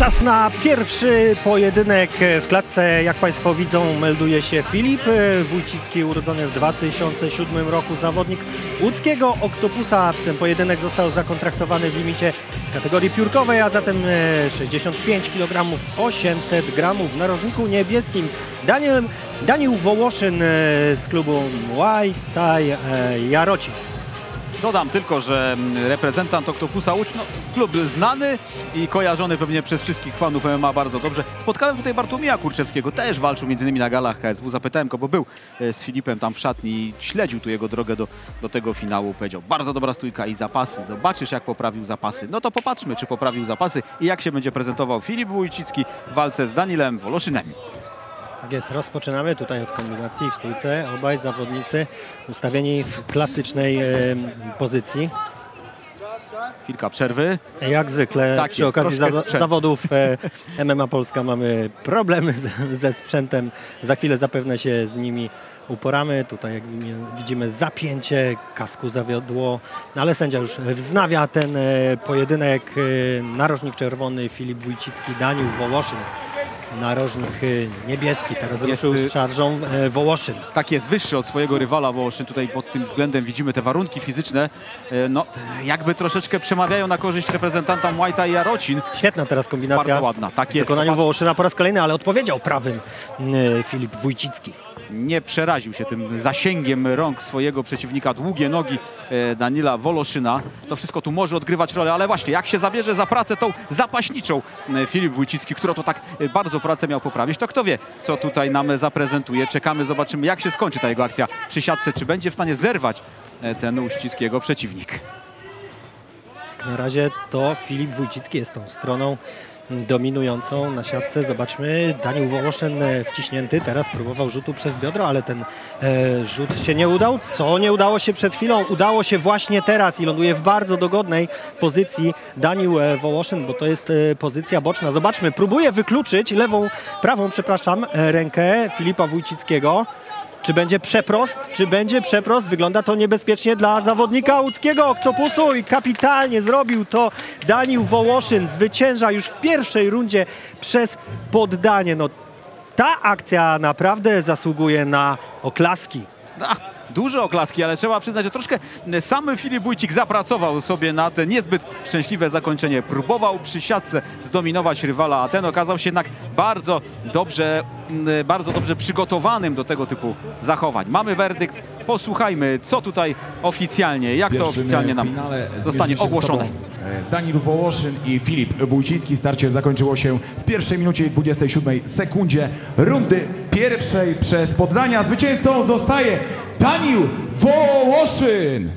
Czas na pierwszy pojedynek w klatce. Jak Państwo widzą, melduje się Filip Wójcicki, urodzony w 2007 roku, zawodnik łódzkiego Oktopusa. Ten pojedynek został zakontraktowany w limicie kategorii piórkowej, a zatem 65 kg 800 g. W narożniku niebieskim Daniel Wołoszyn z klubu Muay Thai Jarocin. Dodam tylko, że reprezentant Oktopusa Łódź, no, klub znany i kojarzony pewnie przez wszystkich fanów MMA bardzo dobrze. Spotkałem tutaj Bartłomieja Kurczewskiego, też walczył m.in. na galach KSW. Zapytałem go, bo był z Filipem tam w szatni i śledził tu jego drogę do tego finału. Powiedział, bardzo dobra stójka i zapasy. Zobaczysz, jak poprawił zapasy. No to popatrzmy, czy poprawił zapasy i jak się będzie prezentował Filip Wójcicki w walce z Danielem Woloszynem. Tak jest, rozpoczynamy tutaj od kombinacji w stójce. Obaj zawodnicy ustawieni w klasycznej pozycji. Chwilka przerwy. Jak zwykle tak przy jest, okazji zawodów MMA Polska mamy problemy ze sprzętem. Za chwilę zapewne się z nimi uporamy. Tutaj jak widzimy zapięcie, kasku zawiodło, ale sędzia już wznawia ten pojedynek. Narożnik czerwony Filip Wójcicki, Daniel Wołoszyn. Narożnik niebieski, teraz ruszył z szarżą Wołoszyn. Tak jest, wyższy od swojego rywala Wołoszyn. Tutaj pod tym względem widzimy te warunki fizyczne. No, jakby troszeczkę przemawiają na korzyść reprezentanta Muay Thai Jarocin. Świetna teraz kombinacja. Bardzo ładna, tak jest. W wykonaniu Wołoszyna po raz kolejny, ale odpowiedział prawym Filip Wójcicki. Nie przeraził się tym zasięgiem rąk swojego przeciwnika. Długie nogi Daniela Woloszyna. To wszystko tu może odgrywać rolę, ale właśnie jak się zabierze za pracę tą zapaśniczą Filip Wójcicki, którą to tak bardzo pracę miał poprawić, to kto wie, co tutaj nam zaprezentuje. Czekamy, zobaczymy, jak się skończy ta jego akcja przy siatce, czy będzie w stanie zerwać ten uścisk przeciwnik. Na razie to Filip Wójcicki jest tą stroną dominującą na siatce. Zobaczmy, Daniel Wołoszyn wciśnięty, teraz próbował rzutu przez biodro, ale ten rzut się nie udał. Co nie udało się przed chwilą, udało się właśnie teraz i ląduje w bardzo dogodnej pozycji Daniel Wołoszyn, bo to jest pozycja boczna. Zobaczmy, próbuje wykluczyć prawą, przepraszam, rękę Filipa Wójcickiego. Czy będzie przeprost? Czy będzie przeprost? Wygląda to niebezpiecznie dla zawodnika łódzkiego Oktopusu i kapitalnie zrobił to Daniel Wołoszyn. Zwycięża już w pierwszej rundzie przez poddanie. No, ta akcja naprawdę zasługuje na oklaski. Duże oklaski, ale trzeba przyznać, że troszkę sam Filip Wójcik zapracował sobie na te niezbyt szczęśliwe zakończenie. Próbował przy siatce zdominować rywala, a ten okazał się jednak bardzo dobrze przygotowanym do tego typu zachowań. Mamy werdykt, posłuchajmy, co tutaj oficjalnie, jak to oficjalnie nam zostanie ogłoszone. Daniel Wołoszyn i Filip Wójcicki. Starcie zakończyło się w pierwszej minucie i 27 sekundzie rundy pierwszej przez poddania. Zwycięzcą zostaje Daniel Wołoszyn.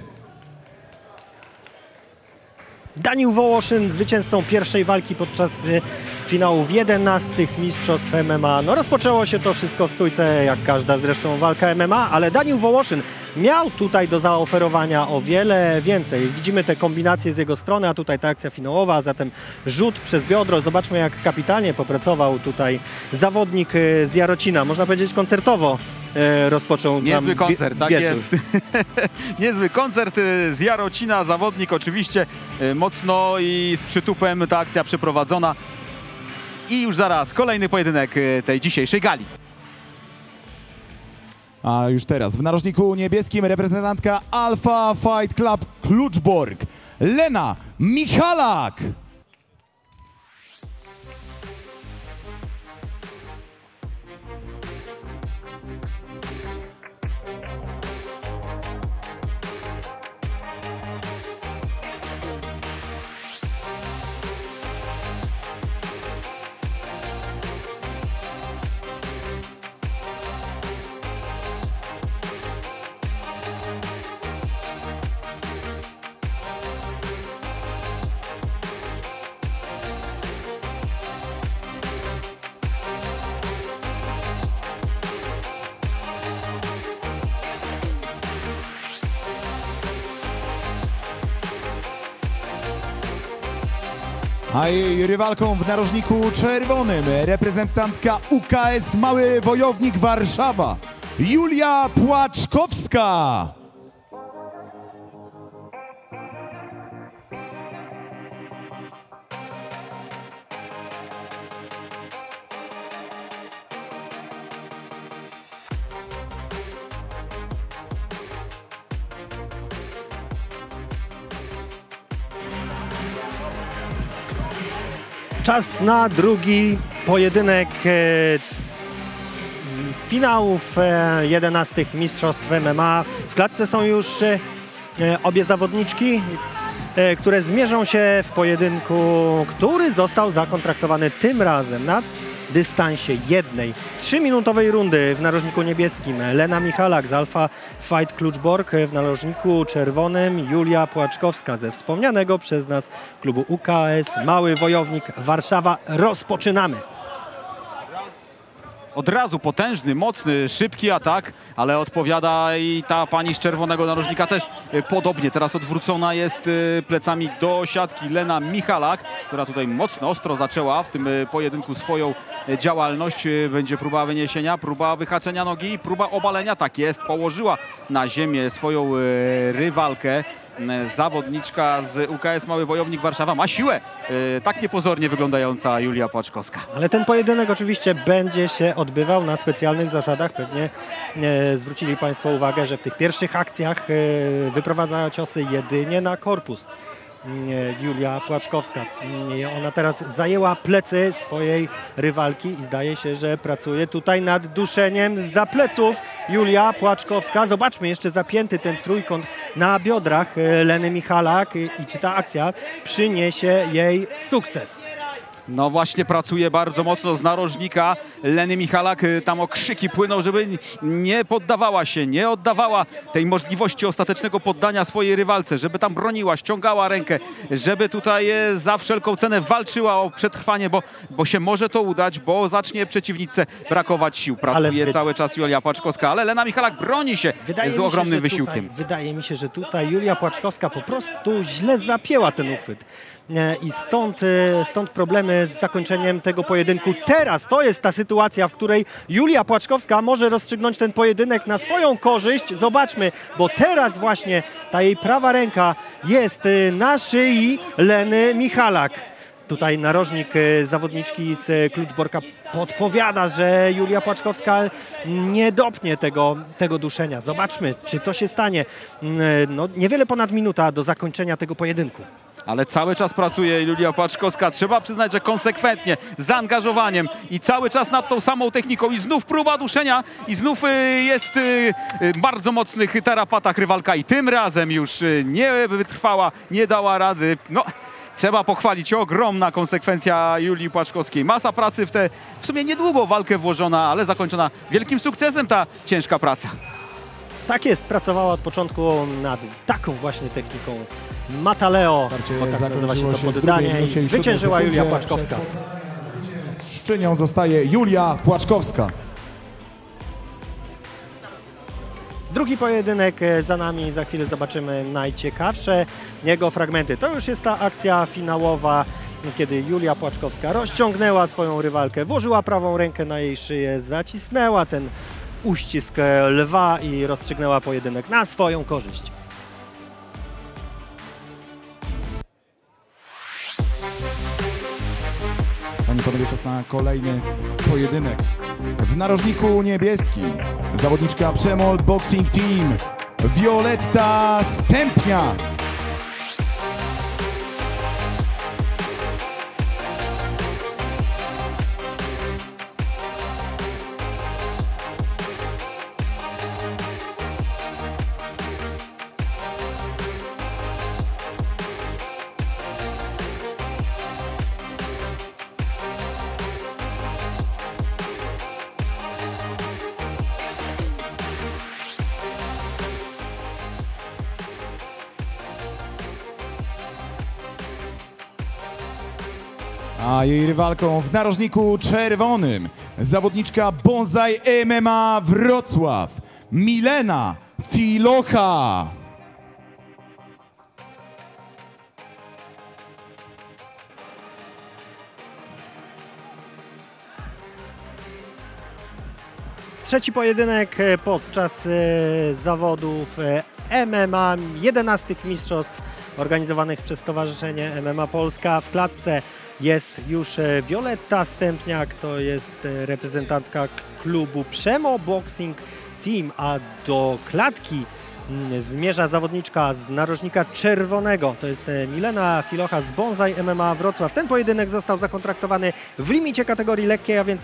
Daniel Wołoszyn zwycięzcą pierwszej walki podczas finałów 11 mistrzostw MMA. No, rozpoczęło się to wszystko w stójce, jak każda zresztą walka MMA, ale Daniel Wołoszyn miał tutaj do zaoferowania o wiele więcej. Widzimy te kombinacje z jego strony, a tutaj ta akcja finałowa, a zatem rzut przez biodro. Zobaczmy, jak kapitalnie popracował tutaj zawodnik z Jarocina. Można powiedzieć, koncertowo rozpoczął niezły koncert, tak wieczór. jest. Niezły koncert z Jarocina. Zawodnik oczywiście mocno i z przytupem ta akcja przeprowadzona. I już zaraz kolejny pojedynek tej dzisiejszej gali. A już teraz w narożniku niebieskim reprezentantka Alpha Fight Club Kluczbork, Lena Michalak. A jej rywalką w narożniku czerwonym reprezentantka UKS Mały Wojownik Warszawa, Julia Płaczkowska. Czas na drugi pojedynek finałów 11 mistrzostw MMA. W klatce są już obie zawodniczki, które zmierzą się w pojedynku, który został zakontraktowany tym razem na dystansie jednej 3-minutowej rundy. W narożniku niebieskim Lena Michalak z Alpha Fight Kluczbork, w narożniku czerwonym Julia Płaczkowska ze wspomnianego przez nas klubu UKS Mały Wojownik Warszawa. Rozpoczynamy! Od razu potężny, mocny, szybki atak, ale odpowiada i ta pani z czerwonego narożnika też podobnie. Teraz odwrócona jest plecami do siatki Lena Michalak, która tutaj mocno, ostro zaczęła w tym pojedynku swoją działalność. Będzie próba wyniesienia, próba wyhaczenia nogi, próba obalenia. Tak jest, położyła na ziemię swoją rywalkę. Zawodniczka z UKS Mały Wojownik Warszawa ma siłę, tak niepozornie wyglądająca Julia Płaczkowska. Ale ten pojedynek oczywiście będzie się odbywał na specjalnych zasadach. Pewnie zwrócili Państwo uwagę, że w tych pierwszych akcjach wyprowadza ciosy jedynie na korpus. Julia Płaczkowska. Ona teraz zajęła plecy swojej rywalki i zdaje się, że pracuje tutaj nad duszeniem zza pleców. Julia Płaczkowska. Zobaczmy, jeszcze zapięty ten trójkąt na biodrach Leny Michalak i czy ta akcja przyniesie jej sukces. No właśnie pracuje bardzo mocno z narożnika Leny Michalak. Tam okrzyki płyną, żeby nie poddawała się, nie oddawała tej możliwości ostatecznego poddania swojej rywalce, żeby tam broniła, ściągała rękę, żeby tutaj za wszelką cenę walczyła o przetrwanie, bo się może to udać, bo zacznie przeciwniczce brakować sił. Pracuje cały czas Julia Płaczkowska, ale Lena Michalak broni się z ogromnym wysiłkiem. Wydaje mi się, że tutaj Julia Płaczkowska po prostu źle zapięła ten uchwyt. I stąd problemy z zakończeniem tego pojedynku. Teraz to jest ta sytuacja, w której Julia Płaczkowska może rozstrzygnąć ten pojedynek na swoją korzyść. Zobaczmy, bo teraz właśnie ta jej prawa ręka jest na szyi Leny Michalak. Tutaj narożnik zawodniczki z Kluczborka podpowiada, że Julia Płaczkowska nie dopnie tego duszenia. Zobaczmy, czy to się stanie. No, niewiele ponad minuta do zakończenia tego pojedynku. Ale cały czas pracuje Julia Płaczkowska. Trzeba przyznać, że konsekwentnie, z zaangażowaniem i cały czas nad tą samą techniką. I znów próba duszenia i znów jest bardzo mocnych tarapatach rywalka i tym razem już nie wytrwała, nie dała rady. No, trzeba pochwalić, ogromna konsekwencja Julii Płaczkowskiej. Masa pracy w sumie niedługo walkę włożona, ale zakończona wielkim sukcesem ta ciężka praca. Tak jest, pracowała od początku nad taką właśnie techniką. Mataleo, tak nazywa się to poddanie, i zwyciężyła Julia Płaczkowska. Szczynią zostaje Julia Płaczkowska. Drugi pojedynek za nami, za chwilę zobaczymy najciekawsze jego fragmenty. To już jest ta akcja finałowa, kiedy Julia Płaczkowska rozciągnęła swoją rywalkę, włożyła prawą rękę na jej szyję, zacisnęła ten uścisk lwa i rozstrzygnęła pojedynek na swoją korzyść. Panie i panowie, czas na kolejny pojedynek. W narożniku niebieskim zawodniczka Przemold Boxing Team Violetta Stępniak. A jej rywalką w narożniku czerwonym zawodniczka Bonsai MMA Wrocław Milena Filocha. Trzeci pojedynek podczas zawodów MMA 11 mistrzostw organizowanych przez Stowarzyszenie MMA Polska. W klatce jest już Violetta Stępniak, to jest reprezentantka klubu Przemo Boxing Team, a do klatki zmierza zawodniczka z narożnika czerwonego. To jest Milena Filocha z Bonsai MMA Wrocław. Ten pojedynek został zakontraktowany w limicie kategorii lekkiej, a więc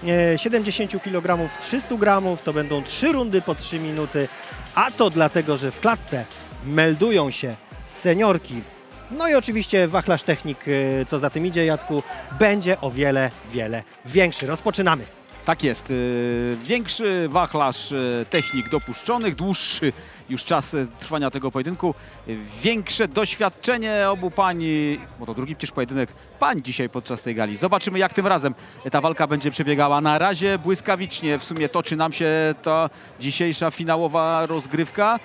70 kg 300 gramów. To będą 3 rundy po 3 minuty, a to dlatego, że w klatce meldują się seniorki. No i oczywiście wachlarz technik, co za tym idzie, Jacku, będzie o wiele, wiele większy. Rozpoczynamy. Tak jest. Większy wachlarz technik dopuszczonych, dłuższy już czas trwania tego pojedynku, większe doświadczenie obu pań, bo to drugi przecież pojedynek pań dzisiaj podczas tej gali. Zobaczymy, jak tym razem ta walka będzie przebiegała. Na razie błyskawicznie w sumie toczy nam się ta dzisiejsza finałowa rozgrywka.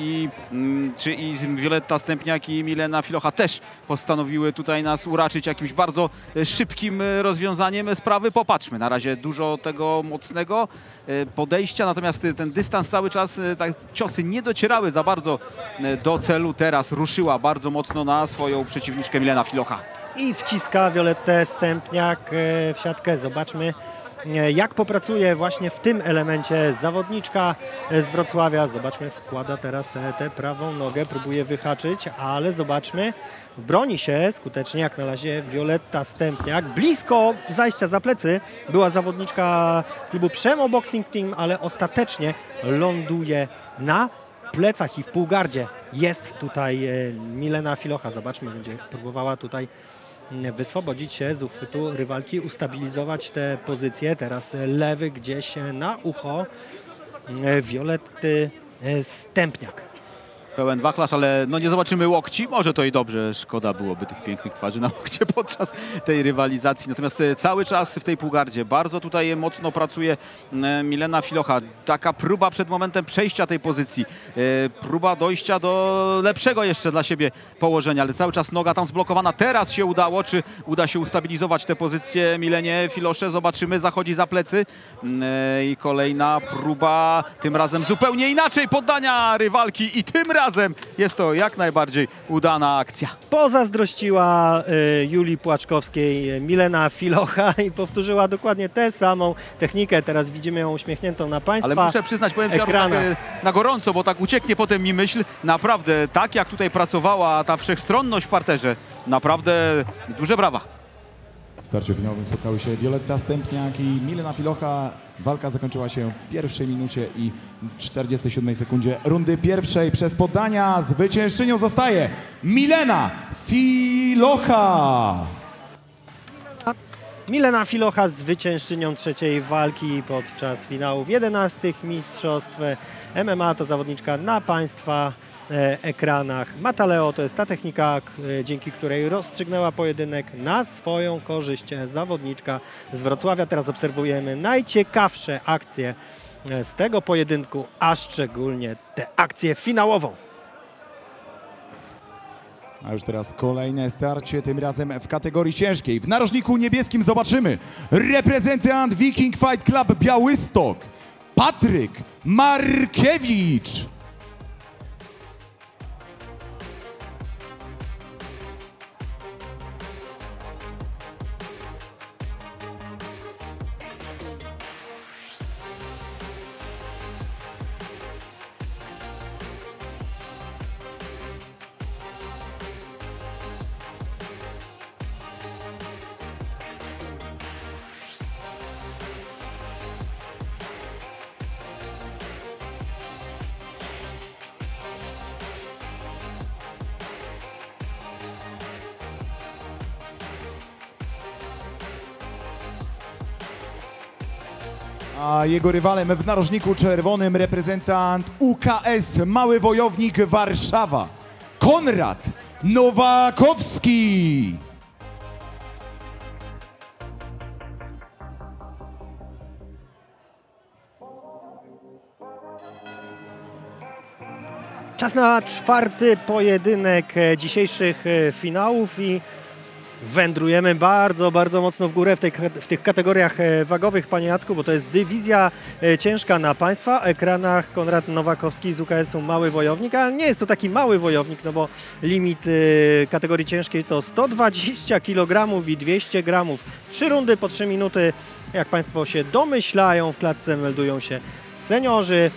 Czy i Violetta Stępniak i Milena Filocha też postanowiły tutaj nas uraczyć jakimś bardzo szybkim rozwiązaniem sprawy? Popatrzmy. Na razie dużo tego mocnego podejścia, natomiast ten dystans cały czas, tak, ciosy nie docierały za bardzo do celu. Teraz ruszyła bardzo mocno na swoją przeciwniczkę Milena Filocha. I wciska Violettę Stępniak w siatkę. Zobaczmy, jak popracuje właśnie w tym elemencie zawodniczka z Wrocławia. Zobaczmy, wkłada teraz tę prawą nogę, próbuje wyhaczyć, ale zobaczmy, broni się skutecznie jak na razie Violetta Stępniak. Blisko zajścia za plecy była zawodniczka klubu Przemo Boxing Team, ale ostatecznie ląduje na plecach i w półgardzie jest tutaj Milena Filocha. Zobaczmy, będzie próbowała tutaj wyswobodzić się z uchwytu rywalki, ustabilizować tę pozycję. Teraz lewy gdzieś na ucho Violetty Stępniak. Pełen wachlarz, ale no nie zobaczymy łokci. Może to i dobrze. Szkoda byłoby tych pięknych twarzy na łokcie podczas tej rywalizacji. Natomiast cały czas w tej półgardzie bardzo tutaj mocno pracuje Milena Filocha. Taka próba przed momentem przejścia tej pozycji. Próba dojścia do lepszego jeszcze dla siebie położenia, ale cały czas noga tam zblokowana. Teraz się udało. Czy uda się ustabilizować tę pozycję Milenie Filosze? Zobaczymy. Zachodzi za plecy. I kolejna próba. Tym razem zupełnie inaczej poddania rywalki i tym razem jest to jak najbardziej udana akcja. Pozazdrościła Julii Płaczkowskiej Milena Filocha i powtórzyła dokładnie tę samą technikę. Teraz widzimy ją uśmiechniętą na państwa Ale muszę przyznać, powiem ci, tak, na gorąco, bo tak ucieknie potem mi myśl. Naprawdę, tak jak tutaj pracowała ta wszechstronność w parterze, naprawdę duże brawa. W starciu finałowym spotkały się Violetta Stępniak i Milena Filocha. Walka zakończyła się w pierwszej minucie i 47 sekundzie rundy pierwszej. Przez poddania zwyciężczynią zostaje Milena Filocha. Milena Filocha zwyciężczynią trzeciej walki podczas finałów 11 mistrzostw MMA. To zawodniczka na państwa ekranach. Mataleo to jest ta technika, dzięki której rozstrzygnęła pojedynek na swoją korzyść zawodniczka z Wrocławia. Teraz obserwujemy najciekawsze akcje z tego pojedynku, a szczególnie tę akcję finałową. A już teraz kolejne starcie, tym razem w kategorii ciężkiej. W narożniku niebieskim zobaczymy reprezentant Viking Fight Club Białystok, Patryk Markiewicz. A jego rywalem w narożniku czerwonym reprezentant UKS Mały Wojownik Warszawa, Konrad Nowakowski. Czas na czwarty pojedynek dzisiejszych finałów i wędrujemy bardzo, bardzo mocno w górę w tych kategoriach wagowych, panie Jacku, bo to jest dywizja ciężka na państwa ekranach. Konrad Nowakowski z UKS-u Mały Wojownik, ale nie jest to taki mały wojownik, no bo limit kategorii ciężkiej to 120 kg i 200 gramów. 3 rundy po 3 minuty. Jak państwo się domyślają, w klatce meldują się seniorzy.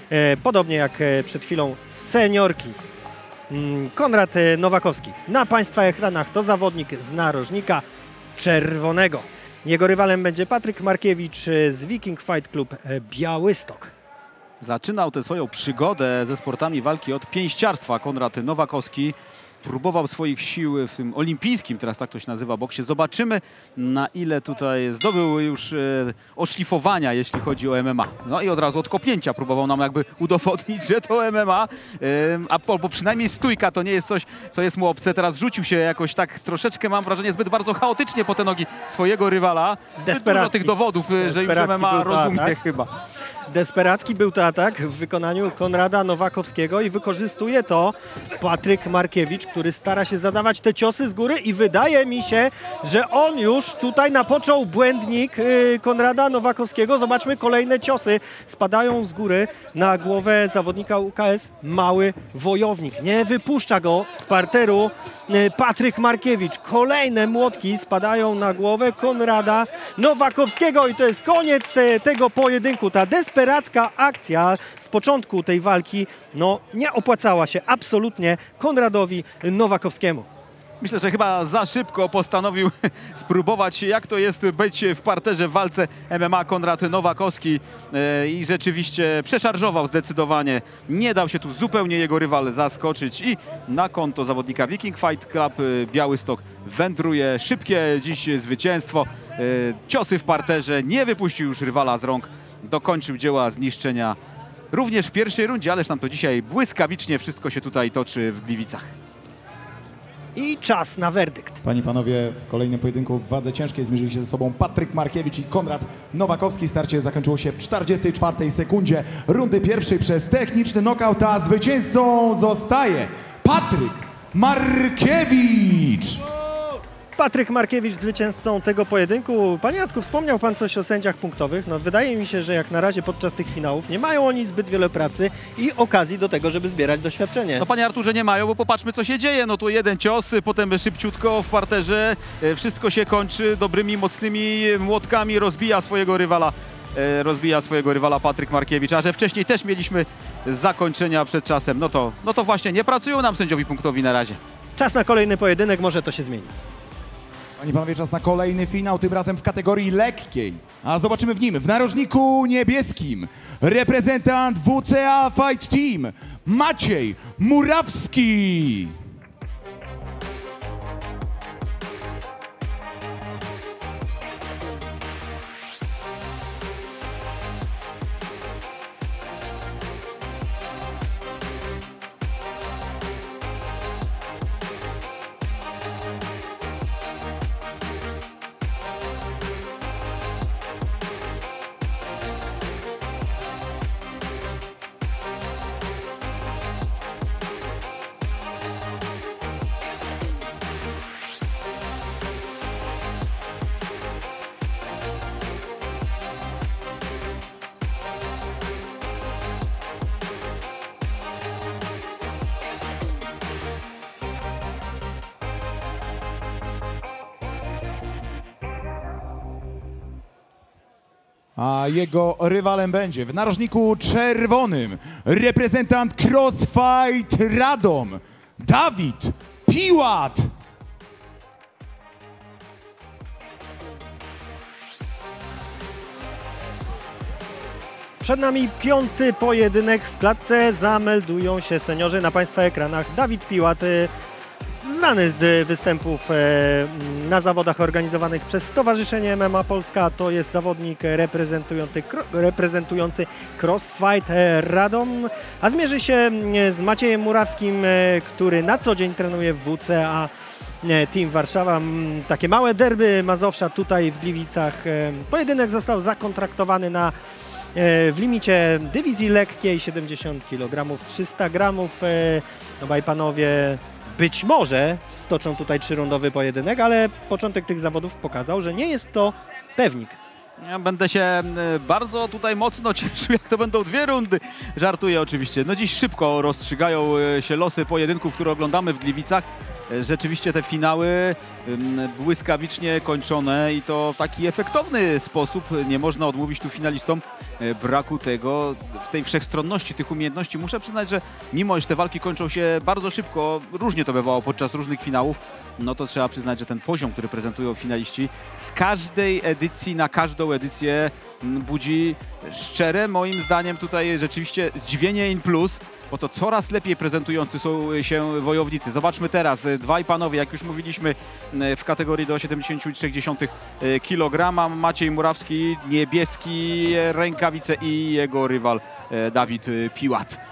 podobnie jak przed chwilą seniorki. Konrad Nowakowski na Państwa ekranach to zawodnik z narożnika czerwonego. Jego rywalem będzie Patryk Markiewicz z Viking Fight Club Białystok. Zaczynał tę swoją przygodę ze sportami walki od pięściarstwa. Konrad Nowakowski próbował swoich sił w tym olimpijskim, teraz tak to się nazywa, boksie. Zobaczymy, na ile tutaj zdobył już oszlifowania, jeśli chodzi o MMA. No i od razu od kopnięcia próbował nam jakby udowodnić, że to MMA, albo przynajmniej stójka to nie jest coś, co jest mu obce. Teraz rzucił się jakoś tak troszeczkę, mam wrażenie, zbyt bardzo chaotycznie po te nogi swojego rywala. Zbyt dużo tych dowodów, że już MMA rozumie chyba. Desperacki był to atak w wykonaniu Konrada Nowakowskiego i wykorzystuje to Patryk Markiewicz, który stara się zadawać te ciosy z góry i wydaje mi się, że on już tutaj napoczął błędnik Konrada Nowakowskiego. Zobaczmy, kolejne ciosy spadają z góry na głowę zawodnika UKS. Mały wojownik. Nie wypuszcza go z parteru Patryk Markiewicz. Kolejne młotki spadają na głowę Konrada Nowakowskiego i to jest koniec tego pojedynku. Ta desperacka akcja z początku tej walki nie opłacała się absolutnie Konradowi Nowakowskiemu. Myślę, że chyba za szybko postanowił spróbować, jak to jest być w parterze w walce MMA. Konrad Nowakowski i rzeczywiście przeszarżował zdecydowanie. Nie dał się tu zupełnie jego rywal zaskoczyć i na konto zawodnika Viking Fight Club Białystok wędruje szybkie dziś zwycięstwo. Ciosy w parterze, nie wypuścił już rywala z rąk, dokończył dzieła zniszczenia również w pierwszej rundzie, ależ tam to dzisiaj błyskawicznie wszystko się tutaj toczy w Gliwicach. I czas na werdykt. Panie i panowie, w kolejnym pojedynku w wadze ciężkiej zmierzyli się ze sobą Patryk Markiewicz i Konrad Nowakowski. Starcie zakończyło się w 44 sekundzie rundy pierwszej przez techniczny nokaut, a zwycięzcą zostaje Patryk Markiewicz. Patryk Markiewicz zwycięzcą tego pojedynku. Panie Jacku, wspomniał Pan coś o sędziach punktowych. Wydaje mi się, że jak na razie podczas tych finałów nie mają oni zbyt wiele pracy i okazji do tego, żeby zbierać doświadczenie. No panie Arturze, nie mają, bo popatrzmy, co się dzieje. No tu jeden cios, potem szybciutko w parterze. Wszystko się kończy dobrymi, mocnymi młotkami. Rozbija swojego rywala Patryk Markiewicz. A że wcześniej też mieliśmy zakończenia przed czasem, no to właśnie nie pracują nam sędziowie punktowi na razie. Czas na kolejny pojedynek, może to się zmieni. Panie i panowie, czas na kolejny finał, tym razem w kategorii lekkiej. A zobaczymy w nim, w narożniku niebieskim, reprezentant WCA Fight Team, Maciej Murawski. A jego rywalem będzie w narożniku czerwonym reprezentant Crossfight Radom, Dawid Piłat. Przed nami piąty pojedynek. W klatce zameldują się seniorzy na Państwa ekranach. Dawid Piłat, znany z występów na zawodach organizowanych przez Stowarzyszenie MMA Polska. To jest zawodnik reprezentujący Crossfight Radom, a zmierzy się z Maciejem Murawskim, który na co dzień trenuje w WCA Team Warszawa. Takie małe derby Mazowsza tutaj w Gliwicach. Pojedynek został zakontraktowany na w limicie dywizji lekkiej 70 kg, 300 gramów. Obaj panowie być może stoczą tutaj trzyrundowy pojedynek, ale początek tych zawodów pokazał, że nie jest to pewnik. Ja będę się bardzo tutaj mocno cieszył, jak to będą dwie rundy. Żartuję oczywiście. No dziś szybko rozstrzygają się losy pojedynków, które oglądamy w Gliwicach. rzeczywiście te finały błyskawicznie kończone i to w taki efektowny sposób. Nie można odmówić tu finalistom braku tego, tej wszechstronności, tych umiejętności. Muszę przyznać, że mimo iż te walki kończą się bardzo szybko, różnie to bywało podczas różnych finałów, no to trzeba przyznać, że ten poziom, który prezentują finaliści z każdej edycji na każdą edycję budzi szczere, moim zdaniem tutaj rzeczywiście zdziwienie in plus, bo to coraz lepiej prezentujący są się wojownicy. Zobaczmy teraz, dwaj panowie, jak już mówiliśmy, w kategorii do 73 kg. Maciej Murawski, niebieski, rękawice i jego rywal Dawid Piłat.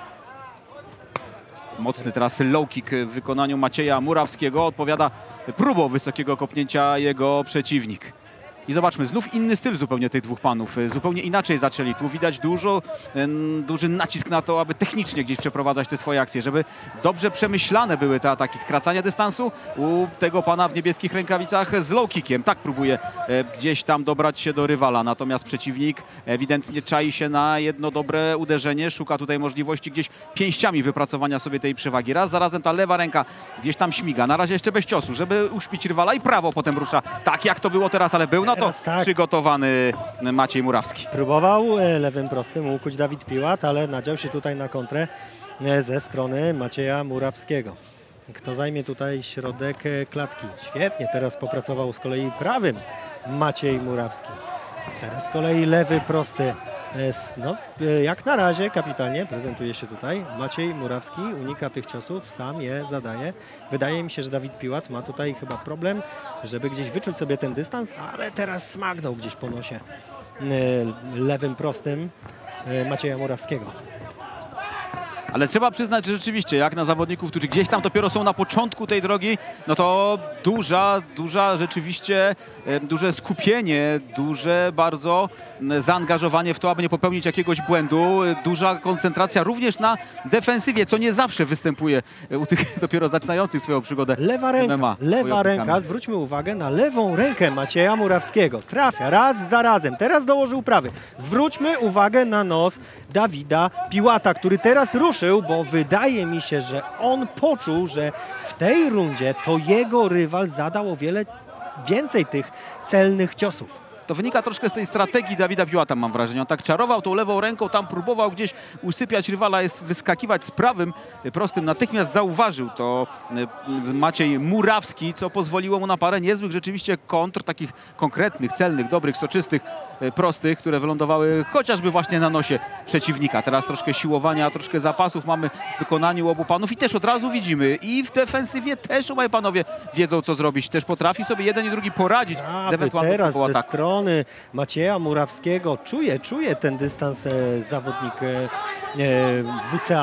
Mocny teraz low kick w wykonaniu Macieja Murawskiego. Odpowiada próbą wysokiego kopnięcia jego przeciwnik. I zobaczmy, znów inny styl zupełnie tych dwóch panów. Zupełnie inaczej zaczęli. Tu widać duży nacisk na to, aby technicznie gdzieś przeprowadzać te swoje akcje, żeby dobrze przemyślane były te ataki. Skracanie dystansu u tego pana w niebieskich rękawicach z low kickiem. Tak próbuje gdzieś tam dobrać się do rywala. Natomiast przeciwnik ewidentnie czai się na jedno dobre uderzenie. Szuka tutaj możliwości gdzieś pięściami wypracowania sobie tej przewagi. Raz za razem ta lewa ręka gdzieś tam śmiga. Na razie jeszcze bez ciosu, żeby uśpić rywala i prawo potem rusza. Tak jak to było teraz, ale był na to tak przygotowany Maciej Murawski. Próbował lewym prostym ukuć Dawid Piłat, ale nadział się tutaj na kontrę ze strony Macieja Murawskiego. Kto zajmie tutaj środek klatki? Świetnie, teraz popracował z kolei prawym Maciej Murawski. Teraz z kolei lewy prosty. No, jak na razie kapitalnie prezentuje się tutaj Maciej Murawski, unika tych ciosów, sam je zadaje. Wydaje mi się, że Dawid Piłat ma tutaj chyba problem, żeby gdzieś wyczuć sobie ten dystans, ale teraz smagnął gdzieś po nosie lewym prostym Macieja Murawskiego. Ale trzeba przyznać, że rzeczywiście, jak na zawodników, którzy gdzieś tam dopiero są na początku tej drogi, no to rzeczywiście duże skupienie, duże bardzo zaangażowanie w to, aby nie popełnić jakiegoś błędu, duża koncentracja również na defensywie, co nie zawsze występuje u tych dopiero zaczynających swoją przygodę Lewa ręka, zwróćmy uwagę na lewą rękę Macieja Murawskiego. Trafia raz za razem, teraz dołożył prawy. Zwróćmy uwagę na nos Dawida Piłata, który teraz ruszył, bo wydaje mi się, że on poczuł, że w tej rundzie to jego rywal zadał o wiele więcej tych celnych ciosów. To wynika troszkę z tej strategii Dawida Piłata, mam wrażenie. On tak czarował tą lewą ręką, tam próbował gdzieś usypiać rywala, wyskakiwać z prawym prostym. Natychmiast zauważył to Maciej Murawski, co pozwoliło mu na parę niezłych rzeczywiście kontr, takich konkretnych, celnych, dobrych, soczystych, prostych, które wylądowały chociażby właśnie na nosie przeciwnika. Teraz troszkę siłowania, troszkę zapasów mamy w wykonaniu obu panów i też od razu widzimy i w defensywie też obaj panowie wiedzą, co zrobić. Też potrafi sobie jeden i drugi poradzić z ewentualną teraz ataku. ze strony Macieja Murawskiego czuje ten dystans zawodnik WCA.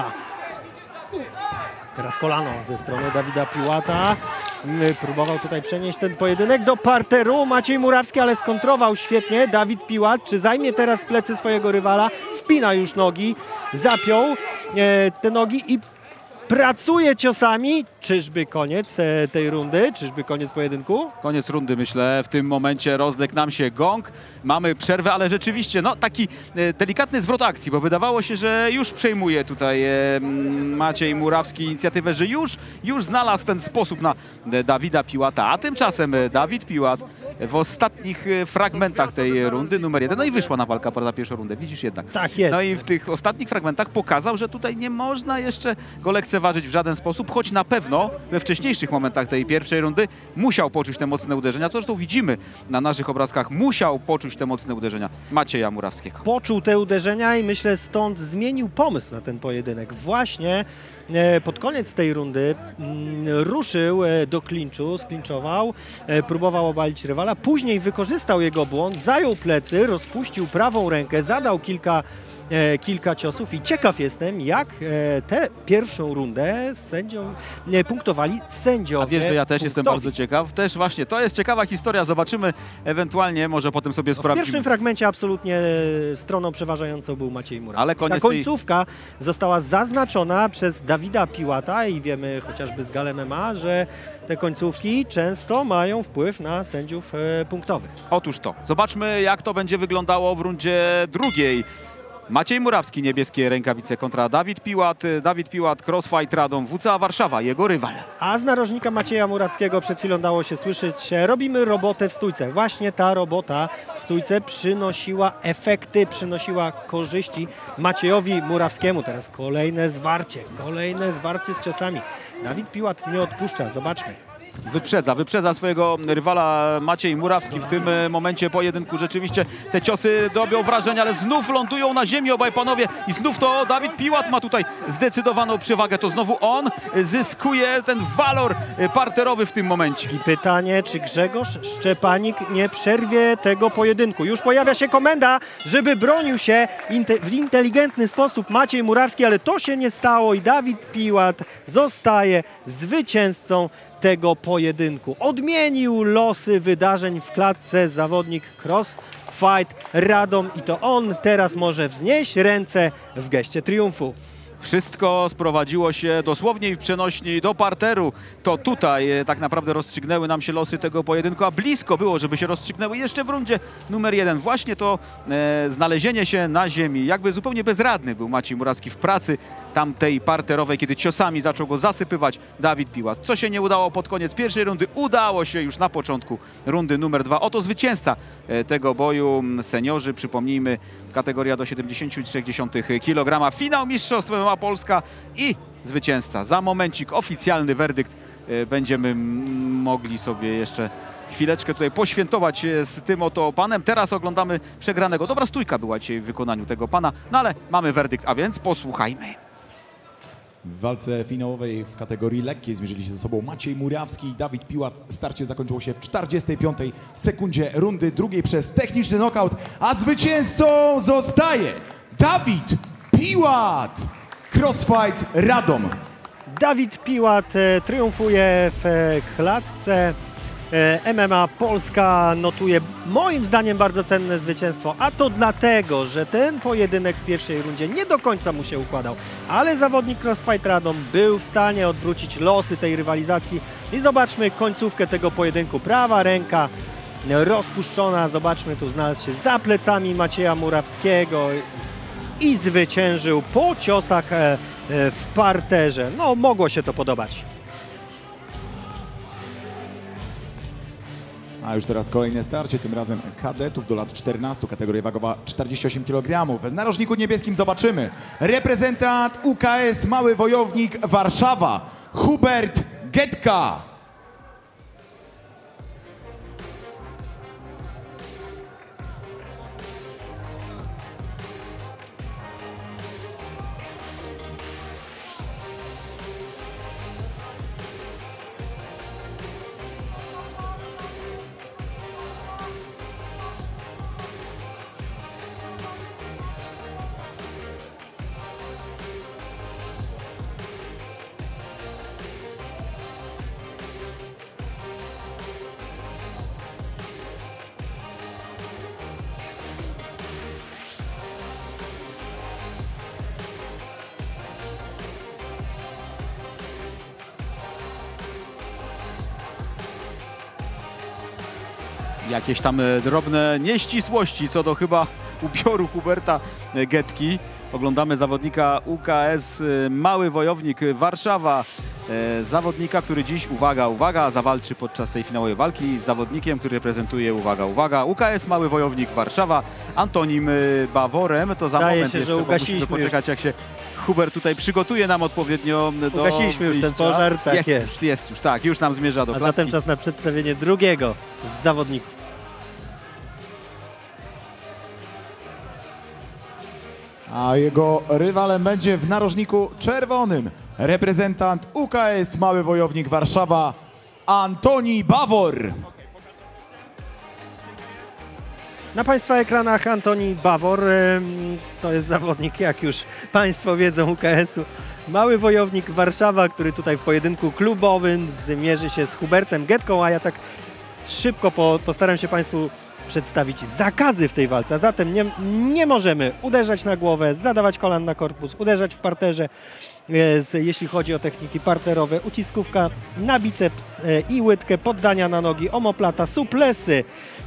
Teraz kolano ze strony Dawida Piłata. Próbował tutaj przenieść ten pojedynek do parteru. Maciej Murawski, ale skontrował świetnie. Dawid Piłat, czy zajmie teraz plecy swojego rywala? Wpina już nogi, zapiął te nogi i pracuje ciosami. Czyżby koniec tej rundy? Czyżby koniec pojedynku? Koniec rundy, myślę. W tym momencie rozległ nam się gong. Mamy przerwę, ale rzeczywiście no, taki delikatny zwrot akcji, bo wydawało się, że już przejmuje tutaj Maciej Murawski inicjatywę, że już znalazł ten sposób na Dawida Piłata. A tymczasem Dawid Piłat w ostatnich fragmentach tej rundy numer 1, no i wyszła na walka na pierwszą rundę, widzisz jednak. Tak jest. No i w tych ostatnich fragmentach pokazał, że tutaj nie można jeszcze go lekceważyć w żaden sposób, choć na pewno we wcześniejszych momentach tej pierwszej rundy musiał poczuć te mocne uderzenia, co zresztą widzimy na naszych obrazkach, musiał poczuć te mocne uderzenia Macieja Murawskiego. Poczuł te uderzenia i myślę stąd zmienił pomysł na ten pojedynek. Właśnie pod koniec tej rundy ruszył do klinczu, sklinczował, próbował obalić rywala, później wykorzystał jego błąd, zajął plecy, rozpuścił prawą rękę, zadał kilka ciosów i ciekaw jestem, jak tę pierwszą rundę punktowali sędziowie. A wiesz, że ja też jestem bardzo ciekaw. Też właśnie, to jest ciekawa historia. Zobaczymy ewentualnie, może potem sobie sprawdzimy. W pierwszym fragmencie absolutnie stroną przeważającą był Maciej Murawski. Ale ta końcówka została zaznaczona przez Dawida Piłata i wiemy chociażby z Gal MMA, że te końcówki często mają wpływ na sędziów punktowych. Otóż to. Zobaczmy, jak to będzie wyglądało w rundzie drugiej. Maciej Murawski, niebieskie rękawice kontra Dawid Piłat. Dawid Piłat, Crossfight Radom, WCA Warszawa, jego rywal. A z narożnika Macieja Murawskiego przed chwilą dało się słyszeć, robimy robotę w stójce. Właśnie ta robota w stójce przynosiła efekty, przynosiła korzyści Maciejowi Murawskiemu. Teraz kolejne zwarcie z ciosami. Dawid Piłat nie odpuszcza, zobaczmy. Wyprzedza swojego rywala Maciej Murawski. W tym momencie pojedynku rzeczywiście te ciosy robią wrażenie, ale znów lądują na ziemi obaj panowie i znów to Dawid Piłat ma tutaj zdecydowaną przewagę. To znowu on zyskuje ten walor parterowy w tym momencie. I pytanie, czy Grzegorz Szczepanik nie przerwie tego pojedynku. Już pojawia się komenda, żeby bronił się w inteligentny sposób Maciej Murawski, ale to się nie stało i Dawid Piłat zostaje zwycięzcą tego pojedynku. Odmienił losy wydarzeń w klatce zawodnik Crossfight Radom i to on teraz może wznieść ręce w geście triumfu. Wszystko sprowadziło się dosłownie i w przenośni do parteru. To tutaj tak naprawdę rozstrzygnęły nam się losy tego pojedynku, a blisko było, żeby się rozstrzygnęły jeszcze w rundzie numer 1. Właśnie to znalezienie się na ziemi. Jakby zupełnie bezradny był Maciej Murawski w pracy tamtej parterowej, kiedy ciosami zaczął go zasypywać Dawid Piłat. Co się nie udało pod koniec pierwszej rundy, udało się już na początku rundy numer 2. Oto zwycięzca tego boju. Seniorzy, przypomnijmy, kategoria do 70,3 kg. Finał Mistrzostw MMA Polska i zwycięzca. Za momencik oficjalny werdykt. Będziemy mogli sobie jeszcze chwileczkę tutaj poświętować z tym oto panem. Teraz oglądamy przegranego. Dobra stójka była dzisiaj w wykonaniu tego pana, no ale mamy werdykt, a więc posłuchajmy. W walce finałowej w kategorii lekkiej zmierzyli się ze sobą Maciej Murawski i Dawid Piłat. Starcie zakończyło się w 45 sekundzie rundy drugiej przez techniczny knockout, a zwycięzcą zostaje Dawid Piłat! Crossfight Radom. Dawid Piłat triumfuje w klatce. MMA Polska notuje moim zdaniem bardzo cenne zwycięstwo, a to dlatego, że ten pojedynek w pierwszej rundzie nie do końca mu się układał, ale zawodnik Crossfight Radom był w stanie odwrócić losy tej rywalizacji i zobaczmy końcówkę tego pojedynku. Prawa ręka rozpuszczona, zobaczmy, tu znalazł się za plecami Macieja Murawskiego i zwyciężył po ciosach w parterze. No, mogło się to podobać. A już teraz kolejne starcie, tym razem kadetów do lat 14, kategoria wagowa 48 kg. W narożniku niebieskim zobaczymy reprezentant UKS Mały Wojownik Warszawa, Hubert Getka. Jakieś tam drobne nieścisłości co do chyba ubioru Huberta Getki. Oglądamy zawodnika UKS Mały Wojownik Warszawa. Zawodnika, który dziś, uwaga, zawalczy podczas tej finałowej walki z zawodnikiem, który reprezentuje, uwaga, UKS Mały Wojownik Warszawa, Antonim Baworem. To za moment się, jeszcze, że musimy poczekać, jak się Hubert tutaj przygotuje nam odpowiednio do Ugasiliśmy już ten pożar, tak jest. Jest już, tak, już nam zmierza do klatki. A zatem czas na przedstawienie drugiego z zawodników. A jego rywalem będzie w narożniku czerwonym reprezentant UKS Mały Wojownik Warszawa, Antoni Bawor. Na Państwa ekranach Antoni Bawor, to jest zawodnik, jak już Państwo wiedzą, UKS-u Mały Wojownik Warszawa, który tutaj w pojedynku klubowym zmierzy się z Hubertem Getką, a ja tak szybko postaram się Państwu przedstawić zakazy w tej walce, a zatem nie możemy uderzać na głowę, zadawać kolan na korpus, uderzać w parterze, jeśli chodzi o techniki parterowe, uciskówka na biceps i łydkę, poddania na nogi, omoplata, suplesy,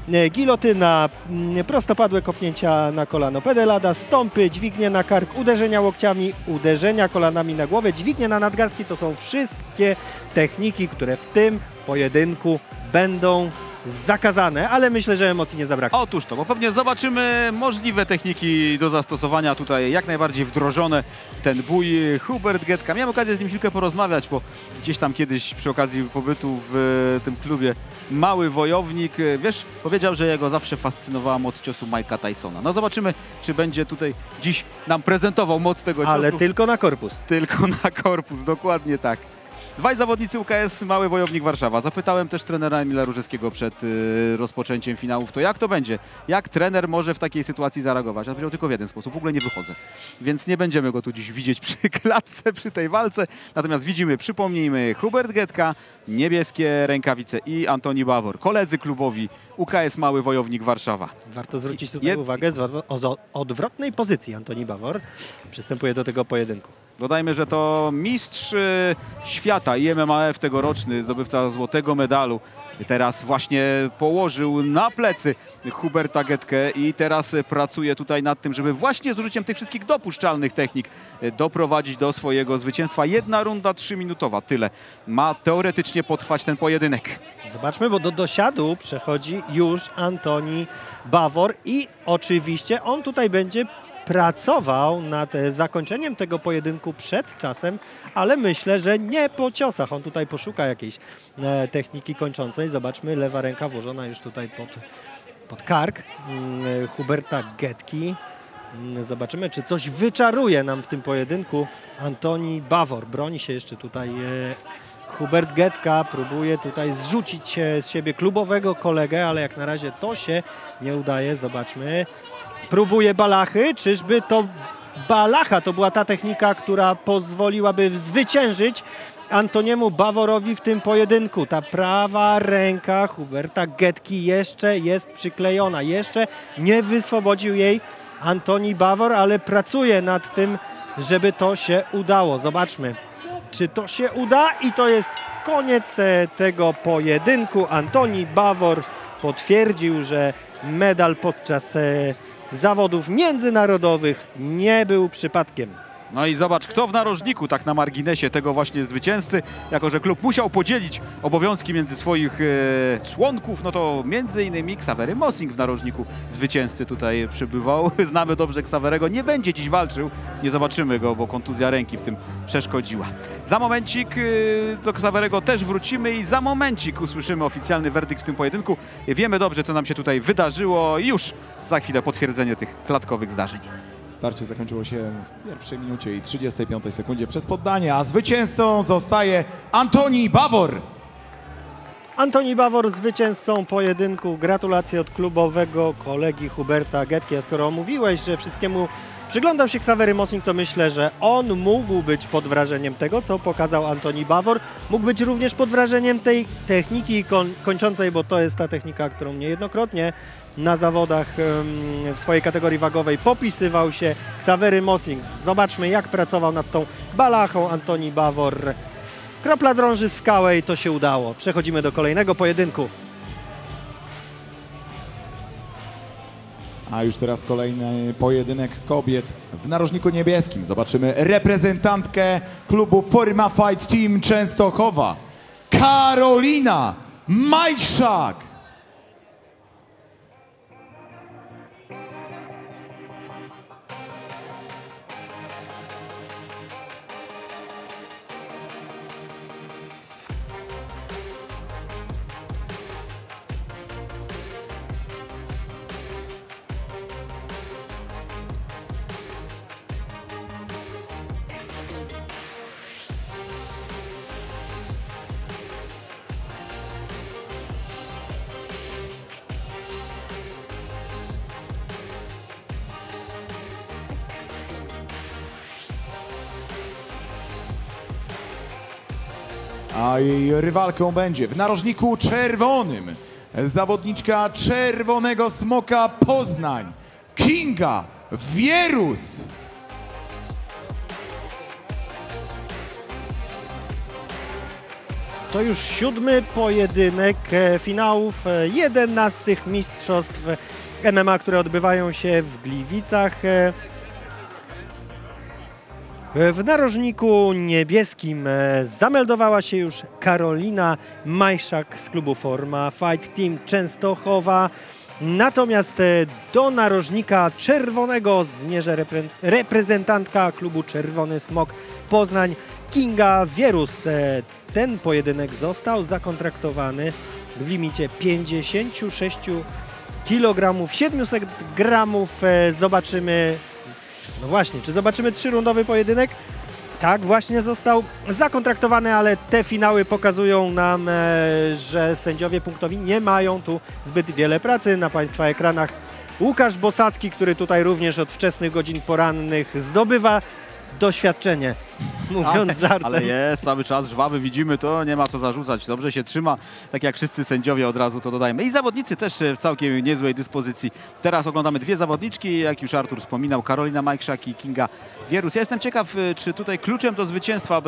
gilotyna, prostopadłe kopnięcia na kolano, pedelada, stąpy, dźwignie na kark, uderzenia łokciami, uderzenia kolanami na głowę, dźwignie na nadgarstki. To są wszystkie techniki, które w tym pojedynku będą zakazane, ale myślę, że emocji nie zabraknie. Otóż to, bo pewnie zobaczymy możliwe techniki do zastosowania tutaj jak najbardziej wdrożone w ten bój. Hubert Getka, miałem okazję z nim chwilkę porozmawiać, bo gdzieś tam kiedyś przy okazji pobytu w tym klubie Mały Wojownik, wiesz, powiedział, że jego zawsze fascynowała moc ciosu Mike'a Tysona. No zobaczymy, czy będzie tutaj dziś nam prezentował moc tego ciosu. Ale tylko na korpus. Tylko na korpus, dokładnie tak. Dwaj zawodnicy UKS Mały Wojownik Warszawa. Zapytałem też trenera Emila Różewskiego przed rozpoczęciem finałów, to jak to będzie? Jak trener może w takiej sytuacji zareagować? On powiedział tylko w jeden sposób, w ogóle nie wychodzę. Więc nie będziemy go tu dziś widzieć przy klatce, przy tej walce. Natomiast widzimy, przypomnijmy, Hubert Getka, niebieskie rękawice i Antoni Bawor, koledzy klubowi UKS Mały Wojownik Warszawa. Warto zwrócić tutaj uwagę, z odwrotnej pozycji Antoni Bawor przystępuje do tego pojedynku. Dodajmy, że to mistrz świata i MMAF tegoroczny, zdobywca złotego medalu. Teraz właśnie położył na plecy Huberta Getkę i teraz pracuje tutaj nad tym, żeby właśnie z użyciem tych wszystkich dopuszczalnych technik doprowadzić do swojego zwycięstwa. 1 runda 3-minutowa, tyle ma teoretycznie potrwać ten pojedynek. Zobaczmy, bo do dosiadu przechodzi już Antoni Bawor i oczywiście on tutaj będzie pracował nad zakończeniem tego pojedynku przed czasem, ale myślę, że nie po ciosach. On tutaj poszuka jakiejś techniki kończącej. Zobaczmy, lewa ręka włożona już tutaj pod kark Huberta Getki. Zobaczymy, czy coś wyczaruje nam w tym pojedynku Antoni Bawor. Broni się jeszcze tutaj Hubert Getka, próbuje tutaj zrzucić z siebie klubowego kolegę, ale jak na razie to się nie udaje. Zobaczmy. Próbuje balachy, czyżby to balacha to była ta technika, która pozwoliłaby zwyciężyć Antoniemu Baworowi w tym pojedynku. Ta prawa ręka Huberta Getki jeszcze jest przyklejona, jeszcze nie wyswobodził jej Antoni Bawor, ale pracuje nad tym, żeby to się udało. Zobaczmy, czy to się uda i to jest koniec tego pojedynku. Antoni Bawor potwierdził, że medal podczas zawodów międzynarodowych nie był przypadkiem. No i zobacz, kto w narożniku, tak na marginesie tego właśnie zwycięzcy, jako że klub musiał podzielić obowiązki między swoich członków, no to między innymi Ksawery Mosing w narożniku zwycięzcy tutaj przybywał. Znamy dobrze Ksawerego, nie będzie dziś walczył, nie zobaczymy go, bo kontuzja ręki w tym przeszkodziła. Za momencik do Ksawerego też wrócimy i za momencik usłyszymy oficjalny werdykt w tym pojedynku. Wiemy dobrze, co nam się tutaj wydarzyło i już za chwilę potwierdzenie tych klatkowych zdarzeń. Starcie zakończyło się w 1 minucie i 35 sekundzie przez poddanie, a zwycięzcą zostaje Antoni Bawor. Antoni Bawor zwycięzcą pojedynku. Gratulacje od klubowego kolegi Huberta Getki. A skoro mówiłeś, że wszystkiemu przyglądał się Ksawery Mosing, to myślę, że on mógł być pod wrażeniem tego, co pokazał Antoni Bawor. Mógł być również pod wrażeniem tej techniki kończącej, bo to jest ta technika, którą niejednokrotnie na zawodach w swojej kategorii wagowej popisywał się Ksawery Mosing. Zobaczmy, jak pracował nad tą balachą Antoni Bawor. Kropla drąży skałę i to się udało. Przechodzimy do kolejnego pojedynku. A już teraz kolejny pojedynek kobiet w narożniku niebieskim. Zobaczymy reprezentantkę klubu Forma Fight Team Częstochowa, Karolina Majszak. A jej rywalką będzie w narożniku czerwonym zawodniczka Czerwonego Smoka Poznań, Kinga Wierus. To już 7. pojedynek finałów 11 mistrzostw MMA, które odbywają się w Gliwicach. W narożniku niebieskim zameldowała się już Karolina Majszak z klubu Forma Fight Team Częstochowa. Natomiast do narożnika czerwonego zmierza reprezentantka klubu Czerwony Smok Poznań, Kinga Wierus. Ten pojedynek został zakontraktowany w limicie 56 kg 700 gramów. Zobaczymy, no właśnie, czy zobaczymy 3-rundowy pojedynek? Tak, właśnie został zakontraktowany, ale te finały pokazują nam, że sędziowie punktowi nie mają tu zbyt wiele pracy. Na Państwa ekranach Łukasz Bosacki, który tutaj również od wczesnych godzin porannych zdobywa doświadczenie, mówiąc żartem. Ale jest cały czas żwawy, widzimy to, nie ma co zarzucać. Dobrze się trzyma, tak jak wszyscy sędziowie, od razu to dodajmy. I zawodnicy też w całkiem niezłej dyspozycji. Teraz oglądamy dwie zawodniczki, jak już Artur wspominał, Karolina Majszak i Kinga Wierus. Ja jestem ciekaw, czy tutaj kluczem do zwycięstwa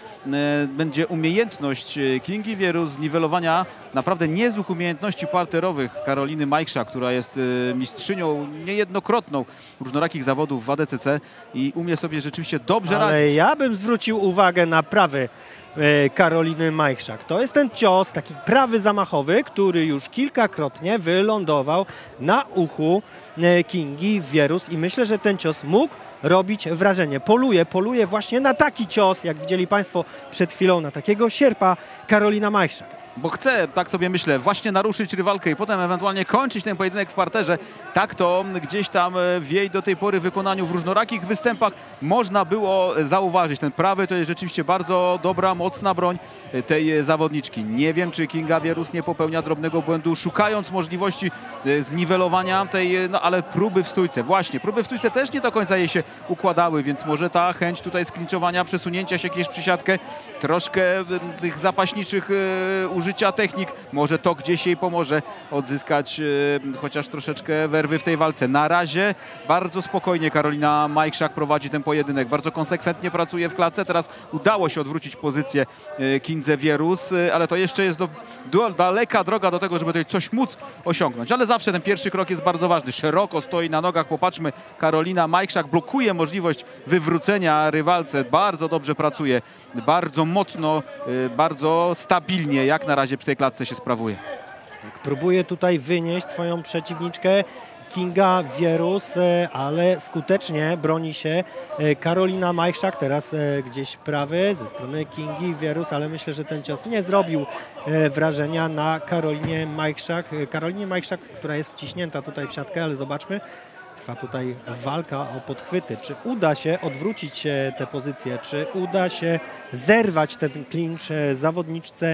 będzie umiejętność Kingi Wierus zniwelowania naprawdę niezłych umiejętności parterowych Karoliny Majszak, która jest mistrzynią niejednokrotną różnorakich zawodów w ADCC i umie sobie rzeczywiście dobrze radzić. Ale ja bym zwrócił uwagę na prawy Karoliny Majszak. To jest ten cios, taki prawy zamachowy, który już kilkakrotnie wylądował na uchu Kingi Wierus i myślę, że ten cios mógł robić wrażenie. Poluje właśnie na taki cios, jak widzieli Państwo przed chwilą, na takiego sierpa Karolina Majszak. Bo chce, tak sobie myślę, właśnie naruszyć rywalkę i potem ewentualnie kończyć ten pojedynek w parterze. Tak to gdzieś tam w jej do tej pory wykonaniu w różnorakich występach można było zauważyć. Ten prawy to jest rzeczywiście bardzo dobra, mocna broń tej zawodniczki. Nie wiem, czy Kinga Wierus nie popełnia drobnego błędu, szukając możliwości zniwelowania tej, no ale próby w stójce. Właśnie, próby w stójce też nie do końca jej się układały, więc może ta chęć tutaj sklinczowania, przesunięcia się gdzieś przy siatkę, troszkę tych zapaśniczych użycia technik, może to gdzieś jej pomoże odzyskać chociaż troszeczkę werwy w tej walce. Na razie bardzo spokojnie Karolina Majszak prowadzi ten pojedynek, bardzo konsekwentnie pracuje w klatce. Teraz udało się odwrócić pozycję Kindze Wierus, ale to jeszcze jest daleka droga do tego, żeby tutaj coś móc osiągnąć, ale zawsze ten pierwszy krok jest bardzo ważny. Szeroko stoi na nogach, popatrzmy, Karolina Majszak blokuje możliwość wywrócenia rywalce, bardzo dobrze pracuje, bardzo mocno, bardzo stabilnie, jak na razie przy tej klatce się sprawuje. Tak, próbuje tutaj wynieść swoją przeciwniczkę Kinga Wierus, ale skutecznie broni się Karolina Majszak. Teraz gdzieś prawy ze strony Kingi Wierus, ale myślę, że ten cios nie zrobił wrażenia na Karolinie Majszak. Karolinie Majszak, która jest wciśnięta tutaj w siatkę, ale zobaczmy, trwa tutaj walka o podchwyty. Czy uda się odwrócić tę pozycję? Czy uda się zerwać ten klincz zawodniczce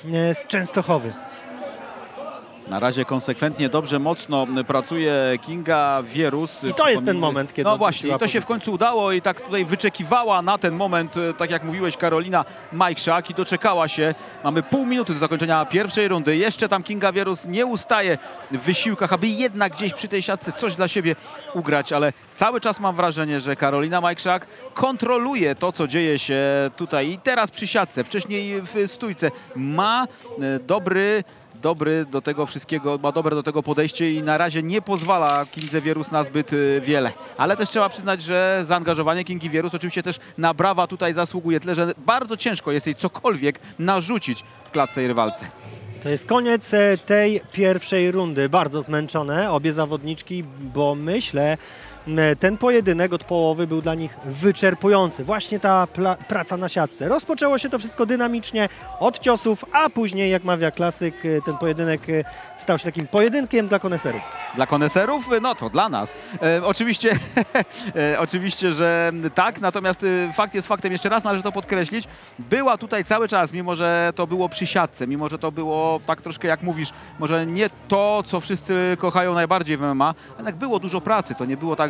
z Częstochowy? Na razie konsekwentnie, dobrze, mocno pracuje Kinga Wierus. I to jest ten moment, kiedy no właśnie, i to się w końcu udało i tak tutaj wyczekiwała na ten moment, tak jak mówiłeś, Karolina Majszak i doczekała się. Mamy pół minuty do zakończenia pierwszej rundy. Jeszcze tam Kinga Wierus nie ustaje w wysiłkach, aby jednak gdzieś przy tej siatce coś dla siebie ugrać, ale cały czas mam wrażenie, że Karolina Majszak kontroluje to, co dzieje się tutaj i teraz przy siatce, wcześniej w stójce. Ma dobre do tego wszystkiego, ma dobre do tego podejście i na razie nie pozwala Kindze Wierus na zbyt wiele. Ale też trzeba przyznać, że zaangażowanie Kingi Wierus oczywiście też na brawa tutaj zasługuje, tyle że bardzo ciężko jest jej cokolwiek narzucić w klatce i rywalce. To jest koniec tej pierwszej rundy. Bardzo zmęczone obie zawodniczki, bo myślę, ten pojedynek od połowy był dla nich wyczerpujący. Właśnie ta praca na siatce. Rozpoczęło się to wszystko dynamicznie od ciosów, a później, jak mawia klasyk, ten pojedynek stał się takim pojedynkiem dla koneserów. Dla koneserów? No to dla nas. Oczywiście, oczywiście, że tak, natomiast fakt jest faktem, jeszcze raz należy to podkreślić, była tutaj cały czas, mimo że to było przy siatce, mimo że to było tak troszkę jak mówisz, może nie to, co wszyscy kochają najbardziej w MMA, jednak było dużo pracy. To nie było tak,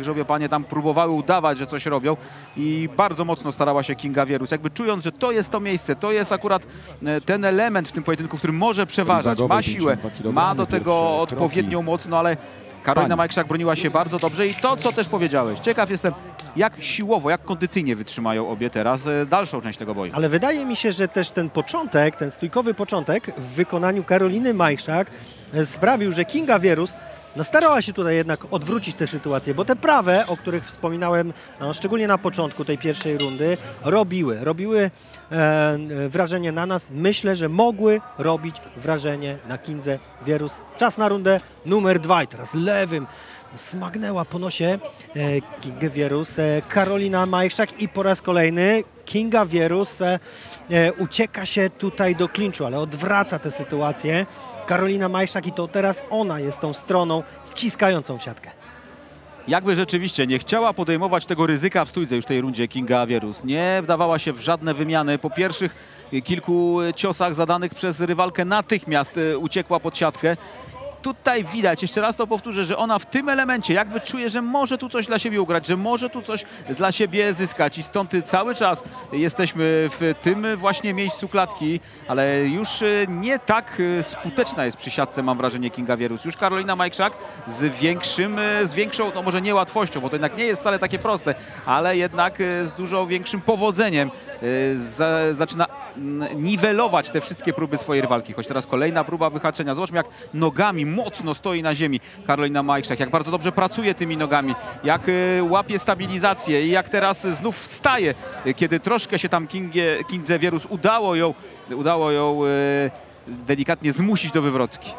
tak, że obie panie tam próbowały udawać, że coś robią i bardzo mocno starała się Kinga Wierus, jakby czując, że to jest to miejsce, to jest akurat ten element w tym pojedynku, w którym może przeważać, ma siłę, ma do tego odpowiednią moc, no ale Karolina Majchrzak broniła się bardzo dobrze i to, co też powiedziałeś, ciekaw jestem, jak siłowo, jak kondycyjnie wytrzymają obie teraz dalszą część tego boju. Ale wydaje mi się, że też ten początek, ten stójkowy początek w wykonaniu Karoliny Majchrzak sprawił, że Kinga Wierus starała się tutaj jednak odwrócić tę sytuację, bo te prawe, o których wspominałem, szczególnie na początku tej pierwszej rundy, robiły wrażenie na nas. Myślę, że mogły robić wrażenie na Kindze Wierus. Czas na rundę numer 2 i teraz lewym smagnęła po nosie Kingę Wierus Karolina Majchrzak i po raz kolejny Kinga Wierus ucieka się tutaj do klinczu, ale odwraca tę sytuację Karolina Majchrzak i to teraz ona jest tą stroną wciskającą w siatkę. Jakby rzeczywiście nie chciała podejmować tego ryzyka w stójce już w tej rundzie Kinga Wierus. Nie wdawała się w żadne wymiany. Po pierwszych kilku ciosach zadanych przez rywalkę natychmiast uciekła pod siatkę. Tutaj widać, jeszcze raz to powtórzę, że ona w tym elemencie jakby czuje, że może tu coś dla siebie ugrać, że może tu coś dla siebie zyskać i stąd cały czas jesteśmy w tym właśnie miejscu klatki, ale już nie tak skuteczna jest przy siatce, mam wrażenie, Kinga Wierus. Już Karolina Majchrzak z większą, no może nie łatwością, bo to jednak nie jest wcale takie proste, ale jednak z dużo większym powodzeniem zaczyna niwelować te wszystkie próby swojej rywalki. Choć teraz kolejna próba wyhaczenia. Zobaczmy, jak nogami mocno stoi na ziemi Karolina Majchrzak, jak bardzo dobrze pracuje tymi nogami, jak łapie stabilizację i jak teraz znów wstaje, kiedy troszkę się tam Kindze Wierus udało ją delikatnie zmusić do wywrotki.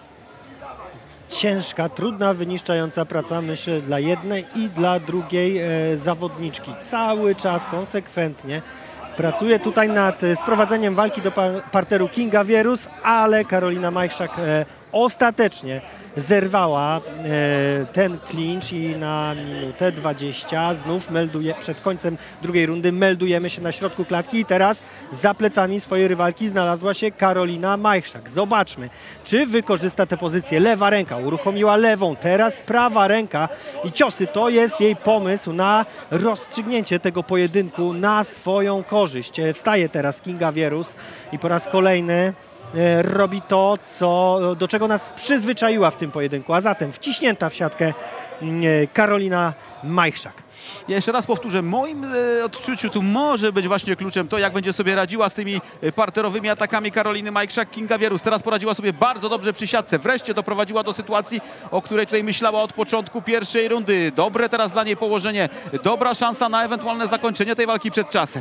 Ciężka, trudna, wyniszczająca praca, myślę, dla jednej i dla drugiej zawodniczki. Cały czas, konsekwentnie pracuje tutaj nad sprowadzeniem walki do parteru Kinga Wierus, ale Karolina Majchrzak ostatecznie zerwała ten klincz i na minutę 20 znów przed końcem drugiej rundy meldujemy się na środku klatki i teraz za plecami swojej rywalki znalazła się Karolina Majchrzak. Zobaczmy, czy wykorzysta tę pozycję. Lewa ręka, uruchomiła lewą, teraz prawa ręka i ciosy. To jest jej pomysł na rozstrzygnięcie tego pojedynku na swoją korzyść. Wstaje teraz Kinga Wierus i po raz kolejny robi to, do czego nas przyzwyczaiła w tym pojedynku, a zatem wciśnięta w siatkę Karolina Majchrzak. Ja jeszcze raz powtórzę, w moim odczuciu tu może być właśnie kluczem to, jak będzie sobie radziła z tymi parterowymi atakami Karoliny Majchrzak. Kinga Wierus teraz poradziła sobie bardzo dobrze przy siatce. Wreszcie doprowadziła do sytuacji, o której tutaj myślała od początku pierwszej rundy. Dobre teraz dla niej położenie, dobra szansa na ewentualne zakończenie tej walki przed czasem.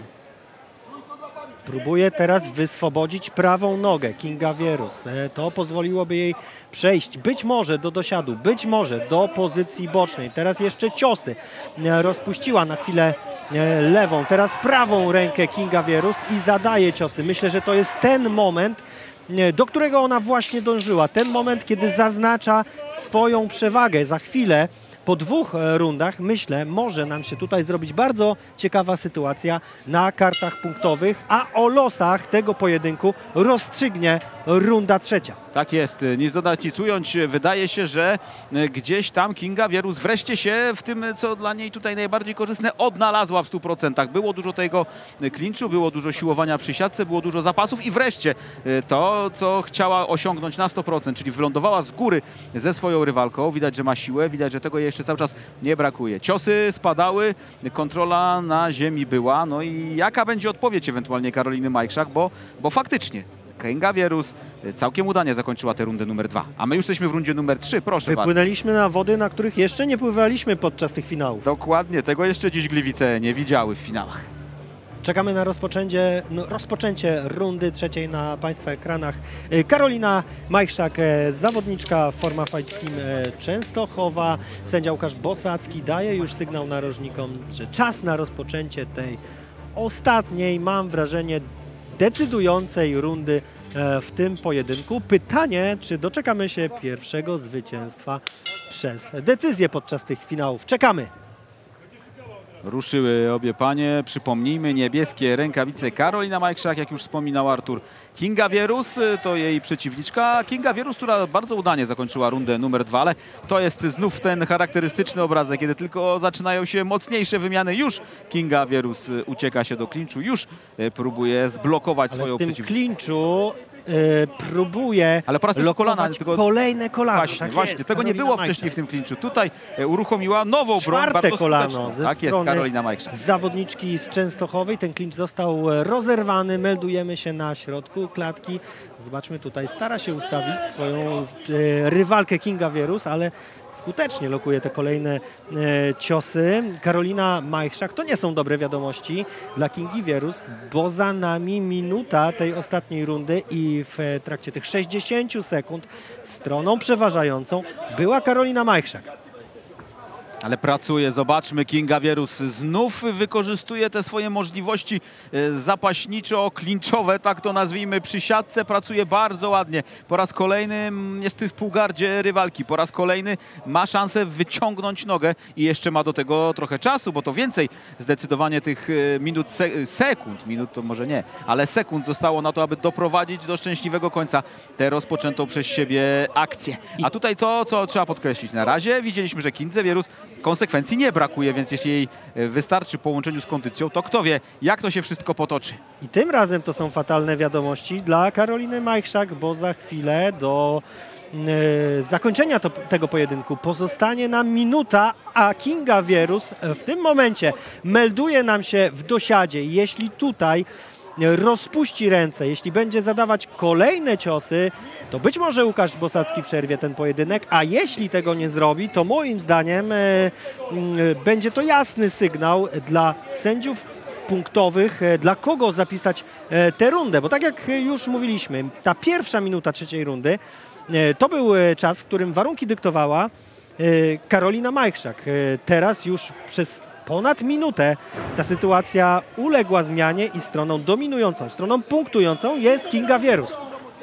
Próbuje teraz wyswobodzić prawą nogę Kinga Wierus. To pozwoliłoby jej przejść być może do dosiadu, być może do pozycji bocznej. Teraz jeszcze ciosy. Rozpuściła na chwilę lewą, teraz prawą rękę Kinga Wierus i zadaje ciosy. Myślę, że to jest ten moment, do którego ona właśnie dążyła. Ten moment, kiedy zaznacza swoją przewagę. Za chwilę po 2 rundach, myślę, może nam się tutaj zrobić bardzo ciekawa sytuacja na kartach punktowych, a o losach tego pojedynku rozstrzygnie runda 3. Tak jest, nic dodać, nic ująć. Wydaje się, że gdzieś tam Kinga Wierus wreszcie się w tym, co dla niej tutaj najbardziej korzystne, odnalazła w 100%. Było dużo tego klinczu, było dużo siłowania przy siatce, było dużo zapasów i wreszcie to, co chciała osiągnąć na 100%, czyli wylądowała z góry ze swoją rywalką. Widać, że ma siłę, widać, że tego jej jeszcze cały czas nie brakuje. Ciosy spadały, kontrola na ziemi była. No i jaka będzie odpowiedź ewentualnie Karoliny Majchrzak, bo faktycznie Kinga Wierus całkiem udanie zakończyła tę rundę numer 2. A my już jesteśmy w rundzie numer 3, proszę bardzo. Wypłynęliśmy na wody, na których jeszcze nie pływaliśmy podczas tych finałów. Dokładnie, tego jeszcze dziś Gliwice nie widziały w finałach. Czekamy na rozpoczęcie rundy 3 na Państwa ekranach. Karolina Majchrzak, zawodniczka Forma Fight Team Częstochowa. Sędzia Łukasz Bosacki daje już sygnał narożnikom, że czas na rozpoczęcie tej ostatniej, mam wrażenie, decydującej rundy w tym pojedynku. Pytanie, czy doczekamy się pierwszego zwycięstwa przez decyzję podczas tych finałów. Czekamy. Ruszyły obie panie, przypomnijmy, niebieskie rękawice Karolina Majchrzak, jak już wspominał Artur. Kinga Wierus to jej przeciwniczka. Kinga Wierus, która bardzo udanie zakończyła rundę numer 2, ale to jest znów ten charakterystyczny obrazek, kiedy tylko zaczynają się mocniejsze wymiany. Już Kinga Wierus ucieka się do klinczu, już próbuje zblokować swoją w tym przeciwniczkę. klinczu próbuje Ale po raz pierwszy kolana, tylko kolejne kolano. Właśnie, tak właśnie. jest, Tego nie Karolina było Majchrzak. wcześniej w tym klinczu. Tutaj uruchomiła nową broń, Czwarte bardzo kolano skuteczną. ze Tak jest, strony Karolina Majchrzak. zawodniczki z Częstochowej. Ten klincz został rozerwany. Meldujemy się na środku klatki. Zobaczmy tutaj, stara się ustawić swoją rywalkę Kinga Wierus, ale skutecznie lokuje te kolejne ciosy. Karolina Majchrzak, to nie są dobre wiadomości dla Kingi Wierus, bo za nami minuta tej ostatniej rundy i w trakcie tych 60 sekund stroną przeważającą była Karolina Majchrzak. Ale pracuje, zobaczmy, Kinga Wierus znów wykorzystuje te swoje możliwości zapaśniczo-klinczowe, tak to nazwijmy, przy siatce, pracuje bardzo ładnie. Po raz kolejny jest w półgardzie rywalki, po raz kolejny ma szansę wyciągnąć nogę i jeszcze ma do tego trochę czasu, bo to więcej zdecydowanie tych minut, minut to może nie, ale sekund zostało na to, aby doprowadzić do szczęśliwego końca tę rozpoczętą przez siebie akcję. A tutaj to, co trzeba podkreślić, na razie widzieliśmy, że Kindze Wierus konsekwencji nie brakuje, więc jeśli jej wystarczy w połączeniu z kondycją, to kto wie, jak to się wszystko potoczy. I tym razem to są fatalne wiadomości dla Karoliny Majchrzak, bo za chwilę do zakończenia tego pojedynku pozostanie nam minuta, a Kinga Wierus w tym momencie melduje nam się w dosiadzie. Jeśli tutaj rozpuści ręce, jeśli będzie zadawać kolejne ciosy, to być może Łukasz Bosacki przerwie ten pojedynek, a jeśli tego nie zrobi, to moim zdaniem będzie to jasny sygnał dla sędziów punktowych, dla kogo zapisać tę rundę, bo tak jak już mówiliśmy, ta pierwsza minuta trzeciej rundy to był czas, w którym warunki dyktowała Karolina Majchrzak. Teraz już przez ponad minutę ta sytuacja uległa zmianie i stroną dominującą, stroną punktującą jest Kinga Wierus.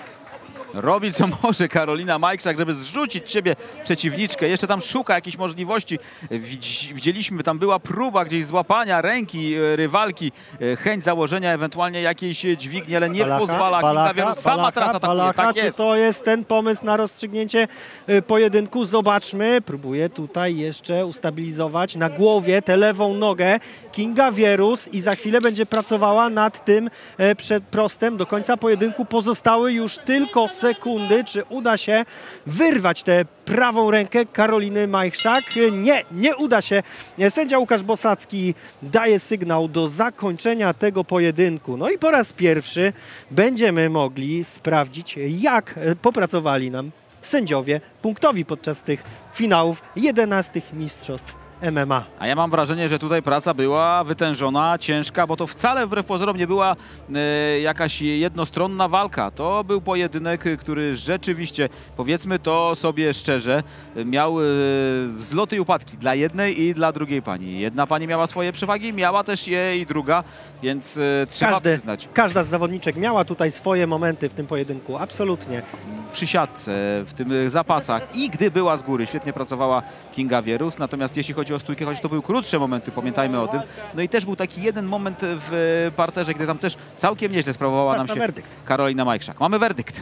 Robi co może Karolina Majchrzak, żeby zrzucić siebie przeciwniczkę. Jeszcze tam szuka jakichś możliwości. Widzieliśmy, tam była próba gdzieś złapania ręki rywalki, chęć założenia ewentualnie jakiejś dźwigni, ale nie pozwala. Kinga Wierus sama teraz atakuje. Tak jest. Czy to jest ten pomysł na rozstrzygnięcie pojedynku? Zobaczmy. Próbuje tutaj jeszcze ustabilizować na głowie tę lewą nogę Kinga Wierus i za chwilę będzie pracowała nad tym przedprostem. Do końca pojedynku pozostały już tylko sekundy. Czy uda się wyrwać tę prawą rękę Karoliny Majchrzak? Nie uda się. Sędzia Łukasz Bosacki daje sygnał do zakończenia tego pojedynku. No i po raz pierwszy będziemy mogli sprawdzić, jak popracowali nam sędziowie punktowi podczas tych finałów 11 mistrzostw MMA. A ja mam wrażenie, że tutaj praca była wytężona, ciężka, bo to wcale wbrew pozorom nie była jakaś jednostronna walka. To był pojedynek, który rzeczywiście, powiedzmy to sobie szczerze, miał wzloty i upadki dla jednej i dla drugiej pani. Jedna pani miała swoje przewagi, miała też je i druga, więc trzeba przyznać. Każda z zawodniczek miała tutaj swoje momenty w tym pojedynku, absolutnie. Przy siatce, w tych zapasach i gdy była z góry, świetnie pracowała Kinga Wierus, natomiast jeśli chodzi o stójkę, choć to były krótsze momenty, pamiętajmy o tym, no i też był taki jeden moment w parterze, gdy tam też całkiem nieźle sprawowała nam się werdykt. Karolina Majchrzak. Mamy werdykt.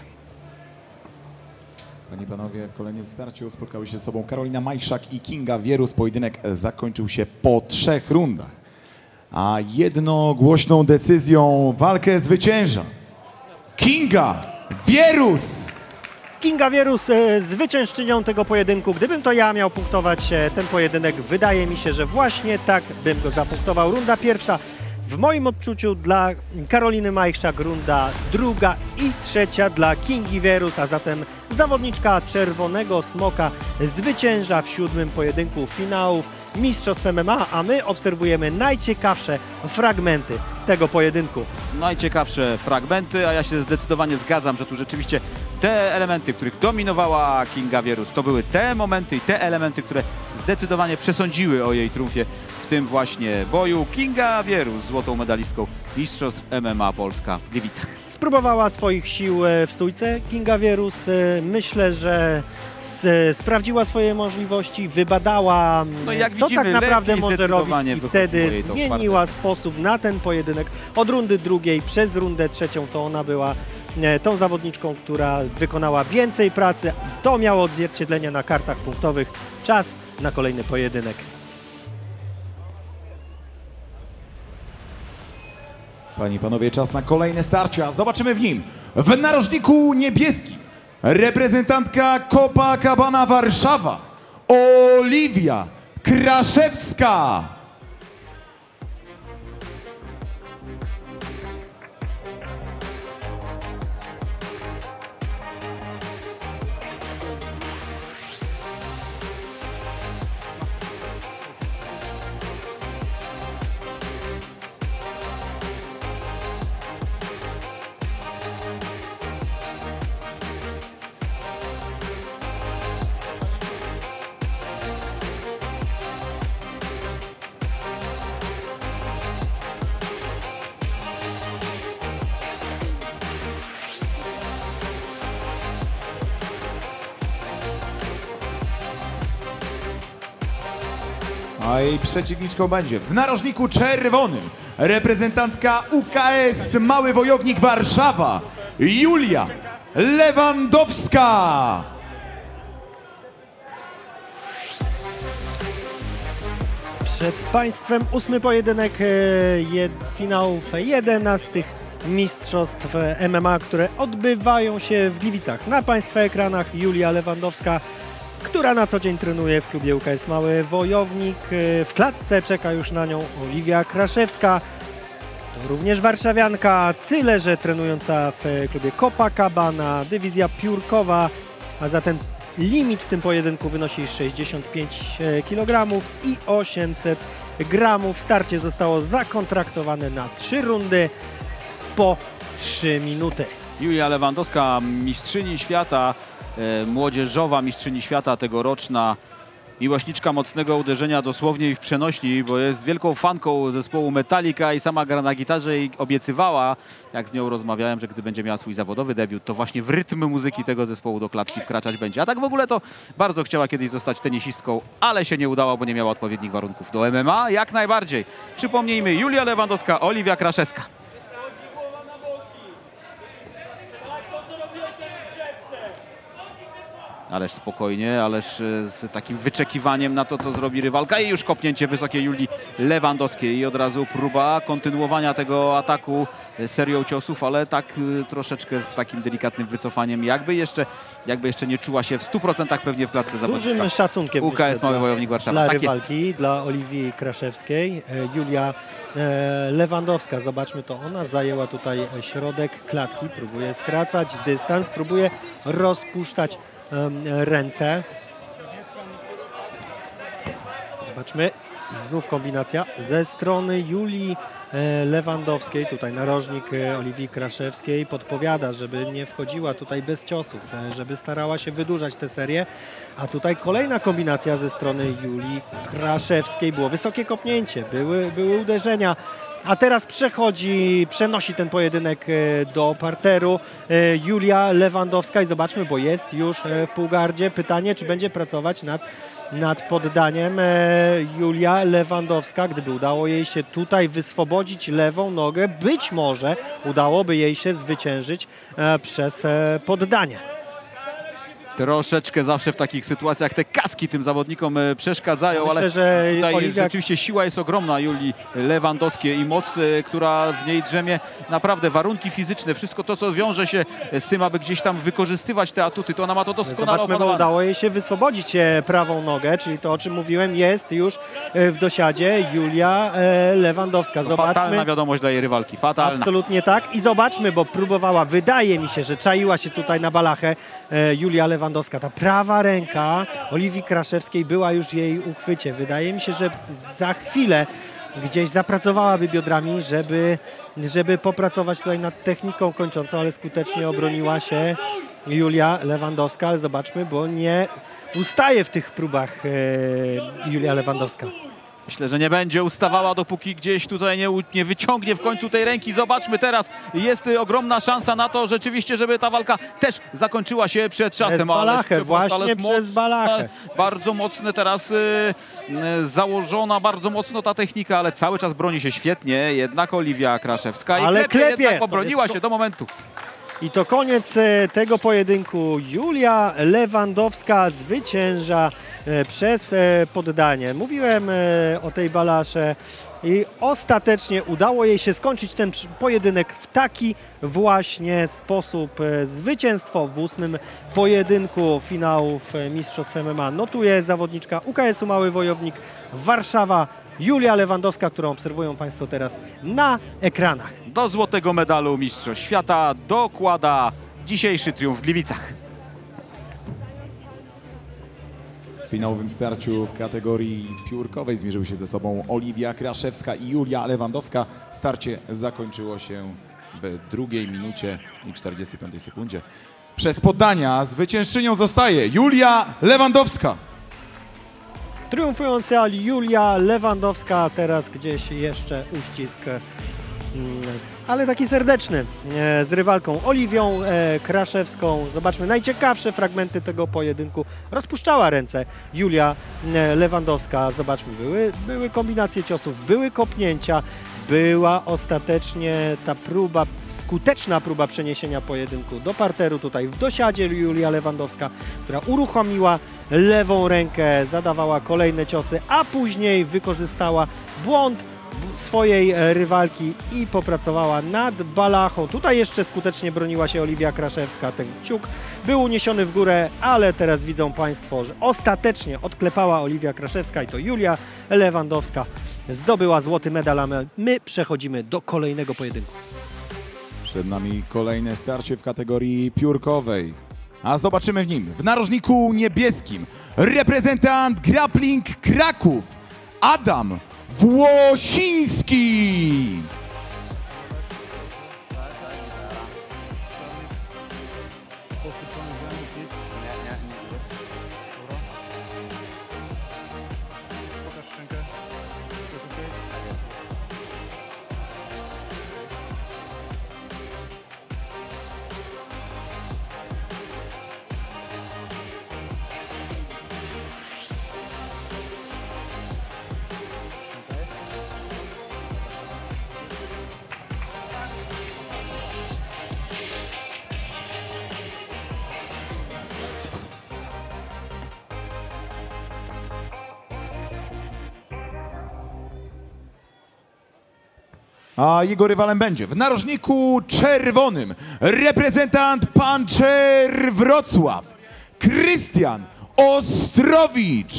Panie i panowie, w kolejnym starciu spotkały się z sobą Karolina Majchrzak i Kinga Wierus. Pojedynek zakończył się po 3 rundach, a jednogłośną decyzją walkę zwycięża Kinga Wierus! Kinga Wierus zwyciężczynią tego pojedynku. Gdybym to ja miał punktować ten pojedynek, wydaje mi się, że właśnie tak bym go zapunktował. Runda pierwsza w moim odczuciu dla Karoliny Majchrzak, runda druga i trzecia dla Kingi Wierus, a zatem zawodniczka Czerwonego Smoka zwycięża w 7. pojedynku finałów Mistrzostw MMA, a my obserwujemy najciekawsze fragmenty tego pojedynku. Najciekawsze fragmenty, a ja się zdecydowanie zgadzam, że tu rzeczywiście te elementy, których dominowała Kinga Wierus, to były te momenty i te elementy, które zdecydowanie przesądziły o jej triumfie w tym właśnie boju. Kinga Wierus, złotą medalistką Mistrzostw MMA Polska w Gliwicach. Spróbowała swoich sił w stójce Kinga Wierus. Myślę, że sprawdziła swoje możliwości, wybadała, No jak co widzimy, tak naprawdę lepiej może robić zdecydowanie i wychodziło wtedy jej to zmieniła sposób na ten pojedynek. Od rundy drugiej przez rundę trzecią to ona była tą zawodniczką, która wykonała więcej pracy i to miało odzwierciedlenie na kartach punktowych. Czas na kolejny pojedynek. Panie i panowie, czas na kolejne starcia. Zobaczymy w nim w narożniku niebieskim reprezentantka Copacabana Warszawa, Oliwia Kraszewska. A jej przeciwniczką będzie w narożniku czerwonym reprezentantka UKS Mały Wojownik Warszawa, Julia Lewandowska. Przed Państwem 8. pojedynek finałów 11 mistrzostw MMA, które odbywają się w Gliwicach. Na Państwa ekranach Julia Lewandowska, która na co dzień trenuje w klubie UKS Mały Wojownik. W klatce czeka już na nią Oliwia Kraszewska, to również warszawianka, tyle że trenująca w klubie Copacabana, dywizja piórkowa, a zatem limit w tym pojedynku wynosi 65 kg i 800 gramów. Starcie zostało zakontraktowane na 3 rundy po 3 minuty. Julia Lewandowska, mistrzyni świata, młodzieżowa mistrzyni świata tegoroczna, miłośniczka mocnego uderzenia dosłownie i w przenośni, bo jest wielką fanką zespołu Metallica i sama gra na gitarze i obiecywała, jak z nią rozmawiałem, że gdy będzie miała swój zawodowy debiut, to właśnie w rytm muzyki tego zespołu do klatki wkraczać będzie. A tak w ogóle to bardzo chciała kiedyś zostać tenisistką, ale się nie udało, bo nie miała odpowiednich warunków do MMA. Jak najbardziej. Przypomnijmy, Julia Lewandowska, Oliwia Kraszewska. Ależ spokojnie, ależ z takim wyczekiwaniem na to, co zrobi rywalka. I już kopnięcie wysokie Julii Lewandowskiej i od razu próba kontynuowania tego ataku serią ciosów, ale tak troszeczkę z takim delikatnym wycofaniem, jakby jeszcze nie czuła się w 100% pewnie w klatce zawodniczka. Dużym szacunkiem UKS Mały Wojownik Warszawa. Dla tak rywalki, jest. dla Oliwii Kraszewskiej. Julia Lewandowska, zobaczmy to, ona zajęła tutaj środek klatki, próbuje skracać dystans, próbuje rozpuszczać ręce. Zobaczmy. I znów kombinacja ze strony Julii Lewandowskiej. Tutaj narożnik Oliwii Kraszewskiej podpowiada, żeby nie wchodziła tutaj bez ciosów, żeby starała się wydłużać tę serię. A tutaj kolejna kombinacja ze strony Julii Kraszewskiej. Było wysokie kopnięcie, były uderzenia. A teraz przenosi ten pojedynek do parteru Julia Lewandowska i zobaczmy, bo jest już w półgardzie. Pytanie, czy będzie pracować nad poddaniem Julia Lewandowska. Gdyby udało jej się tutaj wyswobodzić lewą nogę, być może udałoby jej się zwyciężyć przez poddanie. Troszeczkę zawsze w takich sytuacjach te kaski tym zawodnikom przeszkadzają, Myślę, ale że tutaj Oliwia... rzeczywiście siła jest ogromna Julii Lewandowskiej i moc, która w niej drzemie. Naprawdę warunki fizyczne, wszystko to, co wiąże się z tym, aby gdzieś tam wykorzystywać te atuty, to ona ma to doskonale Zobaczmy, bo opanowane. udało jej się wyswobodzić prawą nogę, czyli to, o czym mówiłem, jest już w dosiadzie Julia Lewandowska. To Zobaczmy. fatalna wiadomość dla jej rywalki, fatalna. Absolutnie tak. I zobaczmy, bo próbowała, wydaje mi się, że czaiła się tutaj na balachę Julia Lewandowska. Ta prawa ręka Oliwii Kraszewskiej była już w jej uchwycie. Wydaje mi się, że za chwilę gdzieś zapracowałaby biodrami, żeby popracować tutaj nad techniką kończącą, ale skutecznie obroniła się Julia Lewandowska. Ale zobaczmy, bo nie ustaje w tych próbach Julia Lewandowska. Myślę, że nie będzie ustawała, dopóki gdzieś tutaj nie wyciągnie w końcu tej ręki. Zobaczmy teraz, jest ogromna szansa na to rzeczywiście, żeby ta walka też zakończyła się przed czasem. Przez Balachę, właśnie przez Balachę. Bardzo mocne teraz założona, bardzo mocno ta technika, ale cały czas broni się świetnie. Jednak Oliwia Kraszewska ale klepie. Jednak obroniła się do momentu. I to koniec tego pojedynku. Julia Lewandowska zwycięża przez poddanie. Mówiłem o tej Balasze i ostatecznie udało jej się skończyć ten pojedynek w taki właśnie sposób. Zwycięstwo w 8. pojedynku finałów Mistrzostw MMA notuje zawodniczka UKS-u Mały Wojownik Warszawa, Julia Lewandowska, którą obserwują Państwo teraz na ekranach. Do złotego medalu Mistrzostw Świata dokłada dzisiejszy triumf w Gliwicach. W finałowym starciu w kategorii piórkowej zmierzyły się ze sobą Oliwia Kraszewska i Julia Lewandowska. Starcie zakończyło się w 2 minucie i 45 sekundzie. Przez poddania zwyciężczynią zostaje Julia Lewandowska. Triumfująca Julia Lewandowska, teraz gdzieś jeszcze uścisk, ale taki serdeczny, z rywalką Oliwią Kraszewską. Zobaczmy najciekawsze fragmenty tego pojedynku. Rozpuszczała ręce Julia Lewandowska. Zobaczmy, były kombinacje ciosów, były kopnięcia, była ostatecznie ta próba, skuteczna próba przeniesienia pojedynku do parteru. Tutaj w dosiadzie Julia Lewandowska, która uruchomiła lewą rękę, zadawała kolejne ciosy, a później wykorzystała błąd swojej rywalki i popracowała nad Balachą. Tutaj jeszcze skutecznie broniła się Oliwia Kraszewska. Ten ciuk był uniesiony w górę, ale teraz widzą Państwo, że ostatecznie odklepała Oliwia Kraszewska i to Julia Lewandowska zdobyła złoty medal, a my przechodzimy do kolejnego pojedynku. Przed nami kolejne starcie w kategorii piórkowej. A zobaczymy w nim, w narożniku niebieskim, reprezentant Grappling Kraków, Adam Włosiński. A jego rywalem będzie w narożniku czerwonym reprezentant Puncher Wrocław, Krystian Ostrowicz.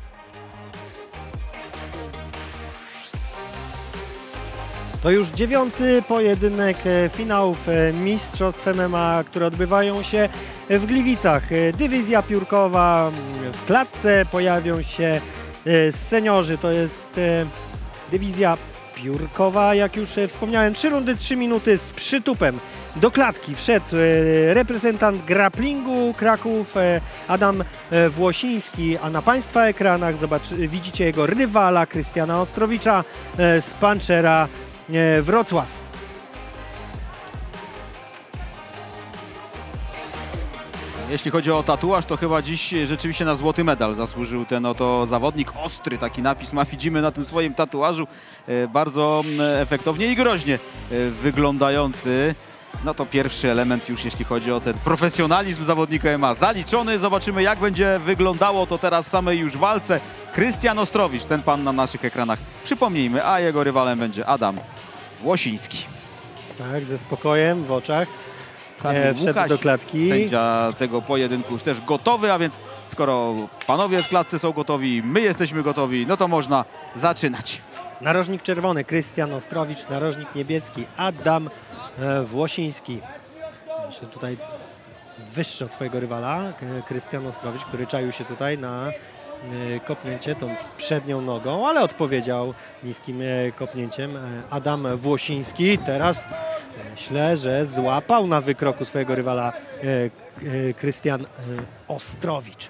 To już 9. pojedynek finałów Mistrzostw MMA, które odbywają się w Gliwicach. Dywizja piórkowa, w klatce pojawią się seniorzy. To jest dywizja piórkowa, jak już wspomniałem, 3 rundy, 3 minuty z przytupem. Do klatki wszedł reprezentant grapplingu Kraków, Adam Włosiński, a na Państwa ekranach widzicie jego rywala Krystiana Ostrowicza z Punchera Wrocław. Jeśli chodzi o tatuaż, to chyba dziś rzeczywiście na złoty medal zasłużył ten oto zawodnik. Ostry taki napis ma, widzimy na tym swoim tatuażu. Bardzo efektownie i groźnie wyglądający. No to pierwszy element już, jeśli chodzi o ten profesjonalizm zawodnika MMA zaliczony. Zobaczymy, jak będzie wyglądało to teraz w samej już walce. Krystian Ostrowicz, ten pan na naszych ekranach, przypomnijmy, a jego rywalem będzie Adam Włosiński. Tak, ze spokojem w oczach. Wszedł Łukaś, do klatki. Sędzia tego pojedynku już też gotowy, a więc skoro panowie w klatce są gotowi, my jesteśmy gotowi, no to można zaczynać. Narożnik czerwony Krystian Ostrowicz, narożnik niebieski Adam Włosiński. Myślę, tutaj wyższy od swojego rywala, Krystian Ostrowicz, który czaił się tutaj na kopnięcie tą przednią nogą, ale odpowiedział niskim kopnięciem Adam Włosiński. Teraz myślę, że złapał na wykroku swojego rywala Krystian Ostrowicz.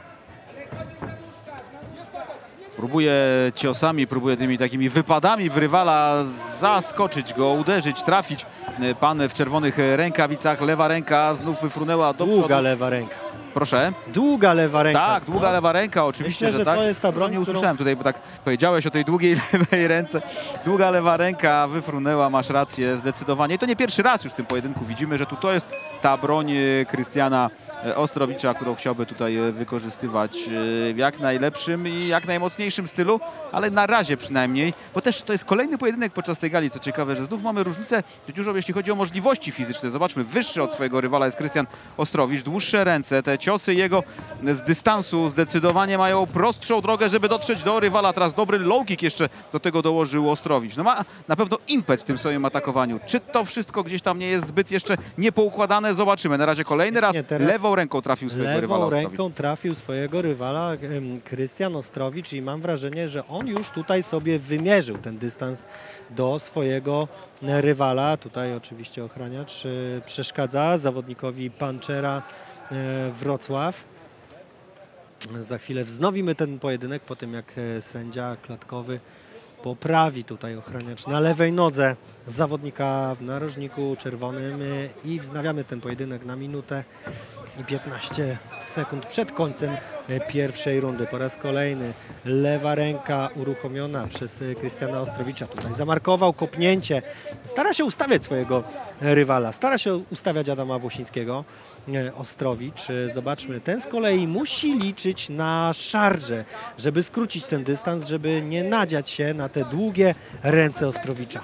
Próbuje ciosami, próbuje tymi takimi wypadami w rywala zaskoczyć go, uderzyć, trafić. Pan w czerwonych rękawicach, lewa ręka znów wyfrunęła do przodu. Długa lewa ręka. Proszę. Długa lewa ręka. Tak, długa lewa ręka, oczywiście, Myślę, że tak. to jest ta broń, nie usłyszałem tutaj, bo tak powiedziałeś o tej długiej lewej ręce. Długa lewa ręka wyfrunęła, masz rację, zdecydowanie. I to nie pierwszy raz już w tym pojedynku widzimy, że to jest ta broń Krystiana Ostrowicza, którą chciałby tutaj wykorzystywać w jak najlepszym i jak najmocniejszym stylu, ale na razie przynajmniej, bo też to jest kolejny pojedynek podczas tej gali, co ciekawe, że znów mamy różnicę, dużo jeśli chodzi o możliwości fizyczne. Zobaczmy, wyższy od swojego rywala jest Krystian Ostrowicz, dłuższe ręce, te ciosy jego z dystansu zdecydowanie mają prostszą drogę, żeby dotrzeć do rywala. Teraz dobry low kick jeszcze do tego dołożył Ostrowicz. No ma na pewno impet w tym swoim atakowaniu. Czy to wszystko gdzieś tam nie jest zbyt jeszcze niepoukładane? Zobaczymy. Na razie kolejny raz lewą ręką trafił swojego rywala Ostrowicz. Lewą ręką trafił swojego rywala Krystian Ostrowicz i mam wrażenie, że on już tutaj sobie wymierzył ten dystans do swojego rywala. Tutaj oczywiście ochraniacz przeszkadza zawodnikowi Panczera Wrocław. Za chwilę wznowimy ten pojedynek po tym, jak sędzia klatkowy poprawi tutaj ochraniacz na lewej nodze zawodnika w narożniku czerwonym i wznawiamy ten pojedynek na minutę i 15 sekund przed końcem pierwszej rundy. Po raz kolejny lewa ręka uruchomiona przez Krystiana Ostrowicza. Tutaj zamarkował kopnięcie. Stara się ustawiać swojego rywala. Stara się ustawiać Adama Włosińskiego. Ostrowicz. Zobaczmy, ten z kolei musi liczyć na szarże, żeby skrócić ten dystans, żeby nie nadziać się na te długie ręce Ostrowicza.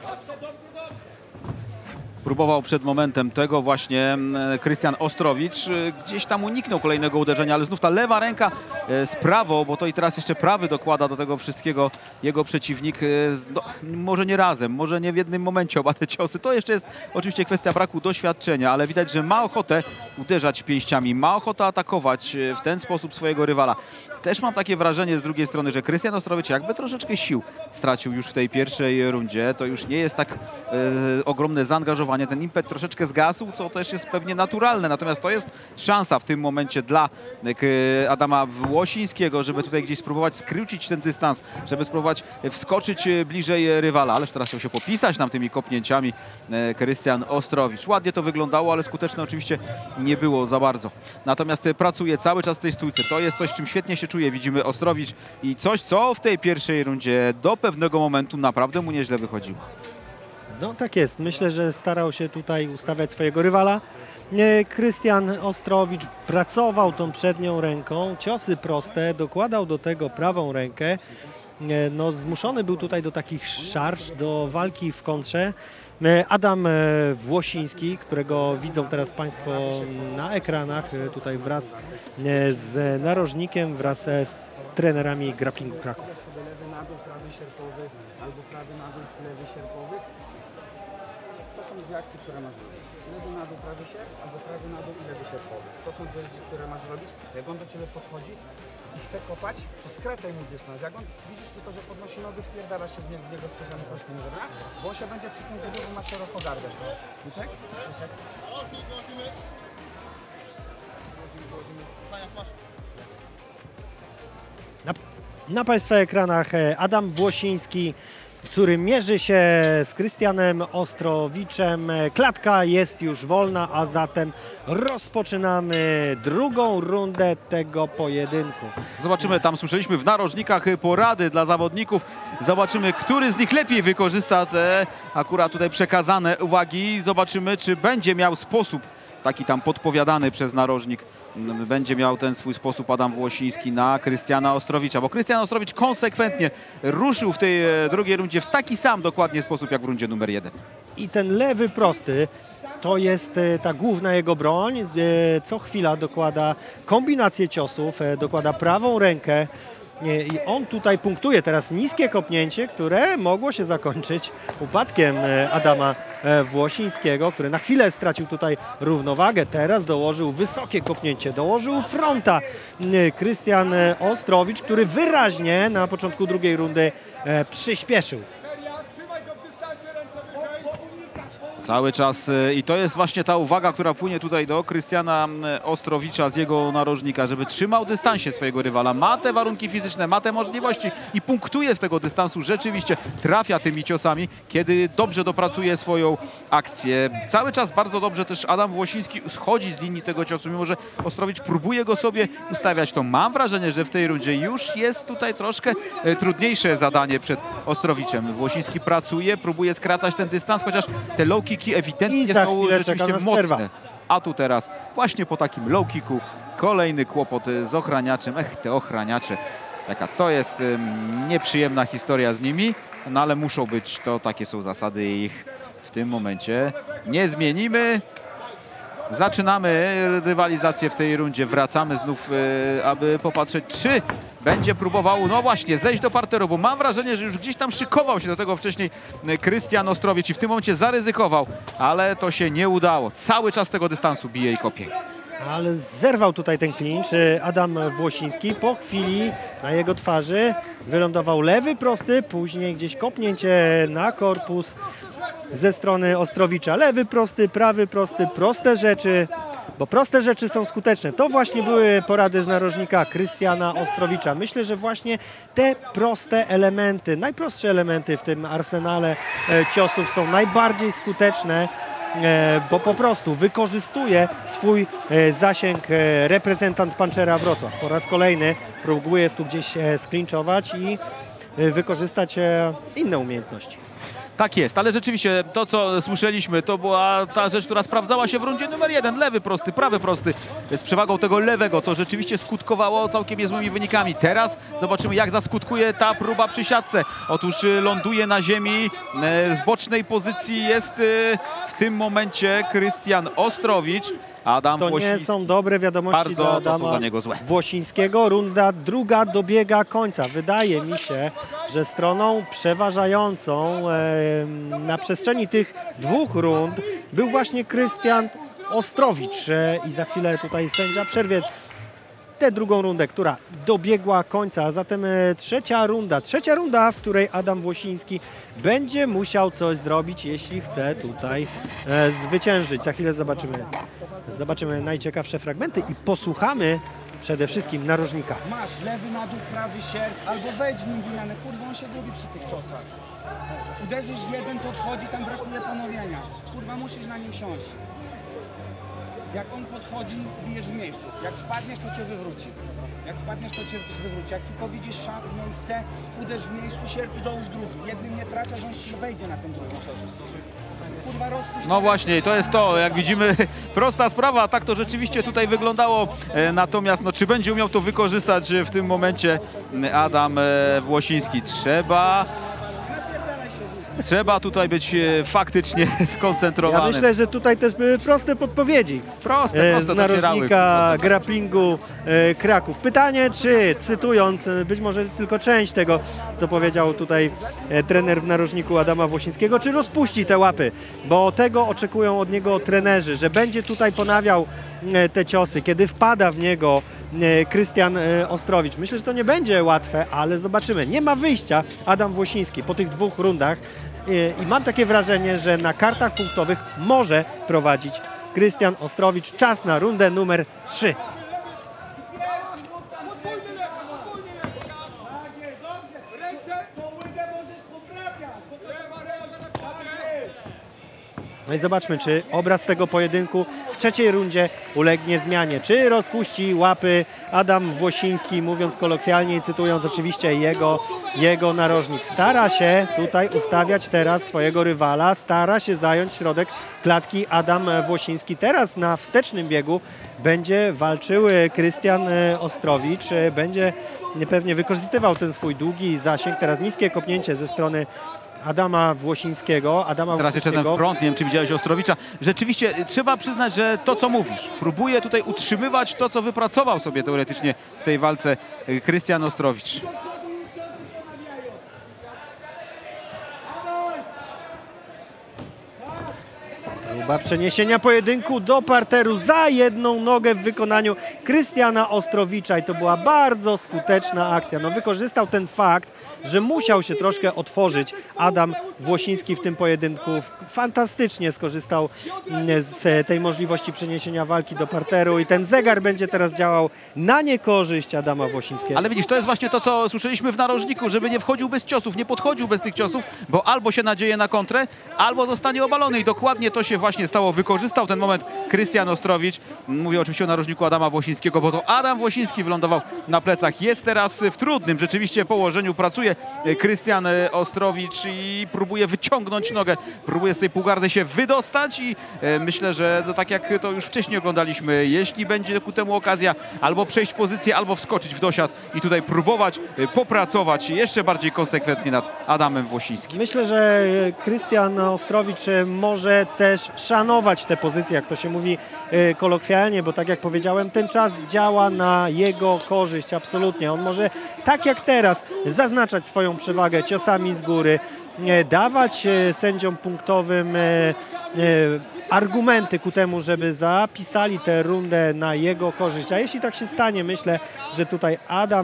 Próbował przed momentem tego właśnie Krystian Ostrowicz. Gdzieś tam uniknął kolejnego uderzenia, ale znów ta lewa ręka z prawą, bo to i teraz jeszcze prawy dokłada do tego wszystkiego jego przeciwnik. No, może nie razem, może nie w jednym momencie oba te ciosy. To jeszcze jest oczywiście kwestia braku doświadczenia, ale widać, że ma ochotę uderzać pięściami, ma ochotę atakować w ten sposób swojego rywala. Też mam takie wrażenie z drugiej strony, że Krystian Ostrowicz jakby troszeczkę sił stracił już w tej pierwszej rundzie. To już nie jest tak ogromne zaangażowanie. Ten impet troszeczkę zgasł, co też jest pewnie naturalne. Natomiast to jest szansa w tym momencie dla Adama Włosińskiego, żeby tutaj gdzieś spróbować skrócić ten dystans, żeby spróbować wskoczyć bliżej rywala. Ależ teraz chciał się popisać nam tymi kopnięciami Krystian Ostrowicz. Ładnie to wyglądało, ale skuteczne oczywiście nie było za bardzo. Natomiast pracuje cały czas w tej stójce. To jest coś, czym świetnie się czuje. Widzimy Ostrowicz i coś, co w tej pierwszej rundzie do pewnego momentu naprawdę mu nieźle wychodziło. No tak jest. Myślę, że starał się tutaj ustawiać swojego rywala. Krystian Ostrowicz pracował tą przednią ręką, ciosy proste, dokładał do tego prawą rękę. No, zmuszony był tutaj do takich szarż, do walki w kontrze. Adam Włosiński, którego widzą teraz Państwo na ekranach, tutaj wraz z narożnikiem, wraz z trenerami grapplingu Kraków. Lewy na dół, prawy sierpowy, albo prawy na dół, lewy sierpowy. To są dwie akcje, które masz robić. Lewy na dół, prawy sierp, albo prawy na dół i lewy sierpowy. To są dwie rzeczy, które masz robić. Jak on do Ciebie podchodzi i chce kopać, to skracaj mu dystans. Jak on widzisz tylko, że podnosi nogę, wpierdalasz się w niego z ciosami prostymi, dobra? Bo on się będzie przy tym gdyby ma szeroko gardę. Liczek? Liczek. Na Państwa ekranach Adam Włosiński, który mierzy się z Krystianem Ostrowiczem. Klatka jest już wolna, a zatem rozpoczynamy drugą rundę tego pojedynku. Zobaczymy, tam słyszeliśmy w narożnikach porady dla zawodników. Zobaczymy, który z nich lepiej wykorzysta te akurat tutaj przekazane uwagi. Zobaczymy, czy będzie miał sposób taki tam podpowiadany przez narożnik. Będzie miał ten swój sposób Adam Włosiński na Krystiana Ostrowicza, bo Krystian Ostrowicz konsekwentnie ruszył w tej drugiej rundzie w taki sam dokładnie sposób jak w rundzie numer 1. I ten lewy prosty to jest ta główna jego broń. Co chwila dokłada kombinację ciosów, dokłada prawą rękę I on tutaj punktuje teraz niskie kopnięcie, które mogło się zakończyć upadkiem Adama Włosińskiego, który na chwilę stracił tutaj równowagę. Teraz dołożył wysokie kopnięcie, dołożył fronta Krystian Ostrowicz, który wyraźnie na początku drugiej rundy przyspieszył. Cały czas i to jest właśnie ta uwaga, która płynie tutaj do Krystiana Ostrowicza z jego narożnika, żeby trzymał dystansie swojego rywala. Ma te warunki fizyczne, ma te możliwości i punktuje z tego dystansu. Rzeczywiście trafia tymi ciosami, kiedy dobrze dopracuje swoją akcję. Cały czas bardzo dobrze też Adam Włosiński schodzi z linii tego ciosu, mimo że Ostrowicz próbuje go sobie ustawiać. To mam wrażenie, że w tej rundzie już jest tutaj troszkę trudniejsze zadanie przed Ostrowiczem. Włosiński pracuje, próbuje skracać ten dystans, chociaż te low kicki ewidentnie są rzeczywiście mocne. A tu teraz właśnie po takim low kicku kolejny kłopot z ochraniaczem. Te ochraniacze, to jest nieprzyjemna historia z nimi, no ale muszą być, to takie są zasady i ich w tym momencie nie zmienimy. Zaczynamy rywalizację w tej rundzie. Wracamy znów, aby popatrzeć, czy będzie próbował, no właśnie, zejść do parteru, bo mam wrażenie, że już gdzieś tam szykował się do tego wcześniej Krystian Ostrowicz i w tym momencie zaryzykował, ale to się nie udało. Cały czas tego dystansu bije i kopie. Ale zerwał tutaj ten klincz Adam Włosiński. Po chwili na jego twarzy wylądował lewy prosty, później gdzieś kopnięcie na korpus ze strony Ostrowicza. Lewy prosty, prawy prosty, proste rzeczy, bo proste rzeczy są skuteczne. To właśnie były porady z narożnika Krystiana Ostrowicza. Myślę, że właśnie te proste elementy, najprostsze elementy w tym arsenale ciosów są najbardziej skuteczne, bo po prostu wykorzystuje swój zasięg reprezentant Punchera Wrocław. Po raz kolejny próbuje tu gdzieś sklinczować i wykorzystać inne umiejętności. Tak jest, ale rzeczywiście to, co słyszeliśmy, to była ta rzecz, która sprawdzała się w rundzie numer 1. Lewy prosty, prawy prosty z przewagą tego lewego. To rzeczywiście skutkowało całkiem niezłymi wynikami. Teraz zobaczymy, jak zaskutkuje ta próba przy siatce. Otóż ląduje na ziemi, w bocznej pozycji jest w tym momencie Krystian Ostrowicz. Adam to Włosiński. Nie są dobre wiadomości dla Adama dla niego złe. Włosińskiego. Runda druga dobiega końca. Wydaje mi się, że stroną przeważającą na przestrzeni tych dwóch rund był właśnie Krystian Ostrowicz. I za chwilę tutaj sędzia przerwie tę drugą rundę, która dobiegła końca, a zatem trzecia runda, w której Adam Włosiński będzie musiał coś zrobić, jeśli chce tutaj zwyciężyć. Za chwilę zobaczymy najciekawsze fragmenty i posłuchamy przede wszystkim narożnika. Masz lewy na dół, prawy sierp, albo wejdź w nim wymianę. Kurwa, on się gubi przy tych ciosach. Uderzysz jeden, to wchodzi, tam brakuje ponowienia. Kurwa, musisz na nim siąść. Jak on podchodzi, bijesz w miejscu. Jak wpadniesz, to cię wywróci. Jak wpadniesz, to cię też wywróci. Jak tylko widzisz miejsce, uderz w miejscu, sierp i dołóż drugi. Jednym nie trafiasz, on ci wejdzie na ten drugi cios. Kurwa, rozpuść. No właśnie, to jest to, jak widzimy, prosta sprawa, tak to rzeczywiście tutaj wyglądało, natomiast no, czy będzie umiał to wykorzystać w tym momencie Adam Włosiński? Trzeba tutaj być faktycznie skoncentrowanym. Ja myślę, że tutaj też były proste podpowiedzi proste z narożnika grapplingu Kraków. Pytanie, czy cytując być może tylko część tego, co powiedział tutaj trener w narożniku Adama Włosińskiego, czy rozpuści te łapy, bo tego oczekują od niego trenerzy, że będzie tutaj ponawiał te ciosy, kiedy wpada w niego Krystian Ostrowicz. Myślę, że to nie będzie łatwe, ale zobaczymy. Nie ma wyjścia Adam Włosiński po tych dwóch rundach i mam takie wrażenie, że na kartach punktowych może prowadzić Krystian Ostrowicz. Czas na rundę numer 3. No i zobaczmy, czy obraz tego pojedynku w trzeciej rundzie ulegnie zmianie. Czy rozpuści łapy Adam Włosiński, mówiąc kolokwialnie i cytując oczywiście jego narożnik. Stara się tutaj ustawiać teraz swojego rywala, stara się zająć środek klatki Adam Włosiński. Teraz na wstecznym biegu będzie walczył Krystian Ostrowicz, będzie pewnie wykorzystywał ten swój długi zasięg. Teraz niskie kopnięcie ze strony Adama Włosińskiego. Teraz jeszcze ten front, nie wiem czy widziałeś Ostrowicza. Rzeczywiście trzeba przyznać, że to co mówisz, próbuje tutaj utrzymywać to co wypracował sobie teoretycznie w tej walce Krystian Ostrowicz. Próba przeniesienia pojedynku do parteru za jedną nogę w wykonaniu Krystiana Ostrowicza i to była bardzo skuteczna akcja. No, wykorzystał ten fakt, że musiał się troszkę otworzyć Adam Włosiński w tym pojedynku. Fantastycznie skorzystał z tej możliwości przeniesienia walki do parteru i ten zegar będzie teraz działał na niekorzyść Adama Włosińskiego. Ale widzisz, to jest właśnie to, co słyszeliśmy w narożniku, żeby nie wchodził bez ciosów, nie podchodził bez tych ciosów, bo albo się nadzieje na kontrę, albo zostanie obalony i dokładnie to się właśnie stało. Wykorzystał ten moment Krystian Ostrowicz. Mówię oczywiście o narożniku Adama Włosińskiego, bo to Adam Włosiński wylądował na plecach. Jest teraz w trudnym rzeczywiście położeniu. Pracuje Krystian Ostrowicz i próbuje wyciągnąć nogę. Próbuje z tej półgardy się wydostać i myślę, że no, tak jak to już wcześniej oglądaliśmy, jeśli będzie ku temu okazja, albo przejść pozycję, albo wskoczyć w dosiad i tutaj próbować popracować jeszcze bardziej konsekwentnie nad Adamem Włosińskim. Myślę, że Krystian Ostrowicz może też szanować tę pozycję, jak to się mówi kolokwialnie, bo tak jak powiedziałem, ten czas działa na jego korzyść, absolutnie. On może, tak jak teraz, zaznaczać swoją przewagę ciosami z góry, dawać sędziom punktowym argumenty ku temu, żeby zapisali tę rundę na jego korzyść. A jeśli tak się stanie, myślę, że tutaj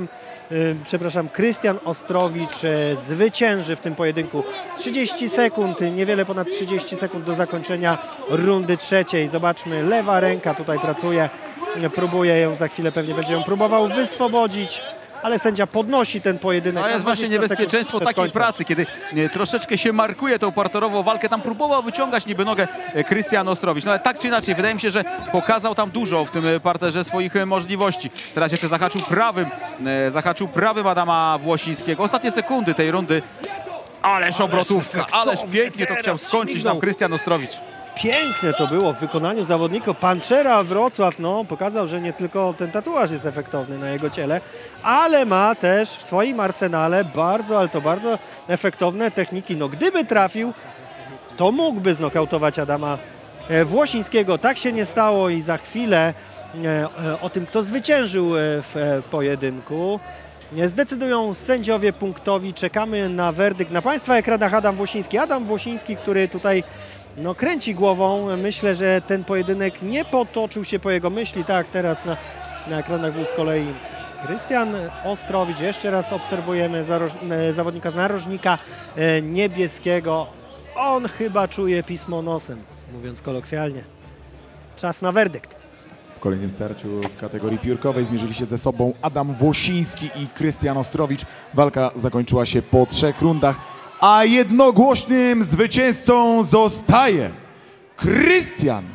Krystian Ostrowicz zwycięży w tym pojedynku. 30 sekund, niewiele ponad 30 sekund do zakończenia rundy trzeciej. Zobaczmy, lewa ręka tutaj pracuje, próbuje ją, za chwilę pewnie będzie ją próbował wyswobodzić, ale sędzia podnosi ten pojedynek. To jest właśnie niebezpieczeństwo takiej pracy, kiedy troszeczkę się markuje tą parterową walkę. Tam próbował wyciągać niby nogę Krystian Ostrowicz. No ale tak czy inaczej, wydaje mi się, że pokazał tam dużo w tym parterze swoich możliwości. Teraz jeszcze zahaczył prawym Adama Włosińskiego. Ostatnie sekundy tej rundy. Ależ obrotówka, ależ pięknie to chciał skończyć nam Krystian Ostrowicz. Piękne to było w wykonaniu zawodnika Panczera Wrocław. No, pokazał, że nie tylko ten tatuaż jest efektowny na jego ciele, ale ma też w swoim arsenale bardzo, ale to bardzo efektowne techniki. No, gdyby trafił, to mógłby znokautować Adama Włosińskiego. Tak się nie stało i za chwilę o tym, kto zwyciężył w pojedynku, zdecydują sędziowie punktowi. Czekamy na werdykt. Na Państwa ekranach Adam Włosiński. Adam Włosiński, który tutaj kręci głową. Myślę, że ten pojedynek nie potoczył się po jego myśli. Tak, teraz na ekranach był z kolei Krystian Ostrowicz. Jeszcze raz obserwujemy zawodnika z narożnika niebieskiego. On chyba czuje pismo nosem, mówiąc kolokwialnie. Czas na werdykt. W kolejnym starciu w kategorii piórkowej zmierzyli się ze sobą Adam Włosiński i Krystian Ostrowicz. Walka zakończyła się po 3 rundach, a jednogłośnym zwycięzcą zostaje Krystian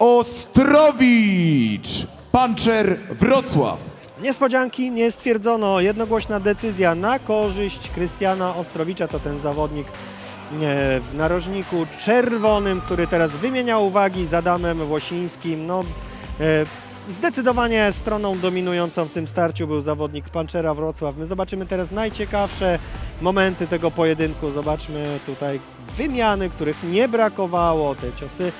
Ostrowicz, Panczer Wrocław. Niespodzianki nie stwierdzono. Jednogłośna decyzja na korzyść Krystiana Ostrowicza. To ten zawodnik w narożniku czerwonym, który teraz wymienia uwagi z Adamem Włosińskim. No, zdecydowanie stroną dominującą w tym starciu był zawodnik Panczera Wrocław. My zobaczymy teraz najciekawsze momenty tego pojedynku. Zobaczmy tutaj wymiany, których nie brakowało. Te ciosy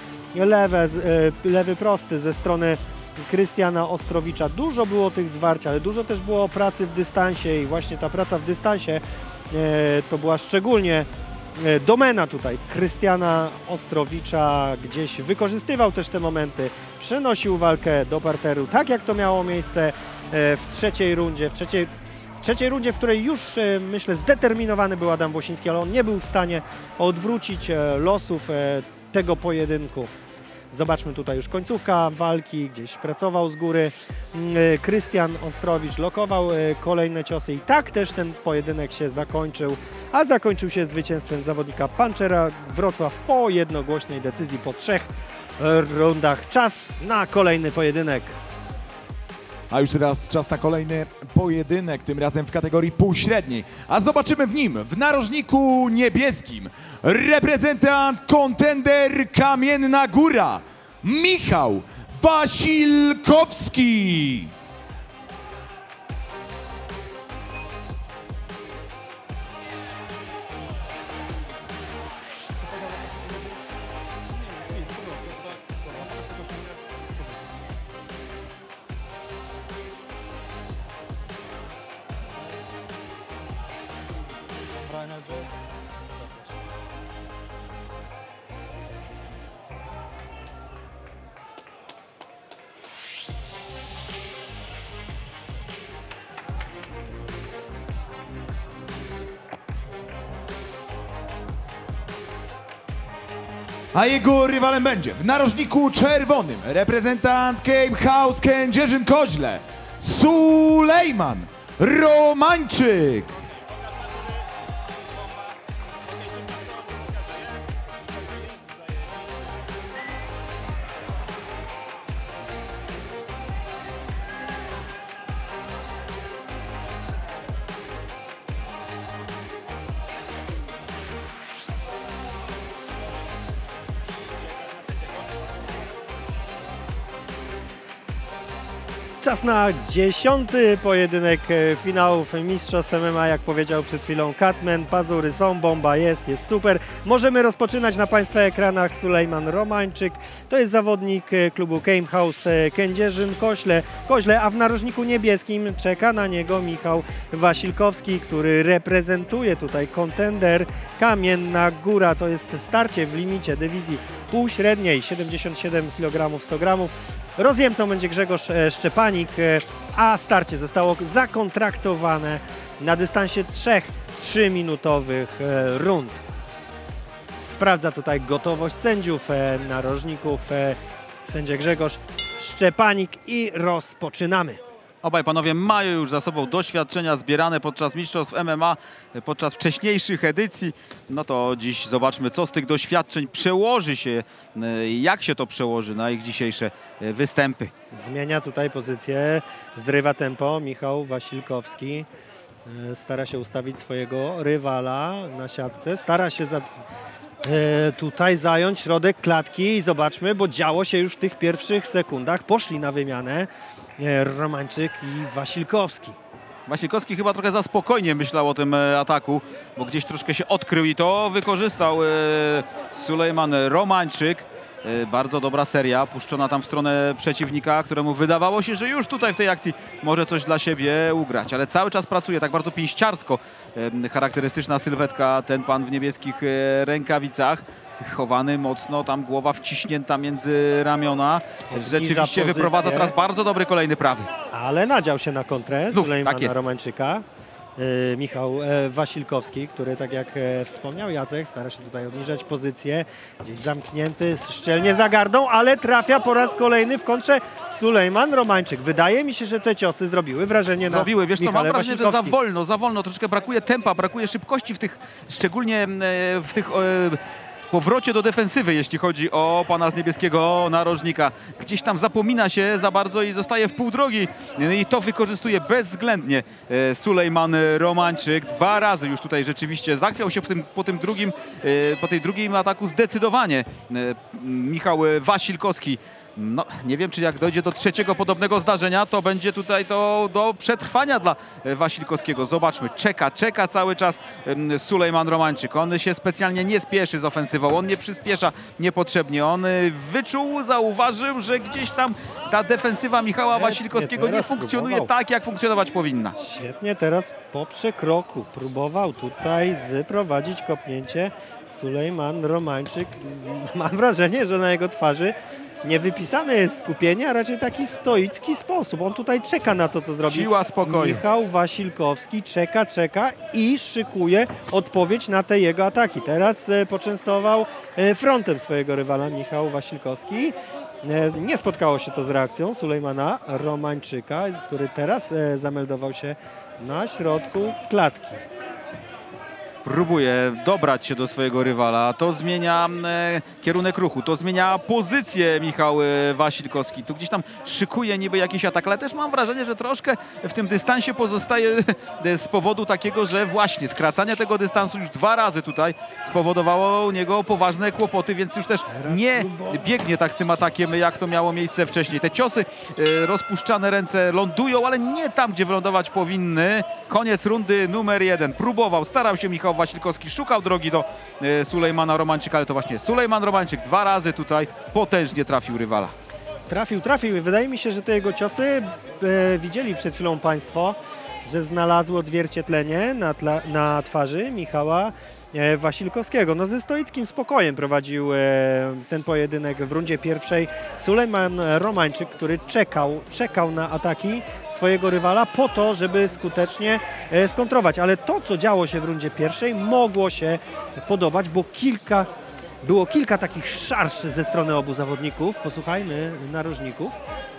lewy prosty ze strony Krystiana Ostrowicza. Dużo było tych zwarć, ale dużo też było pracy w dystansie i właśnie ta praca w dystansie to była szczególnie domena tutaj Krystiana Ostrowicza. Gdzieś wykorzystywał też te momenty, przenosił walkę do parteru, tak jak to miało miejsce w trzeciej rundzie. W trzeciej rundzie, w której już myślę zdeterminowany był Adam Włosiński, ale on nie był w stanie odwrócić losów tego pojedynku. Zobaczmy tutaj już końcówka walki, gdzieś pracował z góry Krystian Ostrowicz, lokował kolejne ciosy i tak też ten pojedynek się zakończył, a zakończył się zwycięstwem zawodnika Panczera Wrocław po jednogłośnej decyzji po 3 rundach. Czas na kolejny pojedynek. A już teraz czas na kolejny pojedynek, tym razem w kategorii półśredniej. A zobaczymy w nim, w narożniku niebieskim, reprezentant kontender Kamienna Góra, Michał Wasilkowski. A jego rywalem będzie w narożniku czerwonym reprezentant Game House Kędzierzyn-Koźle Sulejman Romańczyk. Czas na 10. pojedynek finałów mistrzostw MMA, jak powiedział przed chwilą Catman. Pazury są, bomba jest super. Możemy rozpoczynać na Państwa ekranach. Sulejman Romańczyk to jest zawodnik klubu Game House Kędzierzyn-Koźle, a w narożniku niebieskim czeka na niego Michał Wasilkowski, który reprezentuje tutaj kontender Kamienna Góra. To jest starcie w limicie dywizji półśredniej 77 kg 100 g. Rozjemcą będzie Grzegorz Szczepanik, a starcie zostało zakontraktowane na dystansie 3-minutowych rund. Sprawdza tutaj gotowość sędziów, narożników, sędzia Grzegorz Szczepanik i rozpoczynamy. Obaj panowie mają już za sobą doświadczenia zbierane podczas mistrzostw MMA, podczas wcześniejszych edycji. No to dziś zobaczmy, co z tych doświadczeń przełoży się, jak się to przełoży na ich dzisiejsze występy. Zmienia tutaj pozycję, zrywa tempo Michał Wasilkowski. Stara się ustawić swojego rywala na siatce, stara się tutaj zająć środek klatki i zobaczmy, bo działo się już w tych pierwszych sekundach. Poszli na wymianę Romańczyk i Wasilkowski. Wasilkowski chyba trochę za spokojnie myślał o tym ataku, bo gdzieś troszkę się odkrył i to wykorzystał Sulejman Romańczyk. Bardzo dobra seria, puszczona tam w stronę przeciwnika, któremu wydawało się, że już tutaj w tej akcji może coś dla siebie ugrać, ale cały czas pracuje tak bardzo pięściarsko. Charakterystyczna sylwetka, ten pan w niebieskich rękawicach, chowany mocno, tam głowa wciśnięta między ramiona. Rzeczywiście wyprowadza teraz bardzo dobry kolejny prawy. Ale nadział się na kontrę Sulejmana tak Romańczyka. Michał Wasilkowski, który, tak jak wspomniał Jacek, stara się tutaj obniżać pozycję, gdzieś zamknięty szczelnie za gardą, ale trafia po raz kolejny w kontrze Sulejman Romańczyk. Wydaje mi się, że te ciosy zrobiły wrażenie na wiesz co, mam wrażenie, że Wasilkowskim. za wolno, troszeczkę brakuje tempa, brakuje szybkości w tych, szczególnie w tych powrocie do defensywy, jeśli chodzi o pana z niebieskiego narożnika. Gdzieś tam zapomina się za bardzo i zostaje w pół drogi i to wykorzystuje bezwzględnie Sulejman Romańczyk. 2 razy już tutaj rzeczywiście zachwiał się po tej drugim ataku zdecydowanie Michał Wasilkowski. No, nie wiem, czy jak dojdzie do trzeciego podobnego zdarzenia, to będzie tutaj to do przetrwania dla Wasilkowskiego. Zobaczmy, czeka cały czas Sulejman Romańczyk. On się specjalnie nie spieszy z ofensywą, on nie przyspiesza niepotrzebnie. On wyczuł, zauważył, że gdzieś tam ta defensywa Michała Wasilkowskiego nie funkcjonuje tak, jak funkcjonować powinna. Świetnie teraz po przekroku próbował tutaj wyprowadzić kopnięcie Sulejman Romańczyk. Mam wrażenie, że na jego twarzy niewypisane jest skupienie, a raczej taki stoicki sposób. On tutaj czeka na to, co zrobi. Siła spokoju. Michał Wasilkowski czeka i szykuje odpowiedź na te jego ataki. Teraz poczęstował frontem swojego rywala Michał Wasilkowski. Nie spotkało się to z reakcją Sulejmana Romańczyka, który teraz zameldował się na środku klatki. Próbuje dobrać się do swojego rywala, to zmienia kierunek ruchu, to zmienia pozycję Michał Wasilkowski. Tu gdzieś tam szykuje niby jakiś atak, ale też mam wrażenie, że troszkę w tym dystansie pozostaje z powodu takiego, że właśnie skracanie tego dystansu już 2 razy tutaj spowodowało u niego poważne kłopoty, więc już też nie biegnie tak z tym atakiem, jak to miało miejsce wcześniej. Te ciosy, rozpuszczane ręce lądują, ale nie tam, gdzie wylądować powinny. Koniec rundy numer 1. Próbował, starał się Michał Wasilkowski, szukał drogi do Sulejmana Romańczyka, ale to właśnie Sulejman Romańczyk 2 razy tutaj potężnie trafił rywala. Trafił. Wydaje mi się, że te jego ciosy widzieli przed chwilą Państwo, że znalazły odzwierciedlenie na twarzy Michała Wasilkowskiego. No ze stoickim spokojem prowadził ten pojedynek w rundzie pierwszej Sulejman Romańczyk, który czekał na ataki swojego rywala po to, żeby skutecznie skontrować. Ale to, co działo się w rundzie pierwszej, mogło się podobać, bo kilka Było kilka takich szarż ze strony obu zawodników. Posłuchajmy narożników.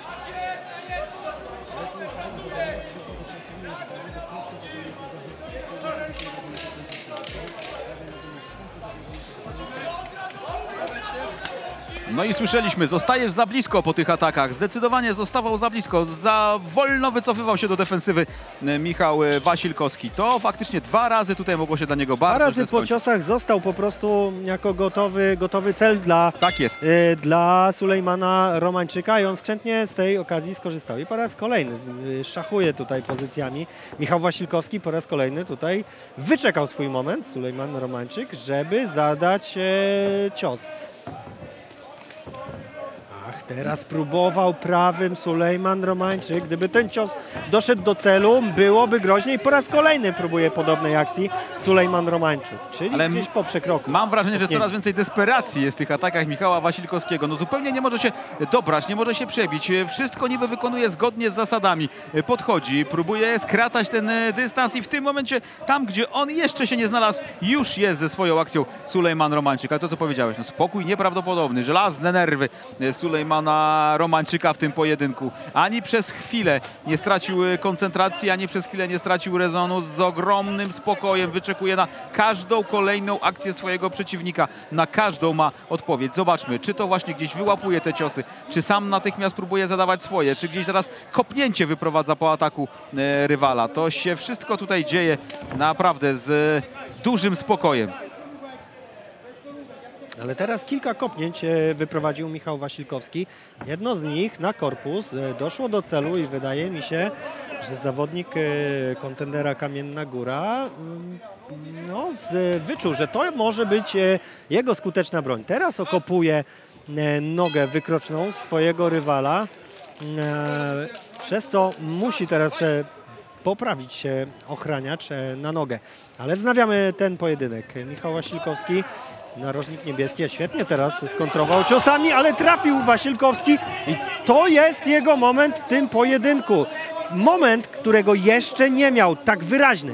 No i słyszeliśmy, zostajesz za blisko po tych atakach. Zdecydowanie zostawał za blisko. Za wolno wycofywał się do defensywy Michał Wasilkowski. To faktycznie 2 razy tutaj mogło się dla niego bardzo Dwa razy źle po skończyć. ciosach został po prostu jako gotowy cel dla, Tak jest. dla Sulejmana Romańczyka i on skrzętnie z tej okazji skorzystał. I po raz kolejny szachuje tutaj pozycjami. Michał Wasilkowski po raz kolejny tutaj wyczekał swój moment, Sulejman Romańczyk, żeby zadać cios. Teraz próbował prawym Sulejman Romańczyk. Gdyby ten cios doszedł do celu, byłoby groźniej. Po raz kolejny próbuje podobnej akcji Sulejman Romańczyk, czyli Ale gdzieś po przekroku. Mam wrażenie, że Nie. coraz więcej desperacji jest w tych atakach Michała Wasilkowskiego. No zupełnie nie może się dobrać, nie może się przebić. Wszystko niby wykonuje zgodnie z zasadami. Podchodzi, próbuje skracać ten dystans i w tym momencie, tam gdzie on jeszcze się nie znalazł, już jest ze swoją akcją Sulejman Romańczyk. Ale to co powiedziałeś, no spokój nieprawdopodobny, żelazne nerwy Sulejmana Romańczyka w tym pojedynku. Ani przez chwilę nie stracił koncentracji, ani przez chwilę nie stracił rezonu. Z ogromnym spokojem wyczekuje na każdą kolejną akcję swojego przeciwnika. Na każdą ma odpowiedź. Zobaczmy, czy to właśnie gdzieś wyłapuje te ciosy, czy sam natychmiast próbuje zadawać swoje, czy gdzieś teraz kopnięcie wyprowadza po ataku rywala. To się wszystko tutaj dzieje naprawdę z dużym spokojem. Ale teraz kilka kopnięć wyprowadził Michał Wasilkowski. Jedno z nich na korpus doszło do celu i wydaje mi się, że zawodnik kontendera Kamienna Góra wyczuł, że to może być jego skuteczna broń. Teraz okopuje nogę wykroczną swojego rywala, przez co musi teraz poprawić się ochraniacz na nogę. Ale wznawiamy ten pojedynek. Michał Wasilkowski, narożnik niebieski, świetnie teraz skontrował ciosami, ale trafił Wasilkowski i to jest jego moment w tym pojedynku. Moment, którego jeszcze nie miał, tak wyraźny.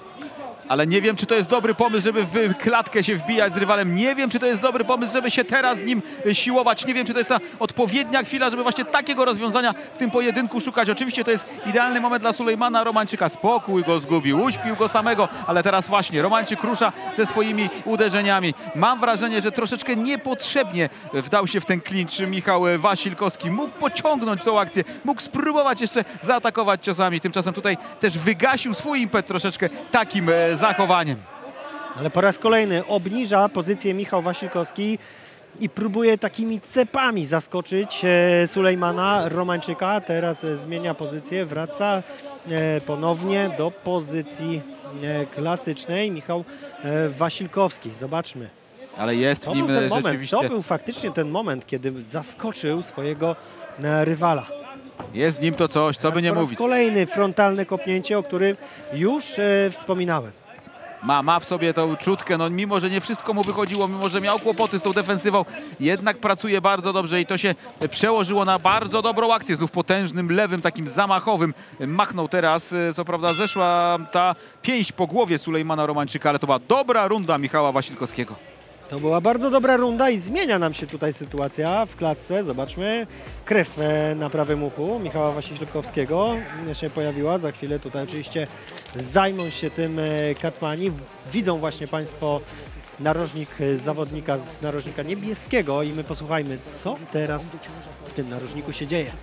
Ale nie wiem, czy to jest dobry pomysł, żeby w klatkę się wbijać z rywalem. Nie wiem, czy to jest dobry pomysł, żeby się teraz z nim siłować. Nie wiem, czy to jest ta odpowiednia chwila, żeby właśnie takiego rozwiązania w tym pojedynku szukać. Oczywiście to jest idealny moment dla Sulejmana Romańczyka. Spokój go zgubił, uśpił go samego, ale teraz właśnie Romańczyk rusza ze swoimi uderzeniami. Mam wrażenie, że troszeczkę niepotrzebnie wdał się w ten klincz Michał Wasilkowski. Mógł pociągnąć tą akcję, mógł spróbować jeszcze zaatakować ciosami. Tymczasem tutaj też wygasił swój impet troszeczkę takim zachowaniem. Ale po raz kolejny obniża pozycję Michał Wasilkowski i próbuje takimi cepami zaskoczyć Sulejmana Romańczyka. Teraz zmienia pozycję, wraca ponownie do pozycji klasycznej Michał Wasilkowski. Zobaczmy. Ale jest w nim rzeczywiście... To był faktycznie ten moment, kiedy zaskoczył swojego rywala. Jest w nim to coś, co by nie Po raz mówić. kolejny frontalne kopnięcie, o którym już wspominałem. Ma w sobie tą czutkę, no mimo, że nie wszystko mu wychodziło, mimo, że miał kłopoty z tą defensywą, jednak pracuje bardzo dobrze i to się przełożyło na bardzo dobrą akcję. Znów potężnym, lewym, takim zamachowym machnął teraz. Co prawda zeszła ta pięść po głowie Sulejmana Romańczyka, ale to była dobra runda Michała Wasilkowskiego. To była bardzo dobra runda i zmienia nam się tutaj sytuacja w klatce. Zobaczmy, krew na prawym uchu Michała Wasilkowskiego się pojawiła. Za chwilę tutaj oczywiście zajmą się tym katmani. Widzą właśnie Państwo narożnik zawodnika z narożnika niebieskiego i my posłuchajmy, co teraz w tym narożniku się dzieje.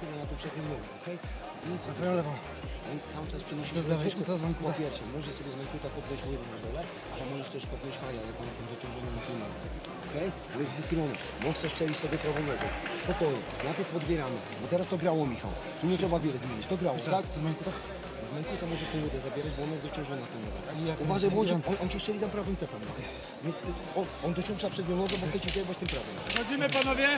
Cały czas przenosi po pierwsze, możesz sobie z Majkuta kopnąć o jeden na dole, ale możesz też kopnąć haja, jak on jest tam wyciążony na klimacie. Okej? Ale jest wychylony. Możesz strzelić sobie prawą nogą. Spokojnie. Najpierw podbieramy. Bo teraz to grało, Michał. Tu nie trzeba wiele zmienić. To grało, tak? Z Majkuta? Z Majkuta możesz tą łodę zabierać, bo ona jest dociążona tą nogą, tak? Uważaj, bo on cię strzeli tam prawym cepem. Więc on dociąża przednią nogę, bo chce ci zajebać tym prawym. Chodzimy, panowie!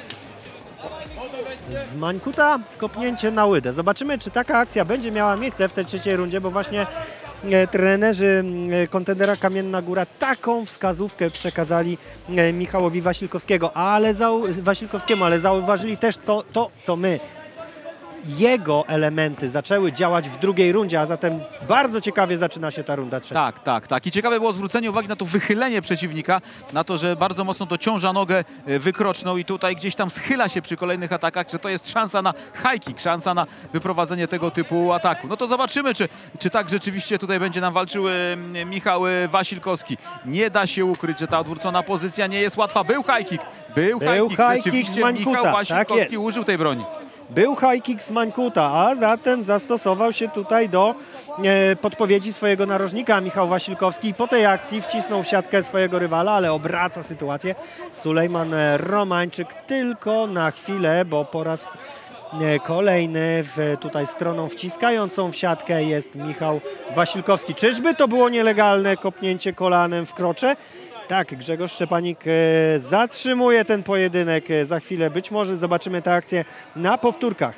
Z Mańkuta kopnięcie na łydę. Zobaczymy, czy taka akcja będzie miała miejsce w tej trzeciej rundzie, bo właśnie trenerzy kontendera Kamienna Góra taką wskazówkę przekazali Michałowi Wasilkowskiemu, ale zauważyli też to, co my. jego elementy zaczęły działać w drugiej rundzie, a zatem bardzo ciekawie zaczyna się ta runda trzecia. Tak. I ciekawe było zwrócenie uwagi na to wychylenie przeciwnika, na to, że bardzo mocno dociąża nogę wykroczną i tutaj gdzieś tam schyla się przy kolejnych atakach, że to jest szansa na high kick, szansa na wyprowadzenie tego typu ataku. No to zobaczymy, czy tak rzeczywiście tutaj będzie nam walczył Michał Wasilkowski. Nie da się ukryć, że ta odwrócona pozycja nie jest łatwa. Był high kick, z Mańkuta, Michał Wasilkowski użył tej broni. Był high kick z Mańkuta, a zatem zastosował się tutaj do podpowiedzi swojego narożnika Michał Wasilkowski i po tej akcji wcisnął w siatkę swojego rywala, ale obraca sytuację Sulejman Romańczyk tylko na chwilę, bo po raz kolejny tutaj stroną wciskającą w siatkę jest Michał Wasilkowski. Czyżby to było nielegalne kopnięcie kolanem w krocze? Tak, Grzegorz Szczepanik zatrzymuje ten pojedynek. Za chwilę być może zobaczymy tę akcję na powtórkach.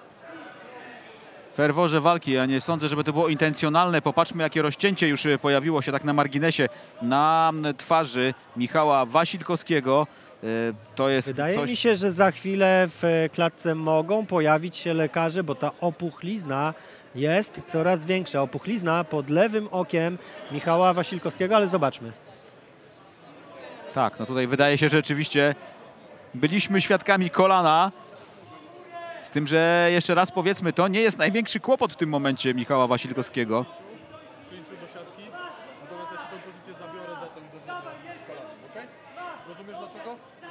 W ferworze walki, ja nie sądzę, żeby to było intencjonalne. Popatrzmy, jakie rozcięcie już pojawiło się tak na marginesie na twarzy Michała Wasilkowskiego. To jest Wydaje coś... mi się, że za chwilę w klatce mogą pojawić się lekarze, bo ta opuchlizna jest coraz większa. Opuchlizna pod lewym okiem Michała Wasilkowskiego, ale zobaczmy. Tak, no tutaj wydaje się, że rzeczywiście byliśmy świadkami kolana. Z tym, że jeszcze raz powiedzmy, to nie jest największy kłopot w tym momencie Michała Wasilkowskiego. Do siatki, natomiast ja ci tę pozycję zabiorę zatem do żadnego z kolana, ok? Rozumiesz dlaczego?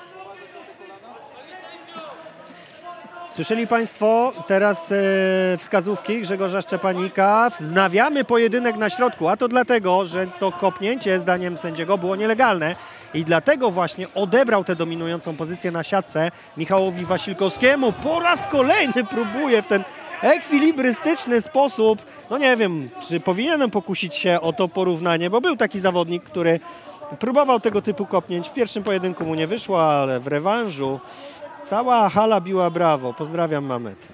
Słyszeli Państwo teraz wskazówki Grzegorza Szczepanika. Wznawiamy pojedynek na środku, a to dlatego, że to kopnięcie zdaniem sędziego było nielegalne i dlatego właśnie odebrał tę dominującą pozycję na siatce Michałowi Wasilkowskiemu. Po raz kolejny próbuje w ten ekwilibrystyczny sposób, no nie wiem, czy powinienem pokusić się o to porównanie, bo był taki zawodnik, który próbował tego typu kopnięć. W pierwszym pojedynku mu nie wyszło, ale w rewanżu cała hala biła brawo. Pozdrawiam Mamet.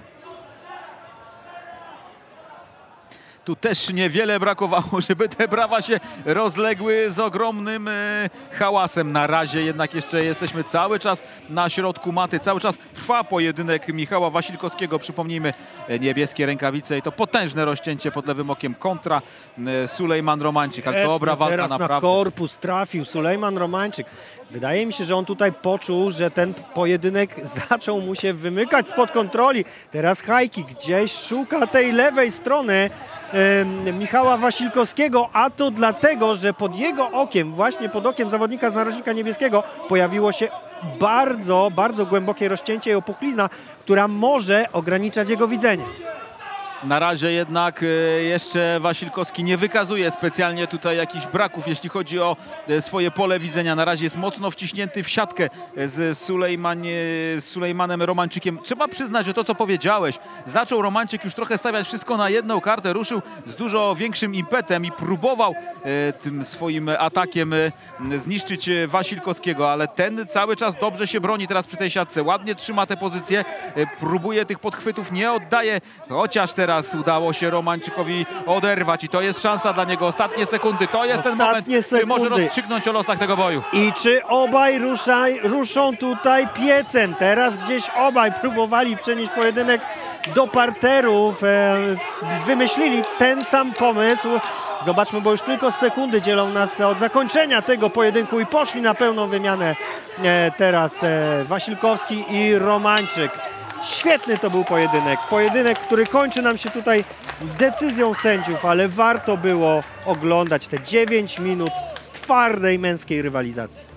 Tu też niewiele brakowało, żeby te brawa się rozległy z ogromnym hałasem. Na razie jednak jeszcze jesteśmy cały czas na środku maty. Cały czas trwa pojedynek Michała Wasilkowskiego. Przypomnijmy, niebieskie rękawice i to potężne rozcięcie pod lewym okiem kontra Sulejman Romańczyk. Ale dobra walka teraz naprawdę. Na korpus trafił Sulejman Romańczyk. Wydaje mi się, że on tutaj poczuł, że ten pojedynek zaczął mu się wymykać spod kontroli. Teraz high kick gdzieś szuka tej lewej strony Michała Wasilkowskiego, a to dlatego, że pod jego okiem, właśnie pod okiem zawodnika z narożnika niebieskiego pojawiło się bardzo, bardzo głębokie rozcięcie i opuchlizna, która może ograniczać jego widzenie. Na razie jednak jeszcze Wasilkowski nie wykazuje specjalnie tutaj jakichś braków, jeśli chodzi o swoje pole widzenia. Na razie jest mocno wciśnięty w siatkę z Sulejmanem Romańczykiem. Trzeba przyznać, że to, co powiedziałeś, zaczął Romańczyk już trochę stawiać wszystko na jedną kartę. Ruszył z dużo większym impetem i próbował tym swoim atakiem zniszczyć Wasilkowskiego, ale ten cały czas dobrze się broni teraz przy tej siatce. Ładnie trzyma tę pozycję, próbuje tych podchwytów, nie oddaje, chociaż teraz udało się Romańczykowi oderwać i to jest szansa dla niego. Ostatnie sekundy, to jest ten moment, który może rozstrzygnąć o losach tego boju. I czy obaj ruszą tutaj piecem? Teraz gdzieś obaj próbowali przenieść pojedynek do parterów. Wymyślili ten sam pomysł. Zobaczmy, bo już tylko sekundy dzielą nas od zakończenia tego pojedynku i poszli na pełną wymianę teraz Wasilkowski i Romańczyk. Świetny to był pojedynek. Pojedynek, który kończy nam się tutaj decyzją sędziów, ale warto było oglądać te 9 minut twardej męskiej rywalizacji.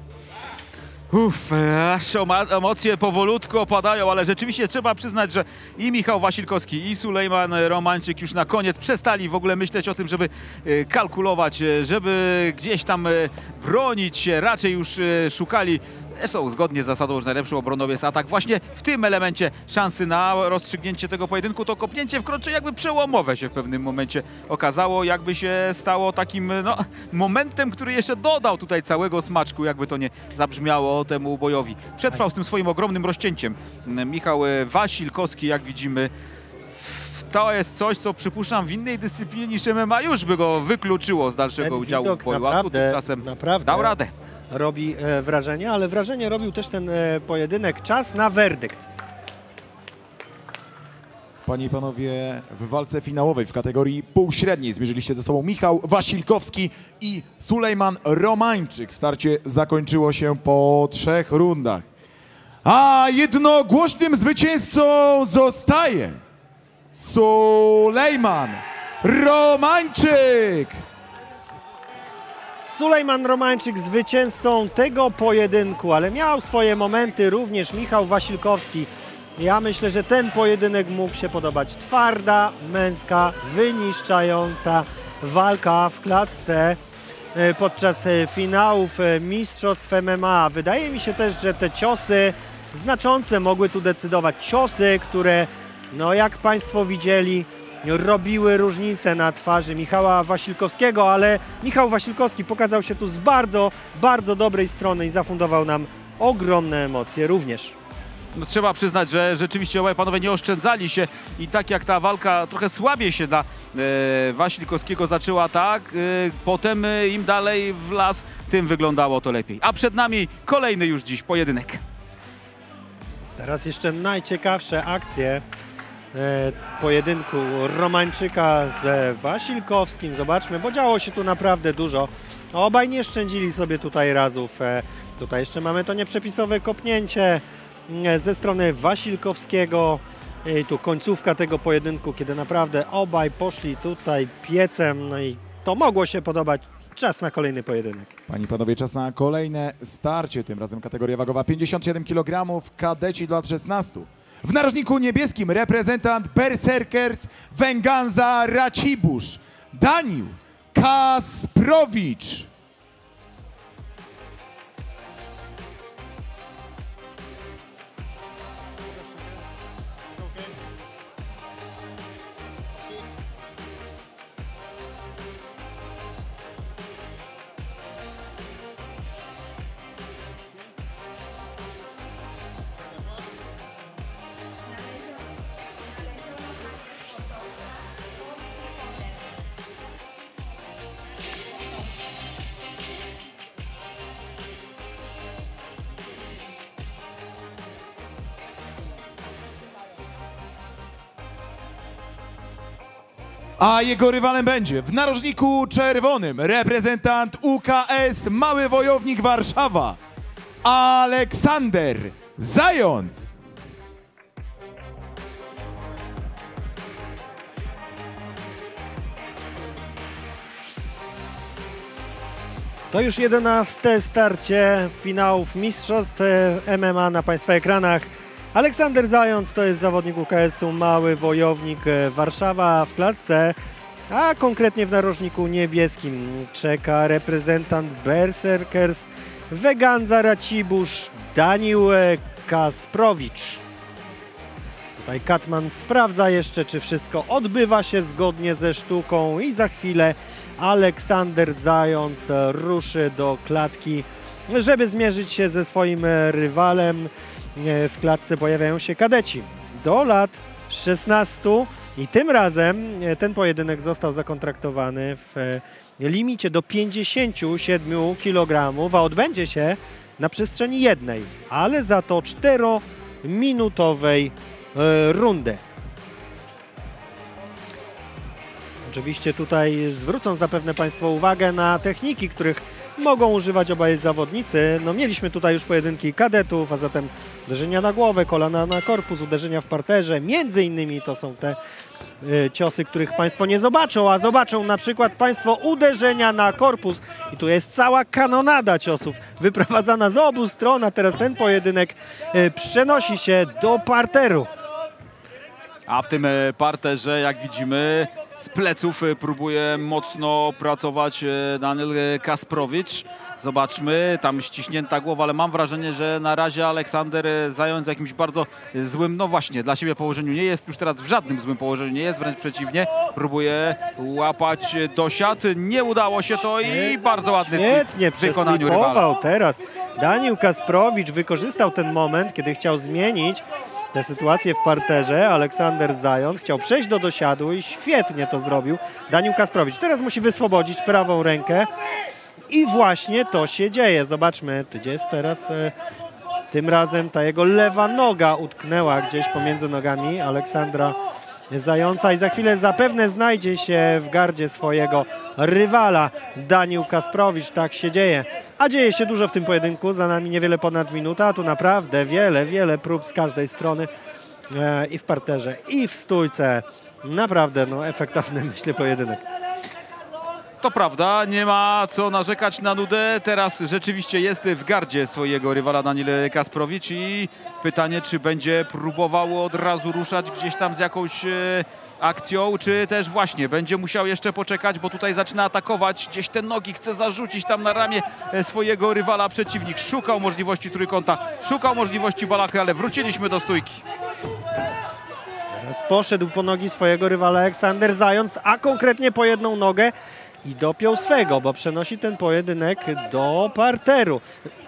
Aż emocje powolutku opadają, ale rzeczywiście trzeba przyznać, że i Michał Wasilkowski, i Sulejman Romańczyk już na koniec przestali w ogóle myśleć o tym, żeby kalkulować, żeby gdzieś tam bronić się, raczej już szukali, są zgodnie z zasadą, że najlepszy obronowiec atak. Właśnie w tym elemencie szansy na rozstrzygnięcie tego pojedynku to kopnięcie w krocze jakby przełomowe się w pewnym momencie okazało, jakby się stało takim momentem, który jeszcze dodał tutaj całego smaczku, jakby to nie zabrzmiało temu bojowi. Przetrwał z tym swoim ogromnym rozcięciem Michał Wasilkowski, jak widzimy. To jest coś, co przypuszczam w innej dyscyplinie niż MMA już by go wykluczyło z dalszego udziału w boju, a tu tymczasem dał radę. Robi wrażenie, ale wrażenie robił też ten pojedynek. Czas na werdykt. Panie i panowie, w walce finałowej w kategorii półśredniej zmierzyli się ze sobą Michał Wasilkowski i Sulejman Romańczyk. Starcie zakończyło się po 3 rundach. A jednogłośnym zwycięzcą zostaje Sulejman Romańczyk. Sulejman Romańczyk zwycięzcą tego pojedynku, ale miał swoje momenty również Michał Wasilkowski. Ja myślę, że ten pojedynek mógł się podobać. Twarda, męska, wyniszczająca walka w klatce podczas finałów mistrzostw MMA. Wydaje mi się też, że te ciosy znaczące mogły tu decydować. Ciosy, które, no jak Państwo widzieli, robiły różnicę na twarzy Michała Wasilkowskiego, ale Michał Wasilkowski pokazał się tu z bardzo, bardzo dobrej strony i zafundował nam ogromne emocje również. No, trzeba przyznać, że rzeczywiście obaj panowie nie oszczędzali się i tak jak ta walka trochę słabiej się dla Wasilkowskiego zaczęła, tak, potem im dalej w las, tym wyglądało to lepiej. A przed nami kolejny już dziś pojedynek. Teraz jeszcze najciekawsze akcje pojedynku Romańczyka z Wasilkowskim. Zobaczmy, bo działo się tu naprawdę dużo. Obaj nie szczędzili sobie tutaj razów. Tutaj jeszcze mamy to nieprzepisowe kopnięcie ze strony Wasilkowskiego. I tu końcówka tego pojedynku, kiedy naprawdę obaj poszli tutaj piecem. No i to mogło się podobać. Czas na kolejny pojedynek. Panie i panowie, czas na kolejne starcie. Tym razem kategoria wagowa 57 kg, kadeci do lat 16. W narożniku niebieskim reprezentant Berserkers Venganza Racibusz, Daniil Kasprowicz. A jego rywalem będzie w narożniku czerwonym reprezentant UKS Mały Wojownik Warszawa, Aleksander Zając. To już 11. starcie finałów mistrzostw MMA na Państwa ekranach. Aleksander Zając to jest zawodnik UKS-u Mały Wojownik Warszawa w klatce, a konkretnie w narożniku niebieskim czeka reprezentant Berserkers Venganza Racibusz, Daniil Kasprowicz. Tutaj Katman sprawdza jeszcze, czy wszystko odbywa się zgodnie ze sztuką i za chwilę Aleksander Zając ruszy do klatki, żeby zmierzyć się ze swoim rywalem. W klatce pojawiają się kadeci do lat 16 i tym razem ten pojedynek został zakontraktowany w limicie do 57 kg, a odbędzie się na przestrzeni jednej, ale za to 4-minutowej rundy. Oczywiście tutaj zwrócą zapewne Państwo uwagę na techniki, których mogą używać obaj zawodnicy. No, mieliśmy tutaj już pojedynki kadetów, a zatem uderzenia na głowę, kolana na korpus, uderzenia w parterze. Między innymi to są te ciosy, których Państwo nie zobaczą, a zobaczą na przykład Państwo uderzenia na korpus. I tu jest cała kanonada ciosów wyprowadzana z obu stron, a teraz ten pojedynek przenosi się do parteru. A w tym parterze, jak widzimy, z pleców próbuje mocno pracować Daniil Kasprowicz. Zobaczmy, tam ściśnięta głowa, ale mam wrażenie, że na razie Aleksander Zając w jakimś bardzo złym, no właśnie, dla siebie położeniu nie jest, już teraz w żadnym złym położeniu nie jest, wręcz przeciwnie, próbuje łapać dosiad, nie udało się to i bardzo ładny Świetnie w wykonaniu rywala. Teraz Daniil Kasprowicz wykorzystał ten moment, kiedy chciał zmienić tę sytuację w parterze. Aleksander Zając chciał przejść do dosiadu i świetnie to zrobił Daniil Kasprowicz. Teraz musi wyswobodzić prawą rękę i właśnie to się dzieje. Zobaczmy, gdzie jest teraz. Tym razem ta jego lewa noga utknęła gdzieś pomiędzy nogami Aleksandra Zająca i za chwilę zapewne znajdzie się w gardzie swojego rywala Daniil Kasprowicz. Tak się dzieje. A dzieje się dużo w tym pojedynku. Za nami niewiele ponad minuta, a tu naprawdę wiele prób z każdej strony. I w parterze, i w stójce. Naprawdę efektowny, myślę, pojedynek. To prawda, nie ma co narzekać na nudę. Teraz rzeczywiście jest w gardzie swojego rywala Daniil Kasprowicz i pytanie, czy będzie próbował od razu ruszać gdzieś tam z jakąś akcją, czy też właśnie będzie musiał jeszcze poczekać, bo tutaj zaczyna atakować, gdzieś te nogi chce zarzucić tam na ramię swojego rywala. Przeciwnik szukał możliwości trójkąta, szukał możliwości balachy, ale wróciliśmy do stójki. Teraz poszedł po nogi swojego rywala Aleksander Zając, a konkretnie po jedną nogę i dopiął swego, bo przenosi ten pojedynek do parteru.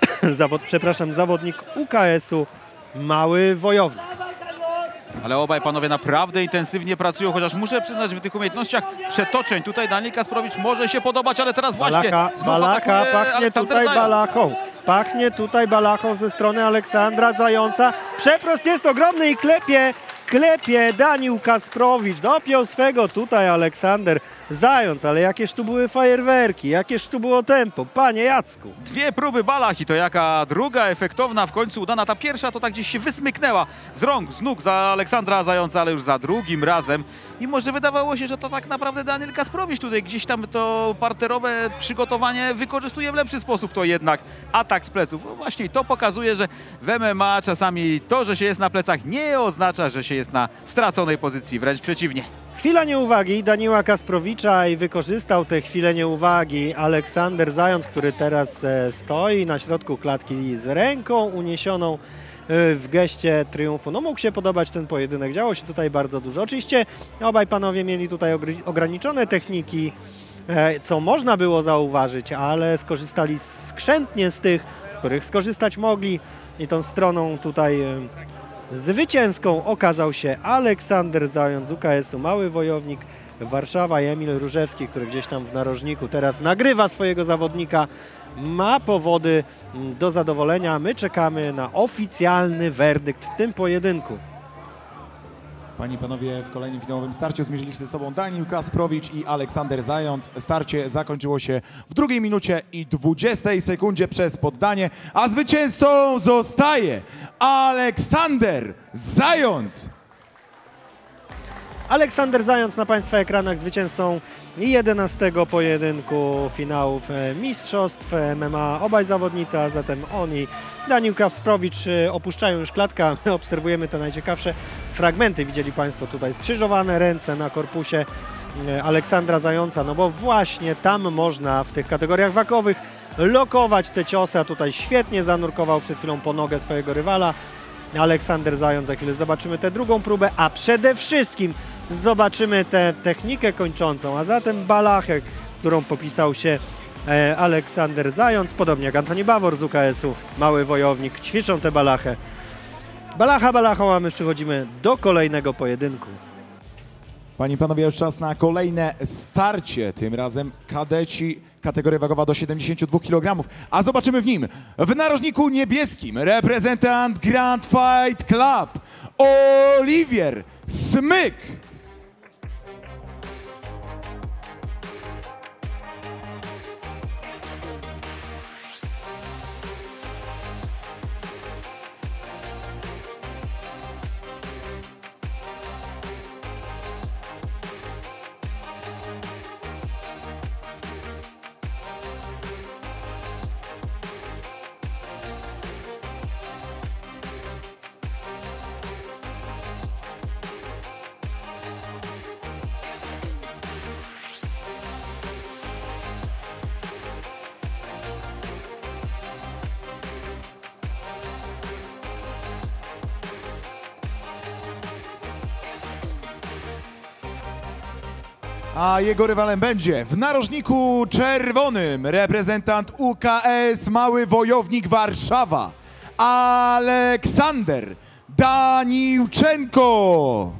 Zawodnik UKS-u Mały Wojownik. Ale obaj panowie naprawdę intensywnie pracują, chociaż muszę przyznać, że w tych umiejętnościach przetoczeń tutaj Daniil Kasprowicz może się podobać, ale teraz właśnie Balacha pachnie tutaj balachą. Pachnie tutaj balachą ze strony Aleksandra Zająca. Przeprost jest ogromny i klepie Daniil Kasprowicz. Dopiął swego tutaj Aleksander Zając, ale jakież tu były fajerwerki, jakież tu było tempo, panie Jacku. Dwie próby balach i to jaka druga efektowna, w końcu udana. Ta pierwsza to tak gdzieś się wysmyknęła z rąk, z nóg za Aleksandra Zająca, ale już za drugim razem. Mimo że wydawało się, że to tak naprawdę Daniil Kasprowicz tutaj gdzieś tam to parterowe przygotowanie wykorzystuje w lepszy sposób, to jednak atak z pleców. No właśnie to pokazuje, że w MMA czasami to, że się jest na plecach, nie oznacza, że się jest na straconej pozycji, wręcz przeciwnie. Chwila nieuwagi Daniila Kasprowicza i wykorzystał tę chwilę nieuwagi Aleksander Zając, który teraz stoi na środku klatki z ręką uniesioną w geście triumfu. No mógł się podobać ten pojedynek, działo się tutaj bardzo dużo. Oczywiście obaj panowie mieli tutaj ograniczone techniki, co można było zauważyć, ale skorzystali skrzętnie z tych, z których skorzystać mogli i tą stroną tutaj zwycięską okazał się Aleksander Zając z UKS-u Mały Wojownik Warszawa i Emil Różewski, który gdzieś tam w narożniku teraz nagrywa swojego zawodnika. Ma powody do zadowolenia. My czekamy na oficjalny werdykt w tym pojedynku. Panie i panowie, w kolejnym finałowym starciu zmierzyli się ze sobą Daniil Kasprowicz i Aleksander Zając. Starcie zakończyło się w 2 minucie i 20 sekundzie przez poddanie, a zwycięzcą zostaje Aleksander Zając. Aleksander Zając na państwa ekranach, zwycięzcą 11 pojedynku finałów mistrzostw MMA. Obaj zawodnicy, a zatem on i Daniil Kasprowicz opuszczają już klatkę. My obserwujemy te najciekawsze fragmenty. Widzieli państwo tutaj skrzyżowane ręce na korpusie Aleksandra Zająca, no bo właśnie tam można w tych kategoriach wagowych lokować te ciosy, a tutaj świetnie zanurkował przed chwilą po nogę swojego rywala Aleksander Zając. Za chwilę zobaczymy tę drugą próbę, a przede wszystkim zobaczymy tę technikę kończącą, a zatem balachę, którą popisał się Aleksander Zając, podobnie jak Antoni Bawor z UKS-u Mały Wojownik, ćwiczą tę balachę. Balacha balachą, a my przechodzimy do kolejnego pojedynku. Panie i panowie, już czas na kolejne starcie, tym razem kadeci, kategoria wagowa do 72 kg, a zobaczymy w nim w narożniku niebieskim reprezentant Grand Fight Club Oliwier Smyk. A jego rywalem będzie w narożniku czerwonym reprezentant UKS Mały Wojownik Warszawa Aleksander Daniłczenko.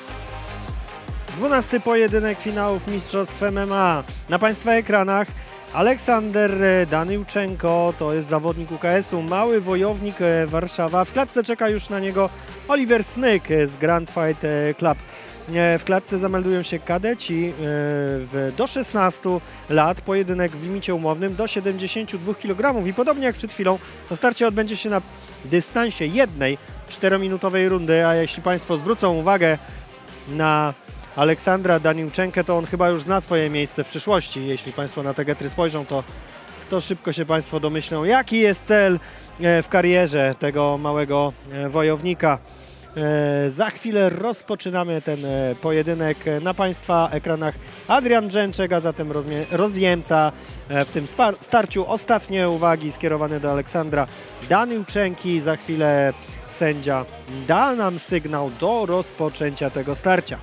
Dwunasty pojedynek finałów mistrzostw MMA na państwa ekranach. Aleksander Daniłczenko to jest zawodnik UKS-u, Mały Wojownik Warszawa. W klatce czeka już na niego Oliver Smyk z Grand Fight Club. W klatce zameldują się kadeci do 16 lat, pojedynek w limicie umownym do 72 kg i podobnie jak przed chwilą, to starcie odbędzie się na dystansie jednej 4-minutowej rundy, a jeśli Państwo zwrócą uwagę na Aleksandra Daniłczenkę, to on chyba już zna swoje miejsce w przyszłości. Jeśli Państwo na te getry spojrzą, to szybko się Państwo domyślą, jaki jest cel w karierze tego małego wojownika. Za chwilę rozpoczynamy ten pojedynek. Na Państwa ekranach Adrian Brzęczek, a zatem rozjemca w tym starciu. Ostatnie uwagi skierowane do Aleksandra Daniłczenki. Za chwilę sędzia da nam sygnał do rozpoczęcia tego starcia.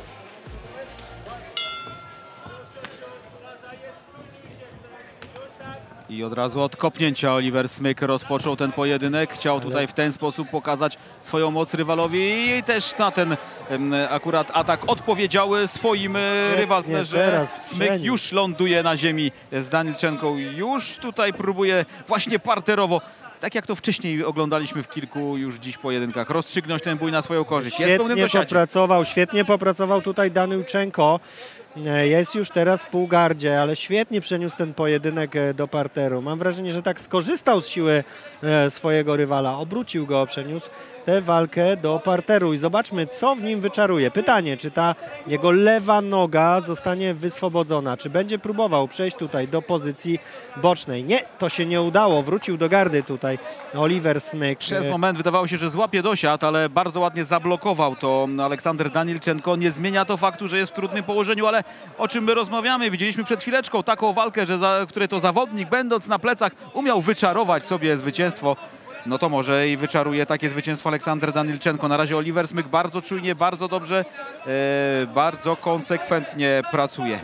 I od razu od kopnięcia Oliver Smyk rozpoczął ten pojedynek. Chciał tutaj w ten sposób pokazać swoją moc rywalowi i też na ten akurat atak odpowiedział swoim rywalom, że Smyk już ląduje na ziemi z Daniłczenką. Już tutaj próbuje właśnie parterowo, tak jak to wcześniej oglądaliśmy w kilku już dziś pojedynkach, rozstrzygnąć ten bój na swoją korzyść. Świetnie popracował tutaj Daniłczenko. Jest już teraz w półgardzie, ale świetnie przeniósł ten pojedynek do parteru. Mam wrażenie, że tak skorzystał z siły swojego rywala, obrócił go, przeniósł tę walkę do parteru i zobaczmy, co w nim wyczaruje. Pytanie, czy ta jego lewa noga zostanie wyswobodzona, czy będzie próbował przejść tutaj do pozycji bocznej. Nie, to się nie udało, wrócił do gardy tutaj Oliver Smyk. Przez moment wydawało się, że złapie dosiad, ale bardzo ładnie zablokował to Aleksander Daniłczenko. Nie zmienia to faktu, że jest w trudnym położeniu, ale o czym my rozmawiamy? Widzieliśmy przed chwileczką taką walkę, że który to zawodnik, będąc na plecach, umiał wyczarować sobie zwycięstwo. No to może i wyczaruje takie zwycięstwo Aleksander Daniłczenko. Na razie Oliver Smyk bardzo czujnie, bardzo dobrze, bardzo konsekwentnie pracuje.